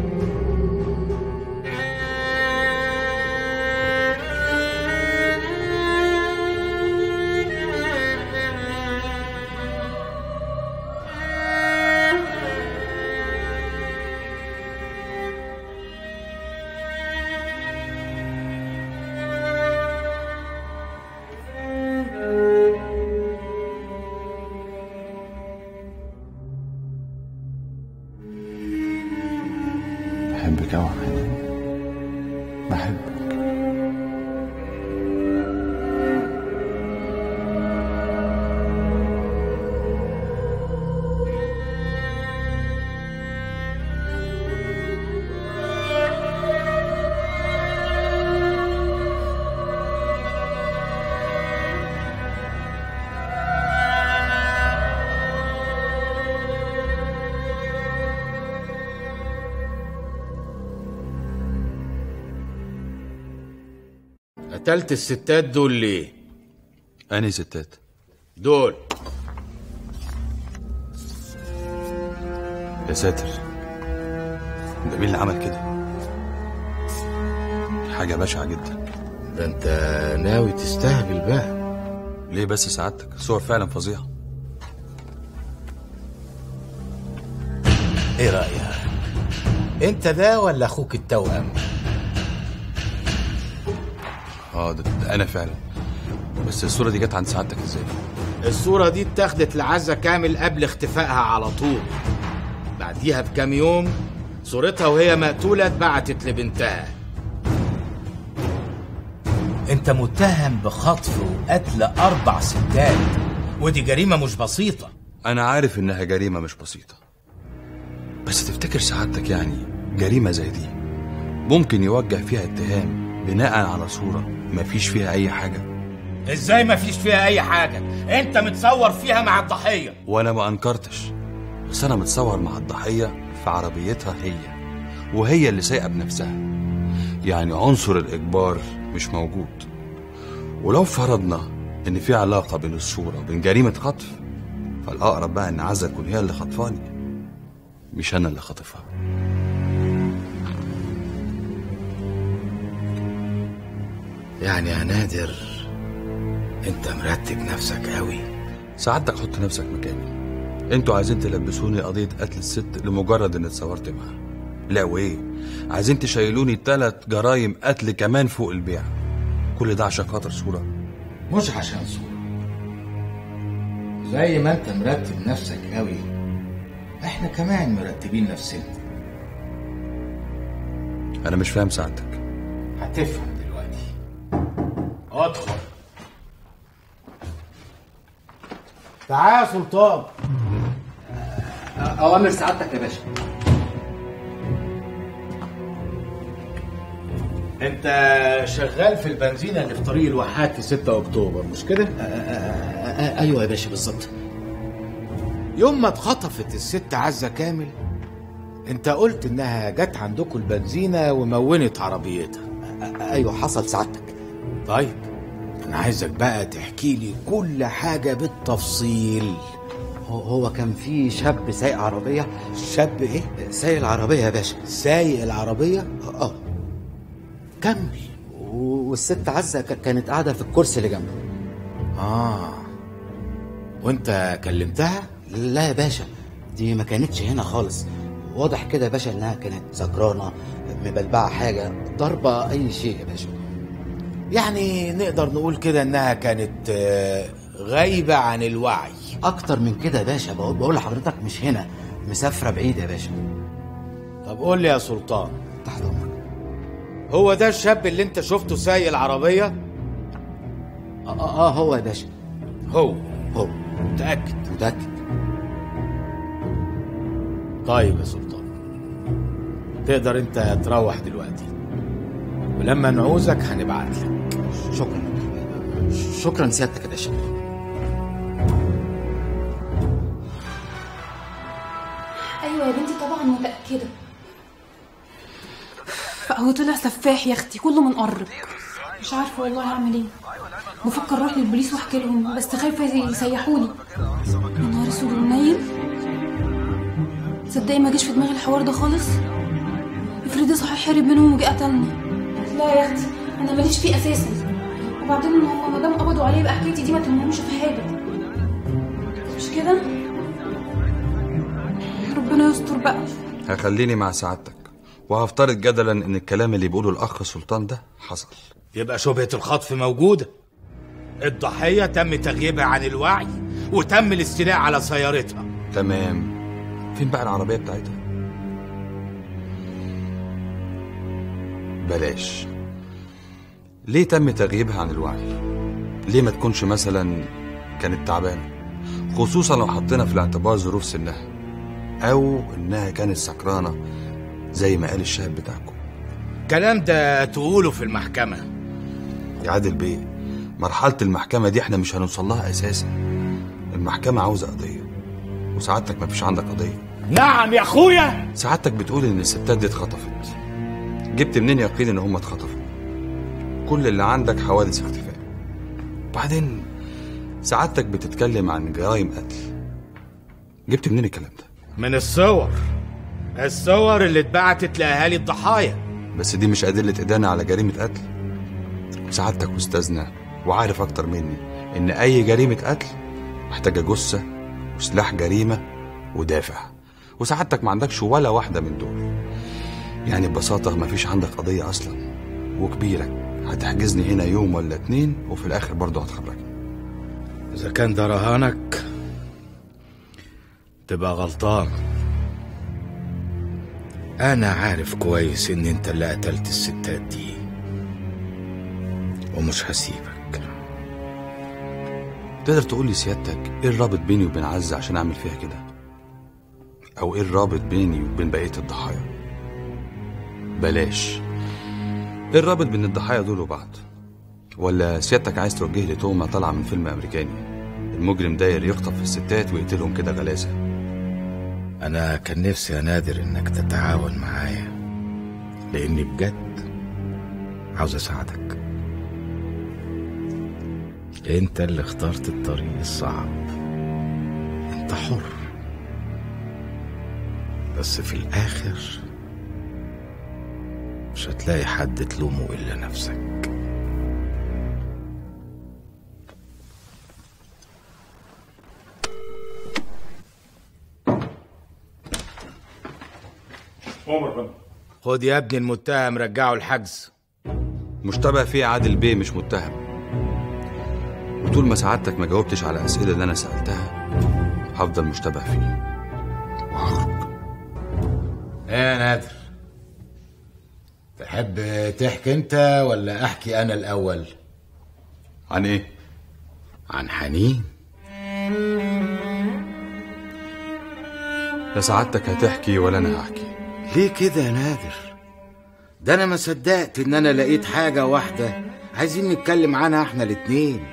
بحبك أوي يا حنين، بحبك. قتلت الستات دول ليه؟ أنهي ستات؟ دول. يا ساتر، ده مين اللي عمل كده؟ حاجة بشعة جدا. ده انت ناوي تستهبل بقى. ليه بس سعادتك؟ صور فعلا فظيعة. ايه رأيك؟ انت ده ولا اخوك التوأم؟ اه ده, ده انا فعلا. بس الصورة دي جت عند سعادتك ازاي؟ الصورة دي اتاخدت لعزة كامل قبل اختفائها على طول. بعديها بكام يوم صورتها وهي مقتولة اتبعتت لبنتها. انت متهم بخطف وقتل اربع ستات، ودي جريمة مش بسيطة. انا عارف انها جريمة مش بسيطة، بس تفتكر سعادتك يعني جريمة زي دي ممكن يوجه فيها اتهام بناء على صورة مفيش فيها اي حاجة؟ ازاي مفيش فيها اي حاجة؟ انت متصور فيها مع الضحية. وانا ما انكرتش، بس انا متصور مع الضحية في عربيتها هي، وهي اللي سايقة بنفسها. يعني عنصر الإجبار مش موجود. ولو فرضنا إن في علاقة بين الصورة وبين جريمة خطف، فالأقرب بقى إن عزة تكون هي اللي خطفاني، مش أنا اللي خاطفها. يعني يا نادر انت مرتب نفسك قوي. سعادتك حط نفسك مكاني. انتوا عايزين تلبسوني قضية قتل الست لمجرد ان اتصورت معاها. لا وايه، عايزين تشيلوني تلات جرايم قتل كمان فوق البيع. كل ده عشان خاطر صورة؟ مش عشان صورة. زي ما انت مرتب نفسك قوي، احنا كمان مرتبين نفسنا. انا مش فاهم سعادتك. هتفهم دلوقتي. ادخل. تعال يا سلطان. اوامر سعادتك يا باشا. انت شغال في البنزينة اللي في طريق الواحات في ستة اكتوبر مش كده؟ ايوه يا باشا بالظبط. يوم ما اتخطفت الست عزة كامل انت قلت انها جت عندكم البنزينة ومونت عربيتها. ايوه حصل سعادتك. طيب انا عايزك بقى تحكي لي كل حاجة بالتفصيل. هو كان في شاب سايق عربية. شاب ايه؟ سايق العربية يا باشا. سايق العربية؟ اه. كمل. والست عزة كانت قاعدة في الكرسي اللي جنبه. اه. وانت كلمتها؟ لا يا باشا، دي ما كانتش هنا خالص. واضح كده يا باشا انها كانت سكرانة، مبلبعة حاجة، ضربة اي شيء يا باشا. يعني نقدر نقول كده انها كانت غايبة عن الوعي. اكتر من كده يا باشا، بقول, بقول لحضرتك مش هنا، مسافرة بعيد يا باشا. طب قول لي يا سلطان، تحت امرك. هو ده الشاب اللي انت شفته سايق العربية؟ اه اه هو يا باشا. هو هو متأكد؟ متأكد. طيب يا سلطان، تقدر انت تروح دلوقتي، ولما نعوزك هنبعت لك. شكرا شكرا سيادتك يا باشا. ايوه يا بنتي طبعا متأكدة. هو طلع سفاح يا اختي، كله من قرب. مش عارفة والله هعمل ايه. بفكر اروح للبوليس واحكي لهم، بس خايفة يسيحوني. يا نهار اسود ونايم. تصدقي ما جاش في دماغي الحوار ده خالص. افرضي صحيح هرب منهم وجه قتلني. لا يا اختي انا ماليش فيه اساسا. وبعدين هم ما دام قبضوا عليه يبقى حكايتي دي ما تهمهمش في حاجة، مش كده؟ ربنا يستر بقى. هخليني مع سعادتك وهفترض جدلا ان الكلام اللي بيقوله الاخ سلطان ده حصل. يبقى شبهة الخطف موجودة. الضحية تم تغييبها عن الوعي وتم الاستيلاء على سيارتها. تمام. فين بقى العربية بتاعتها؟ بلاش. ليه تم تغييبها عن الوعي؟ ليه ما تكونش مثلا كانت تعبانة، خصوصا لو حطينا في الاعتبار ظروف سنها، او انها كانت سكرانة زي ما قال الشاهد بتاعكم. الكلام ده تقوله في المحكمة يا عادل بيه. مرحلة المحكمة دي احنا مش هنوصل لها اساسا. المحكمة عاوزة قضية، وسعادتك ما فيش عندك قضية. نعم يا اخويا. سعادتك بتقول ان الستات دي اتخطفت. جبت منين يقين ان هم اتخطفوا؟ كل اللي عندك حوادث اختفاء. وبعدين سعادتك بتتكلم عن جرائم قتل. جبت منين الكلام ده؟ من الصور. الصور اللي اتبعتت لاهالي الضحايا. بس دي مش أدلة إدانة على جريمة قتل. سعادتك أستاذنا وعارف أكتر مني إن أي جريمة قتل محتاجة جثة وسلاح جريمة ودافع، وسعادتك ما عندكش ولا واحدة من دول. يعني ببساطة ما فيش عندك قضية أصلا، وكبيرة هتحجزني هنا يوم ولا اتنين وفي الآخر برضه هتخرجني. إذا كان ده رهانك تبقى غلطان. أنا عارف كويس إن أنت اللي قتلت الستات دي، ومش هسيبك. تقدر تقول لي سيادتك إيه الرابط بيني وبين عزة عشان أعمل فيها كده؟ أو إيه الرابط بيني وبين بقية الضحايا؟ بلاش. إيه الرابط بين الضحايا دول وبعض؟ ولا سيادتك عايز توجه لي تهمة طالعة من فيلم أمريكاني، المجرم داير يخطف في الستات ويقتلهم كده غلاسة؟ أنا كان نفسي يا نادر إنك تتعاون معايا، لأني بجد عاوز اساعدك. انت اللي اخترت الطريق الصعب، انت حر، بس في الاخر مش هتلاقي حد تلومه الا نفسك. خد يا ابني المتهم رجعه الحجز. مشتبه فيه عادل بيه مش متهم، وطول ما سعادتك ما جاوبتش على الأسئلة اللي أنا سألتها هفضل مشتبه فيه وهخرج. ايه يا نادر، تحب تحكي انت ولا احكي انا الاول؟ عن ايه؟ عن حنين. لا سعادتك هتحكي ولا انا هحكي. ليه كده يا نادر؟ ده انا ما صدقت ان انا لقيت حاجة واحدة عايزين نتكلم عنها احنا الاتنين.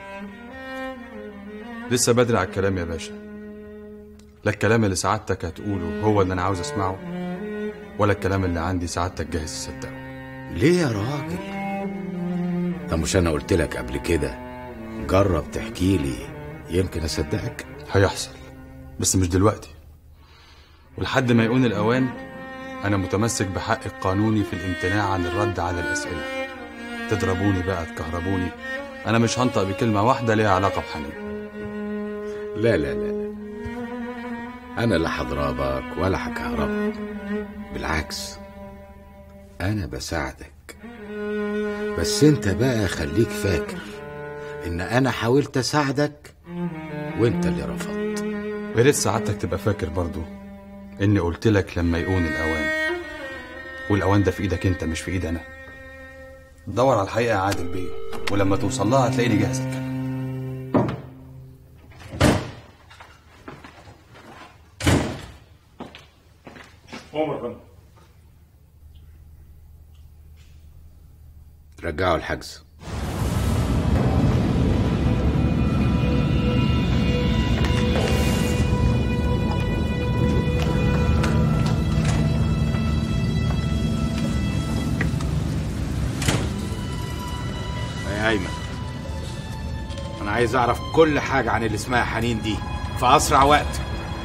لسه بدري على الكلام يا باشا. لا الكلام اللي سعادتك هتقوله هو اللي انا عاوز اسمعه، ولا الكلام اللي عندي سعادتك جاهز تصدقه. ليه يا راجل؟ طب مش انا قلت لك قبل كده جرب تحكي لي يمكن اصدقك؟ هيحصل بس مش دلوقتي، ولحد ما يكون الاوان انا متمسك بحقي القانوني في الامتناع عن الرد على الاسئله. تضربوني بقى تكهربوني، انا مش هنطق بكلمه واحده ليها علاقه بحنين. لا لا لا، انا لا هضربك ولا هكهربك، بالعكس انا بساعدك. بس انت بقى خليك فاكر ان انا حاولت اساعدك وانت اللي رفضت. يا ريت سعادتك تبقى فاكر برضو اني قلت لك لما يكون الاوان، والاوان ده في ايدك انت مش في ايد انا. دور على الحقيقه يا عادل بيه، ولما توصل لها هتلاقيني جاهز لك. عمر فندم رجعوا الحجز. يا ايمن، انا عايز اعرف كل حاجه عن اللي اسمها حنين دي في اسرع وقت.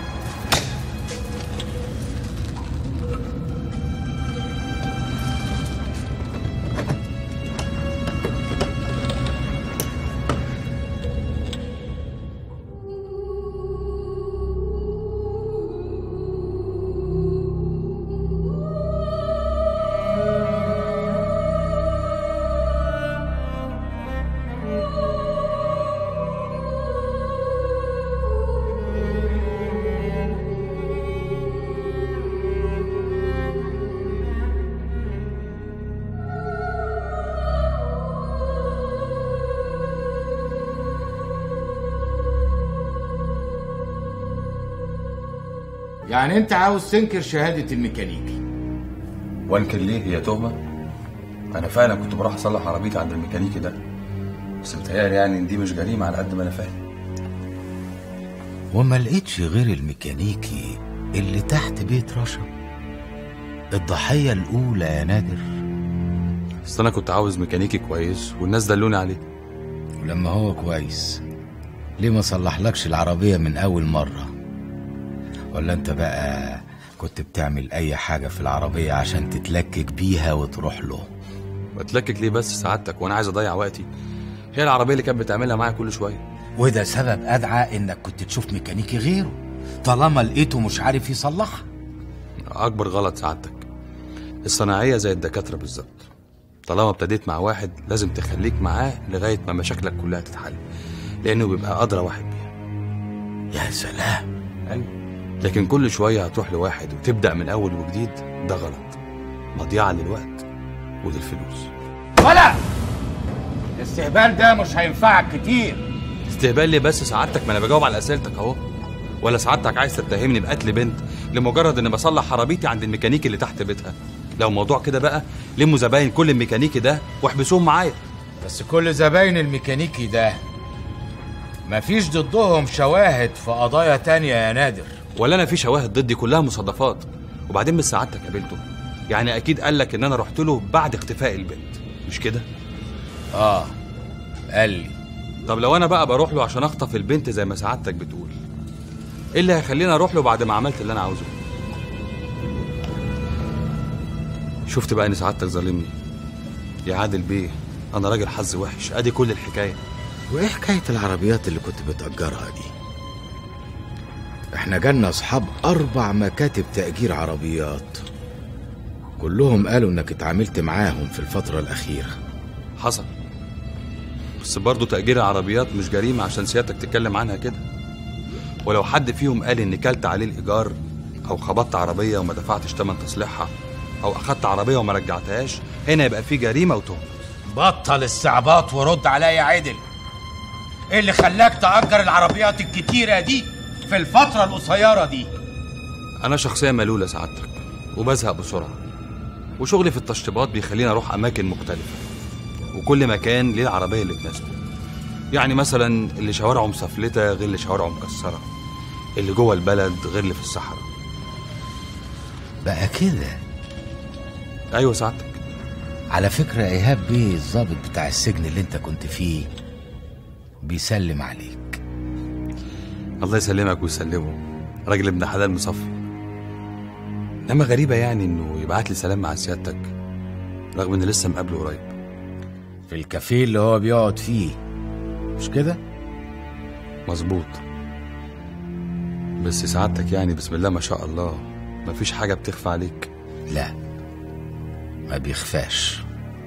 يعني انت عاوز تنكر شهادة الميكانيكي؟ وانكر ليه؟ هي تهمة؟ انا فعلا كنت بروح اصلح عربيتي عند الميكانيكي ده، بس متهيألي يعني ان دي مش جريمة على قد ما انا فاهم. وما لقيتش غير الميكانيكي اللي تحت بيت رشا الضحية الأولى يا نادر. بس انا كنت عاوز ميكانيكي كويس والناس دلوني عليه. ولما هو كويس ليه ما صلحلكش العربية من أول مرة؟ ولا انت بقى كنت بتعمل اي حاجة في العربية عشان تتلكك بيها وتروح له؟ بتلكك ليه بس سعادتك وانا عايز اضيع وقتي؟ هي العربية اللي كانت بتعملها معايا كل شوية. وده سبب ادعى انك كنت تشوف ميكانيكي غيره طالما لقيته مش عارف يصلحها. اكبر غلط سعادتك. الصناعية زي الدكاترة بالظبط، طالما ابتديت مع واحد لازم تخليك معاه لغاية ما مشاكلك كلها تتحل، لانه بيبقى ادرى واحد بيها. يا سلام. أيوة. لكن كل شوية هتروح لواحد وتبدأ من أول وجديد، ده غلط، مضيعة للوقت وللفلوس. ولا الاستهبال ده مش هينفعك كتير. استهبال ليه بس سعادتك؟ ما أنا بجاوب على أسئلتك أهو. ولا سعادتك عايز تتهمني بقتل بنت لمجرد إني بصلح عربيتي عند الميكانيكي اللي تحت بيتها؟ لو موضوع كده بقى لموا زباين كل الميكانيكي ده واحبسوهم معايا. بس كل زباين الميكانيكي ده مفيش ضدهم شواهد في قضايا تانية يا نادر. ولا انا في شواهد ضدي؟ كلها مصادفات. وبعدين مش سعادتك قابلته؟ يعني اكيد قال لك ان انا رحت له بعد اختفاء البنت، مش مش كده؟ اه قال لي. طب لو انا بقى بروح له عشان اخطف البنت زي ما سعادتك بتقول، ايه اللي هيخليني اروح له بعد ما عملت اللي انا عاوزه؟ شفت بقى ان سعادتك ظالمني يا عادل بيه. انا راجل حظ وحش، ادي كل الحكايه. وايه حكايه العربيات اللي كنت بتأجرها دي؟ احنا جالنا اصحاب اربع مكاتب تأجير عربيات، كلهم قالوا انك اتعاملت معاهم في الفترة الاخيرة. حصل، بس برضه تأجير العربيات مش جريمة عشان سيادتك تتكلم عنها كده. ولو حد فيهم قال اني كلت عليه الايجار او خبطت عربية وما دفعتش تمن تصليحها او اخدت عربية وما رجعتهاش، هنا يبقى في جريمة وتهمة. بطل الصعبات ورد عليا يا عدل. ايه اللي خلاك تأجر العربيات الكتيرة دي في الفترة القصيرة دي؟ انا شخصية ملولة سعادتك وبزهق بسرعة، وشغلي في التشطيبات بيخليني اروح اماكن مختلفة، وكل مكان ليه العربية اللي تناسبه. يعني مثلا اللي شوارعه مسفلتة غير اللي شوارعه مكسرة، اللي جوه البلد غير اللي في الصحراء. بقى كده؟ ايوه سعادتك. على فكرة ايهاب بيه الضابط بتاع السجن اللي انت كنت فيه بيسلم عليك. الله يسلمك ويسلمه، راجل ابن حلال مصفي. انما غريبة يعني انه يبعت لي سلام مع سيادتك رغم اني لسه مقابله قريب في الكافيه اللي هو بيقعد فيه، مش كده؟ مظبوط. بس سعادتك يعني بسم الله ما شاء الله مفيش حاجة بتخفى عليك. لا ما بيخفاش،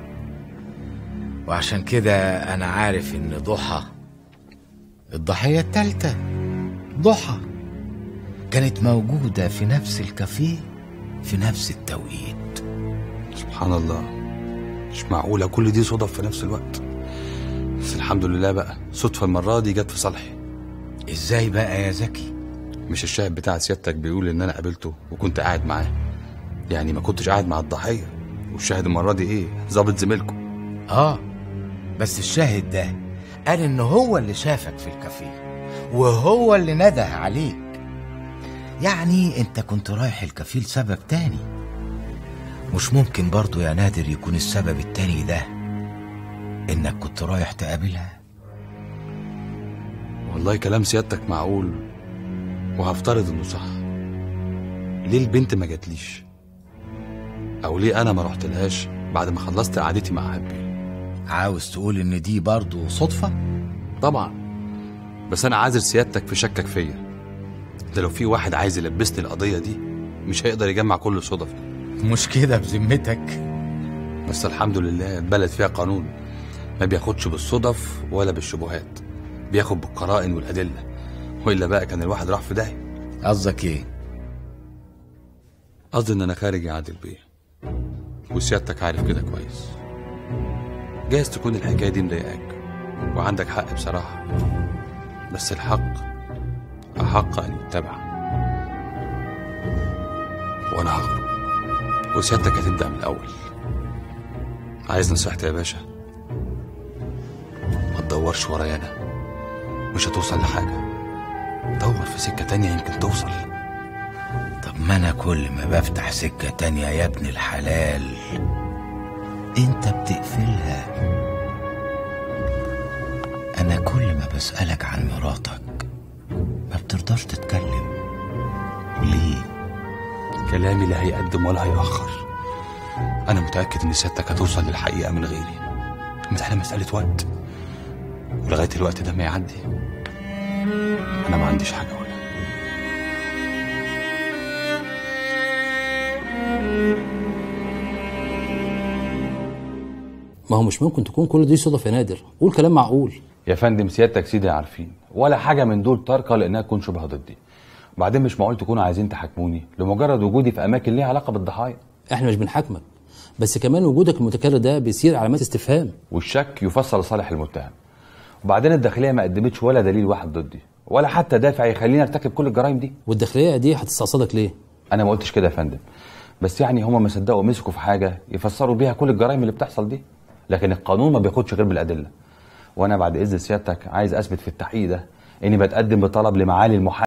وعشان كده انا عارف ان ضحى الضحية التالتة ضحى كانت موجودة في نفس الكافيه في نفس التوقيت. سبحان الله، مش معقولة كل دي صدف في نفس الوقت. بس الحمد لله بقى صدفة المرة دي جت في صالحي. ازاي بقى يا زكي؟ مش الشاهد بتاع سيادتك بيقول ان انا قابلته وكنت قاعد معاه، يعني ما كنتش قاعد مع الضحية. والشاهد المرة دي ايه؟ ظابط زميلكم. اه بس الشاهد ده قال ان هو اللي شافك في الكافيه وهو اللي نده عليك، يعني انت كنت رايح الكافيه لسبب تاني. مش ممكن برضو يا نادر يكون السبب التاني ده انك كنت رايح تقابلها؟ والله كلام سيادتك معقول وهفترض انه صح. ليه البنت ما جاتليش؟ او ليه انا ما رحتلهاش بعد ما خلصت قعدتي مع هبي؟ عاوز تقول ان دي برضو صدفة؟ طبعا، بس انا عاذر سيادتك في شكك فيا. ده لو في واحد عايز يلبسني القضية دي مش هيقدر يجمع كل الصدف. مش كده بذمتك؟ بس الحمد لله البلد فيها قانون ما بياخدش بالصدف ولا بالشبهات، بياخد بالقرائن والأدلة، وإلا بقى كان الواحد راح في داهية. قصدك ايه؟ قصدي ان انا خارج يا عادل بيه، وسيادتك عارف كده كويس. جايز تكون الحكاية دي مضايقاك وعندك حق بصراحة، بس الحق أحق أن يتبع. وأنا هخرج وسيادتك هتبدأ من الأول. عايز نصيحتي يا باشا؟ ما تدورش ورايا أنا، مش هتوصل لحاجة. دور في سكة تانية يمكن توصل. طب ما أنا كل ما بفتح سكة تانية يا ابن الحلال أنت بتقفلها. أنا كل ما بسألك عن مراتك ما بترضاش تتكلم. ليه؟ كلامي لا هيقدم ولا هيأخر. أنا متأكد إن سيادتك هتوصل للحقيقة من غيري. مسألة مسألة وقت، ولغاية الوقت ده ما يعدي أنا ما عنديش حاجة أقولها. ما هو مش ممكن تكون كل دي صدف يا نادر، قول كلام معقول. يا فندم سيادتك سيدي عارفين ولا حاجة من دول تاركة لأنها تكون شبه ضدي. وبعدين مش معقول تكونوا عايزين تحاكموني لمجرد وجودي في أماكن ليها علاقة بالضحايا. احنا مش بنحاكمك، بس كمان وجودك المتكرر ده بيثير علامات استفهام، والشك يفسر لصالح المتهم. وبعدين الداخلية ما قدمتش ولا دليل واحد ضدي ولا حتى دافع يخليني ارتكب كل الجرائم دي. والداخلية دي هتستقصدك ليه؟ أنا ما قلتش كده يا فندم، بس يعني هما ما صدقوا مسكوا في حاجة يفسروا بيها كل الجرائم اللي بتحصل دي. لكن القانون ما بياخدش غير بالأدلة. وأنا بعد إذن سيادتك عايز أثبت في التحقيق ده إني بتقدم بطلب لمعالي المحامي